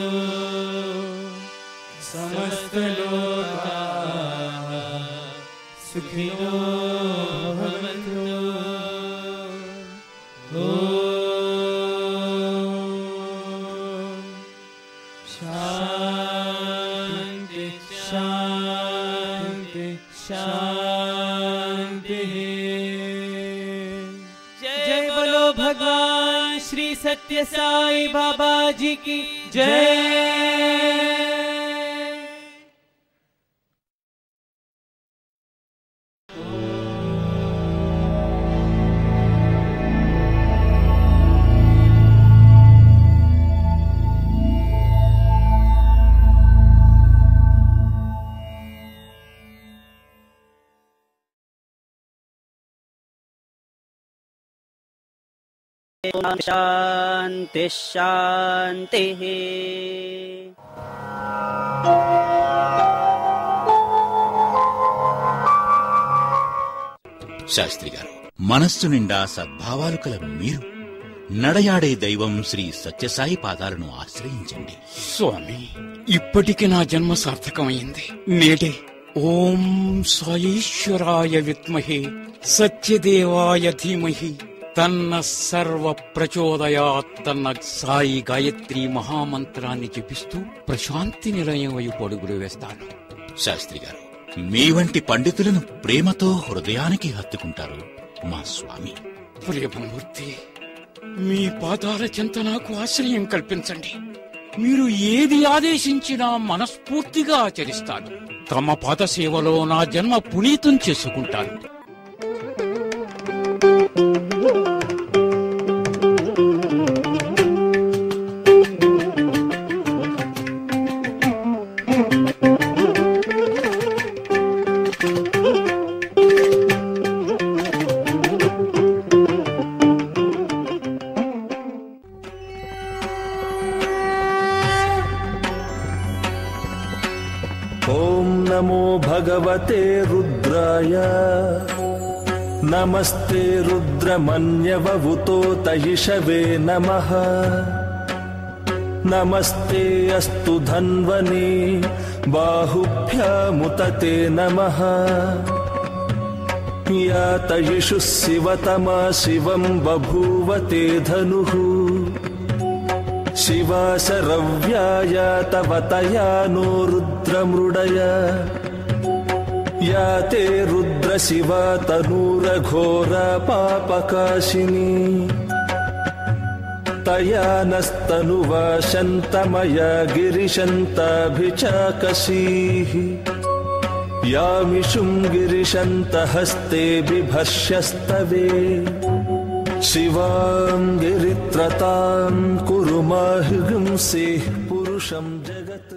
समस्त लोकाः सुखिनो भवन्तु ओम शांति शांति शांति जय बोलो भगवान श्री सत्य साई बाबा जी की जय। शांति शांति శాస్త్రి గారు, మనస్సు నిండా సద్భావాలు కల మీరు నడయాడే దైవం శ్రీ సత్యసాయి పాదాలను ఆశ్రయించండి. స్వామి, ఇప్పటికి నా జన్మ సార్థకమైంది. నేడే ఓం సాయీశ్వరాయ విద్మహే సత్యదేవాయ ధీమహి తన్న సర్వ ప్రచోదయాత్తన్న సాయి గాయత్రి మహామంత్రాన్ని జపిస్తూ ప్రశాంతి నిలయం వైపు అడుగులు వేస్తాను. శాస్త్రి గారు, మీ వంటి పండితులను ప్రేమతో హృదయానికి హత్తుకుంటారు మా స్వామి. ప్రియమూర్తి, మీ పాదాల చెంత నాకు ఆశ్రయం కల్పించండి. మీరు ఏది ఆదేశించినా మనస్ఫూర్తిగా ఆచరిస్తాను. తమ పాద సేవలో నా జన్మ పునీతం చేసుకుంటాను. भगवते रुद्राय नमस्ते रुद्रमन्यवभूतोतयिषवे नमः नमस्ते अस्तु धन्वने बाहुभ्यामुतते नमः या तयिषु शिवतमा शिवं बभूवते धनुः शिवा शरव्याय तव तया नो रुद्रमृडय या ते रुद्रशिवा तनूरघोरा पापकाशिनी तया नस्तनुवा शन्तमया गिरिशन्ताभिचाकशीः यामिषुं गिरिशन्तहस्ते बिभर्ष्यस्तवे शिवां गिरित्रतां कुरु माहिंसेः पुरुषं जगत्।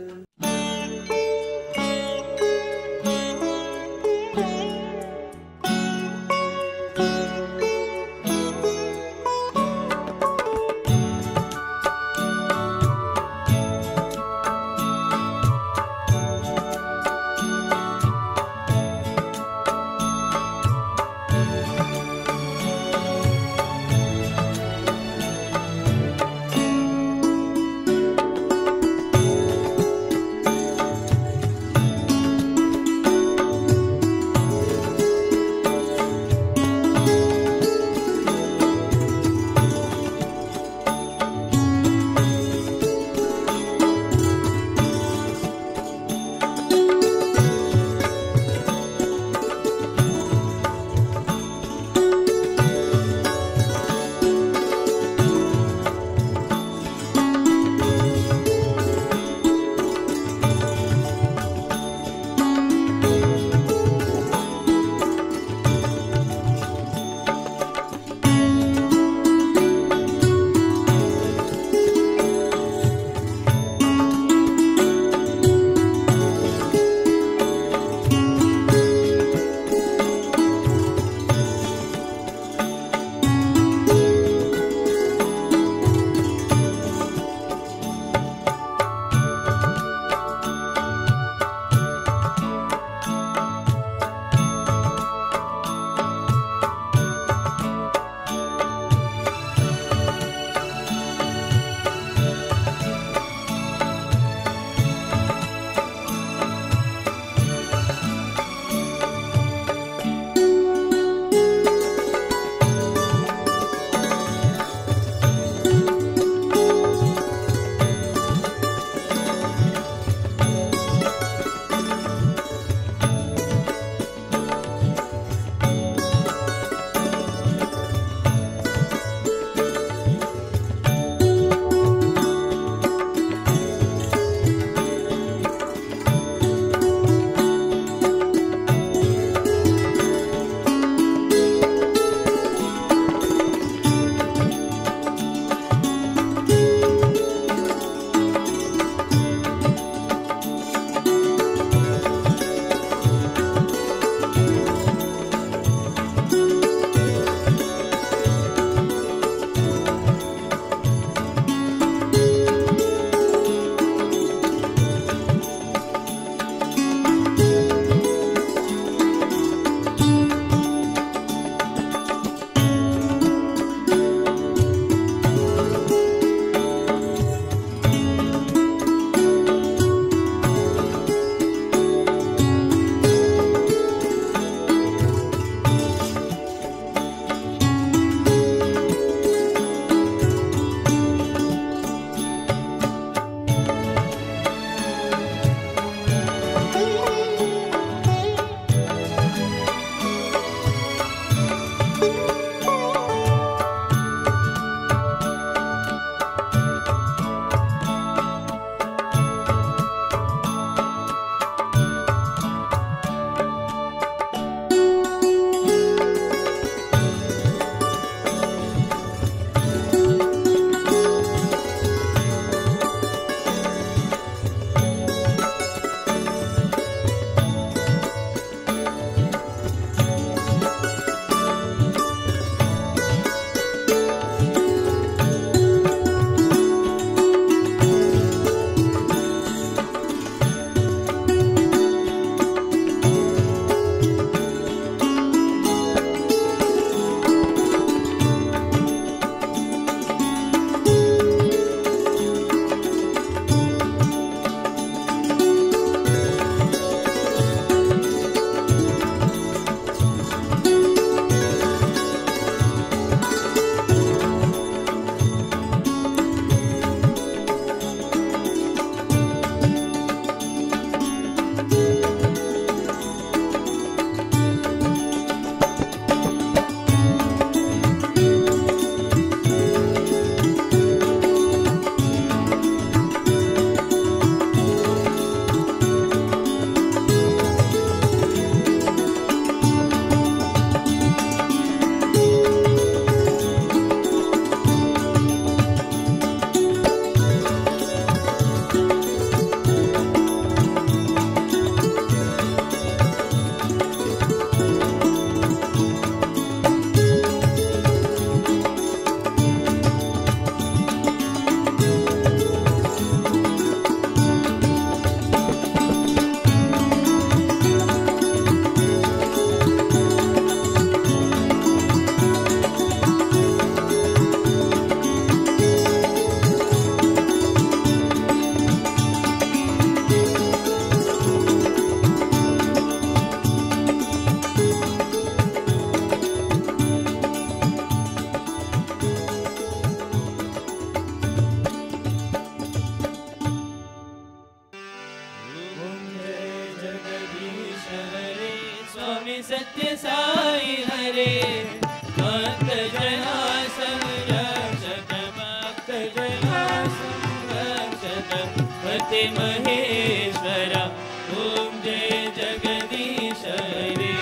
पते महेश्वरा ओम जय जगदीश हरे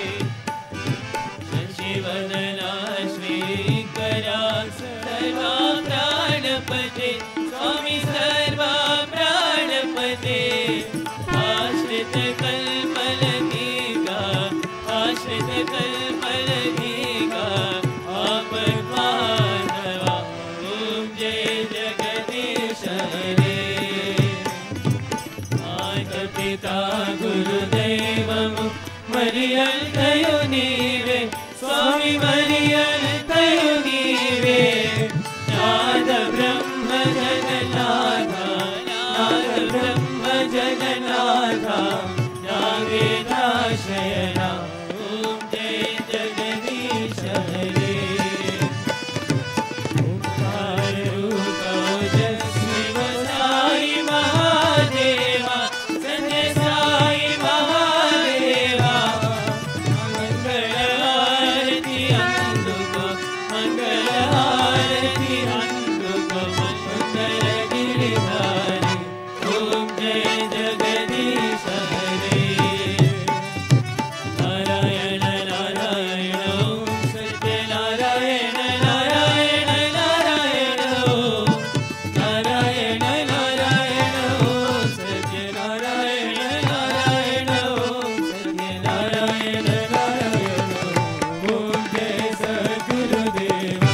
शशिवदना श्रीकरा सर्वा प्राणपते स्वामी सर्वा प्राणपते आश्रित कल्पलतिका आश्रित कल्पलतिका आपद्बांधवा ओम जय जगदीश हरे माता पिता गुरुदैवं मरियन्तयो नीवे स्वामी मरियन्तयो नीवे नाद ब्रह्म जगन्नाथा नाद ब्रह्म जगन्नाथा नागेन्द्राशयना ओम जय जगदीश हरे ओंकार रूप ओजस्वी साई महादेवा संजय साई महादेवा मंगल आरती अंदुको मंगल आरती अंदुको मंगल गिरिधारी ओम जय जगदीश हरे नारायण नारायण ओम सत्य नारायण नारायण नारायण ओम नारायण नारायण ओम सत्य नारायण नारायण ओम सत्य नारायण नारायण ओम जय सद्गुरुदेवा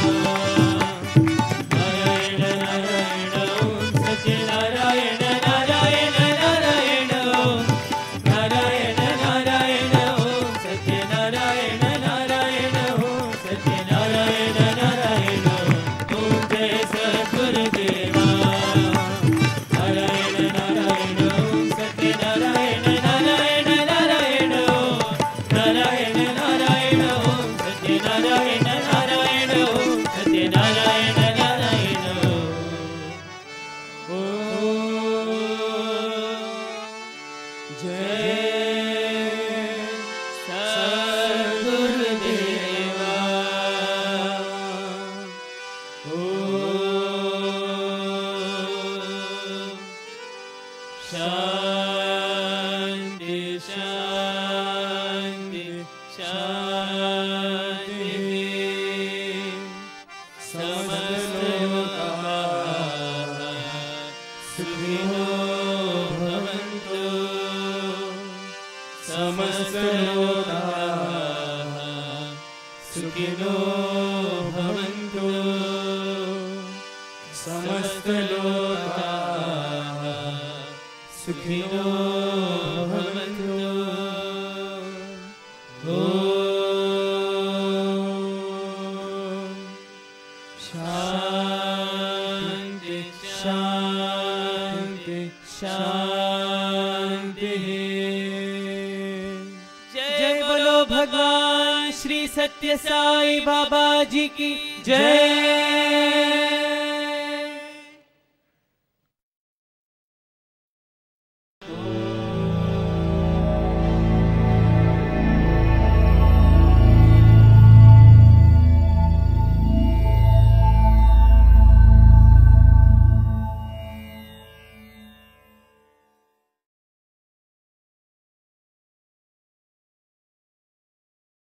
नारायण नारायण ओम सत्य नारायण नारायण नारायण ओम नारायण नारायण ओम सत्य नारायण नारायण ओम सत्य नारायण नारायण ओम जय सद्गुरुदेवा नारायण नारायण ओम सत्य नारायण नारायण नारायण ओम नारायण नारायण ओम सत्य नारायण नारायण ओम सत्य नारायण नारायण ओम जय सद्गुरुदेवा ओम शांति शांति शांति समस्त लोकाः सुखिनो भवन्तु समस्त लोकाः सुखिनो भवन्तु समस्त लोकाः सुखिनो भवन्तु ओम शांति शांति शांति जय बोलो भगवान श्री सत्य साई बाबा जी की जय।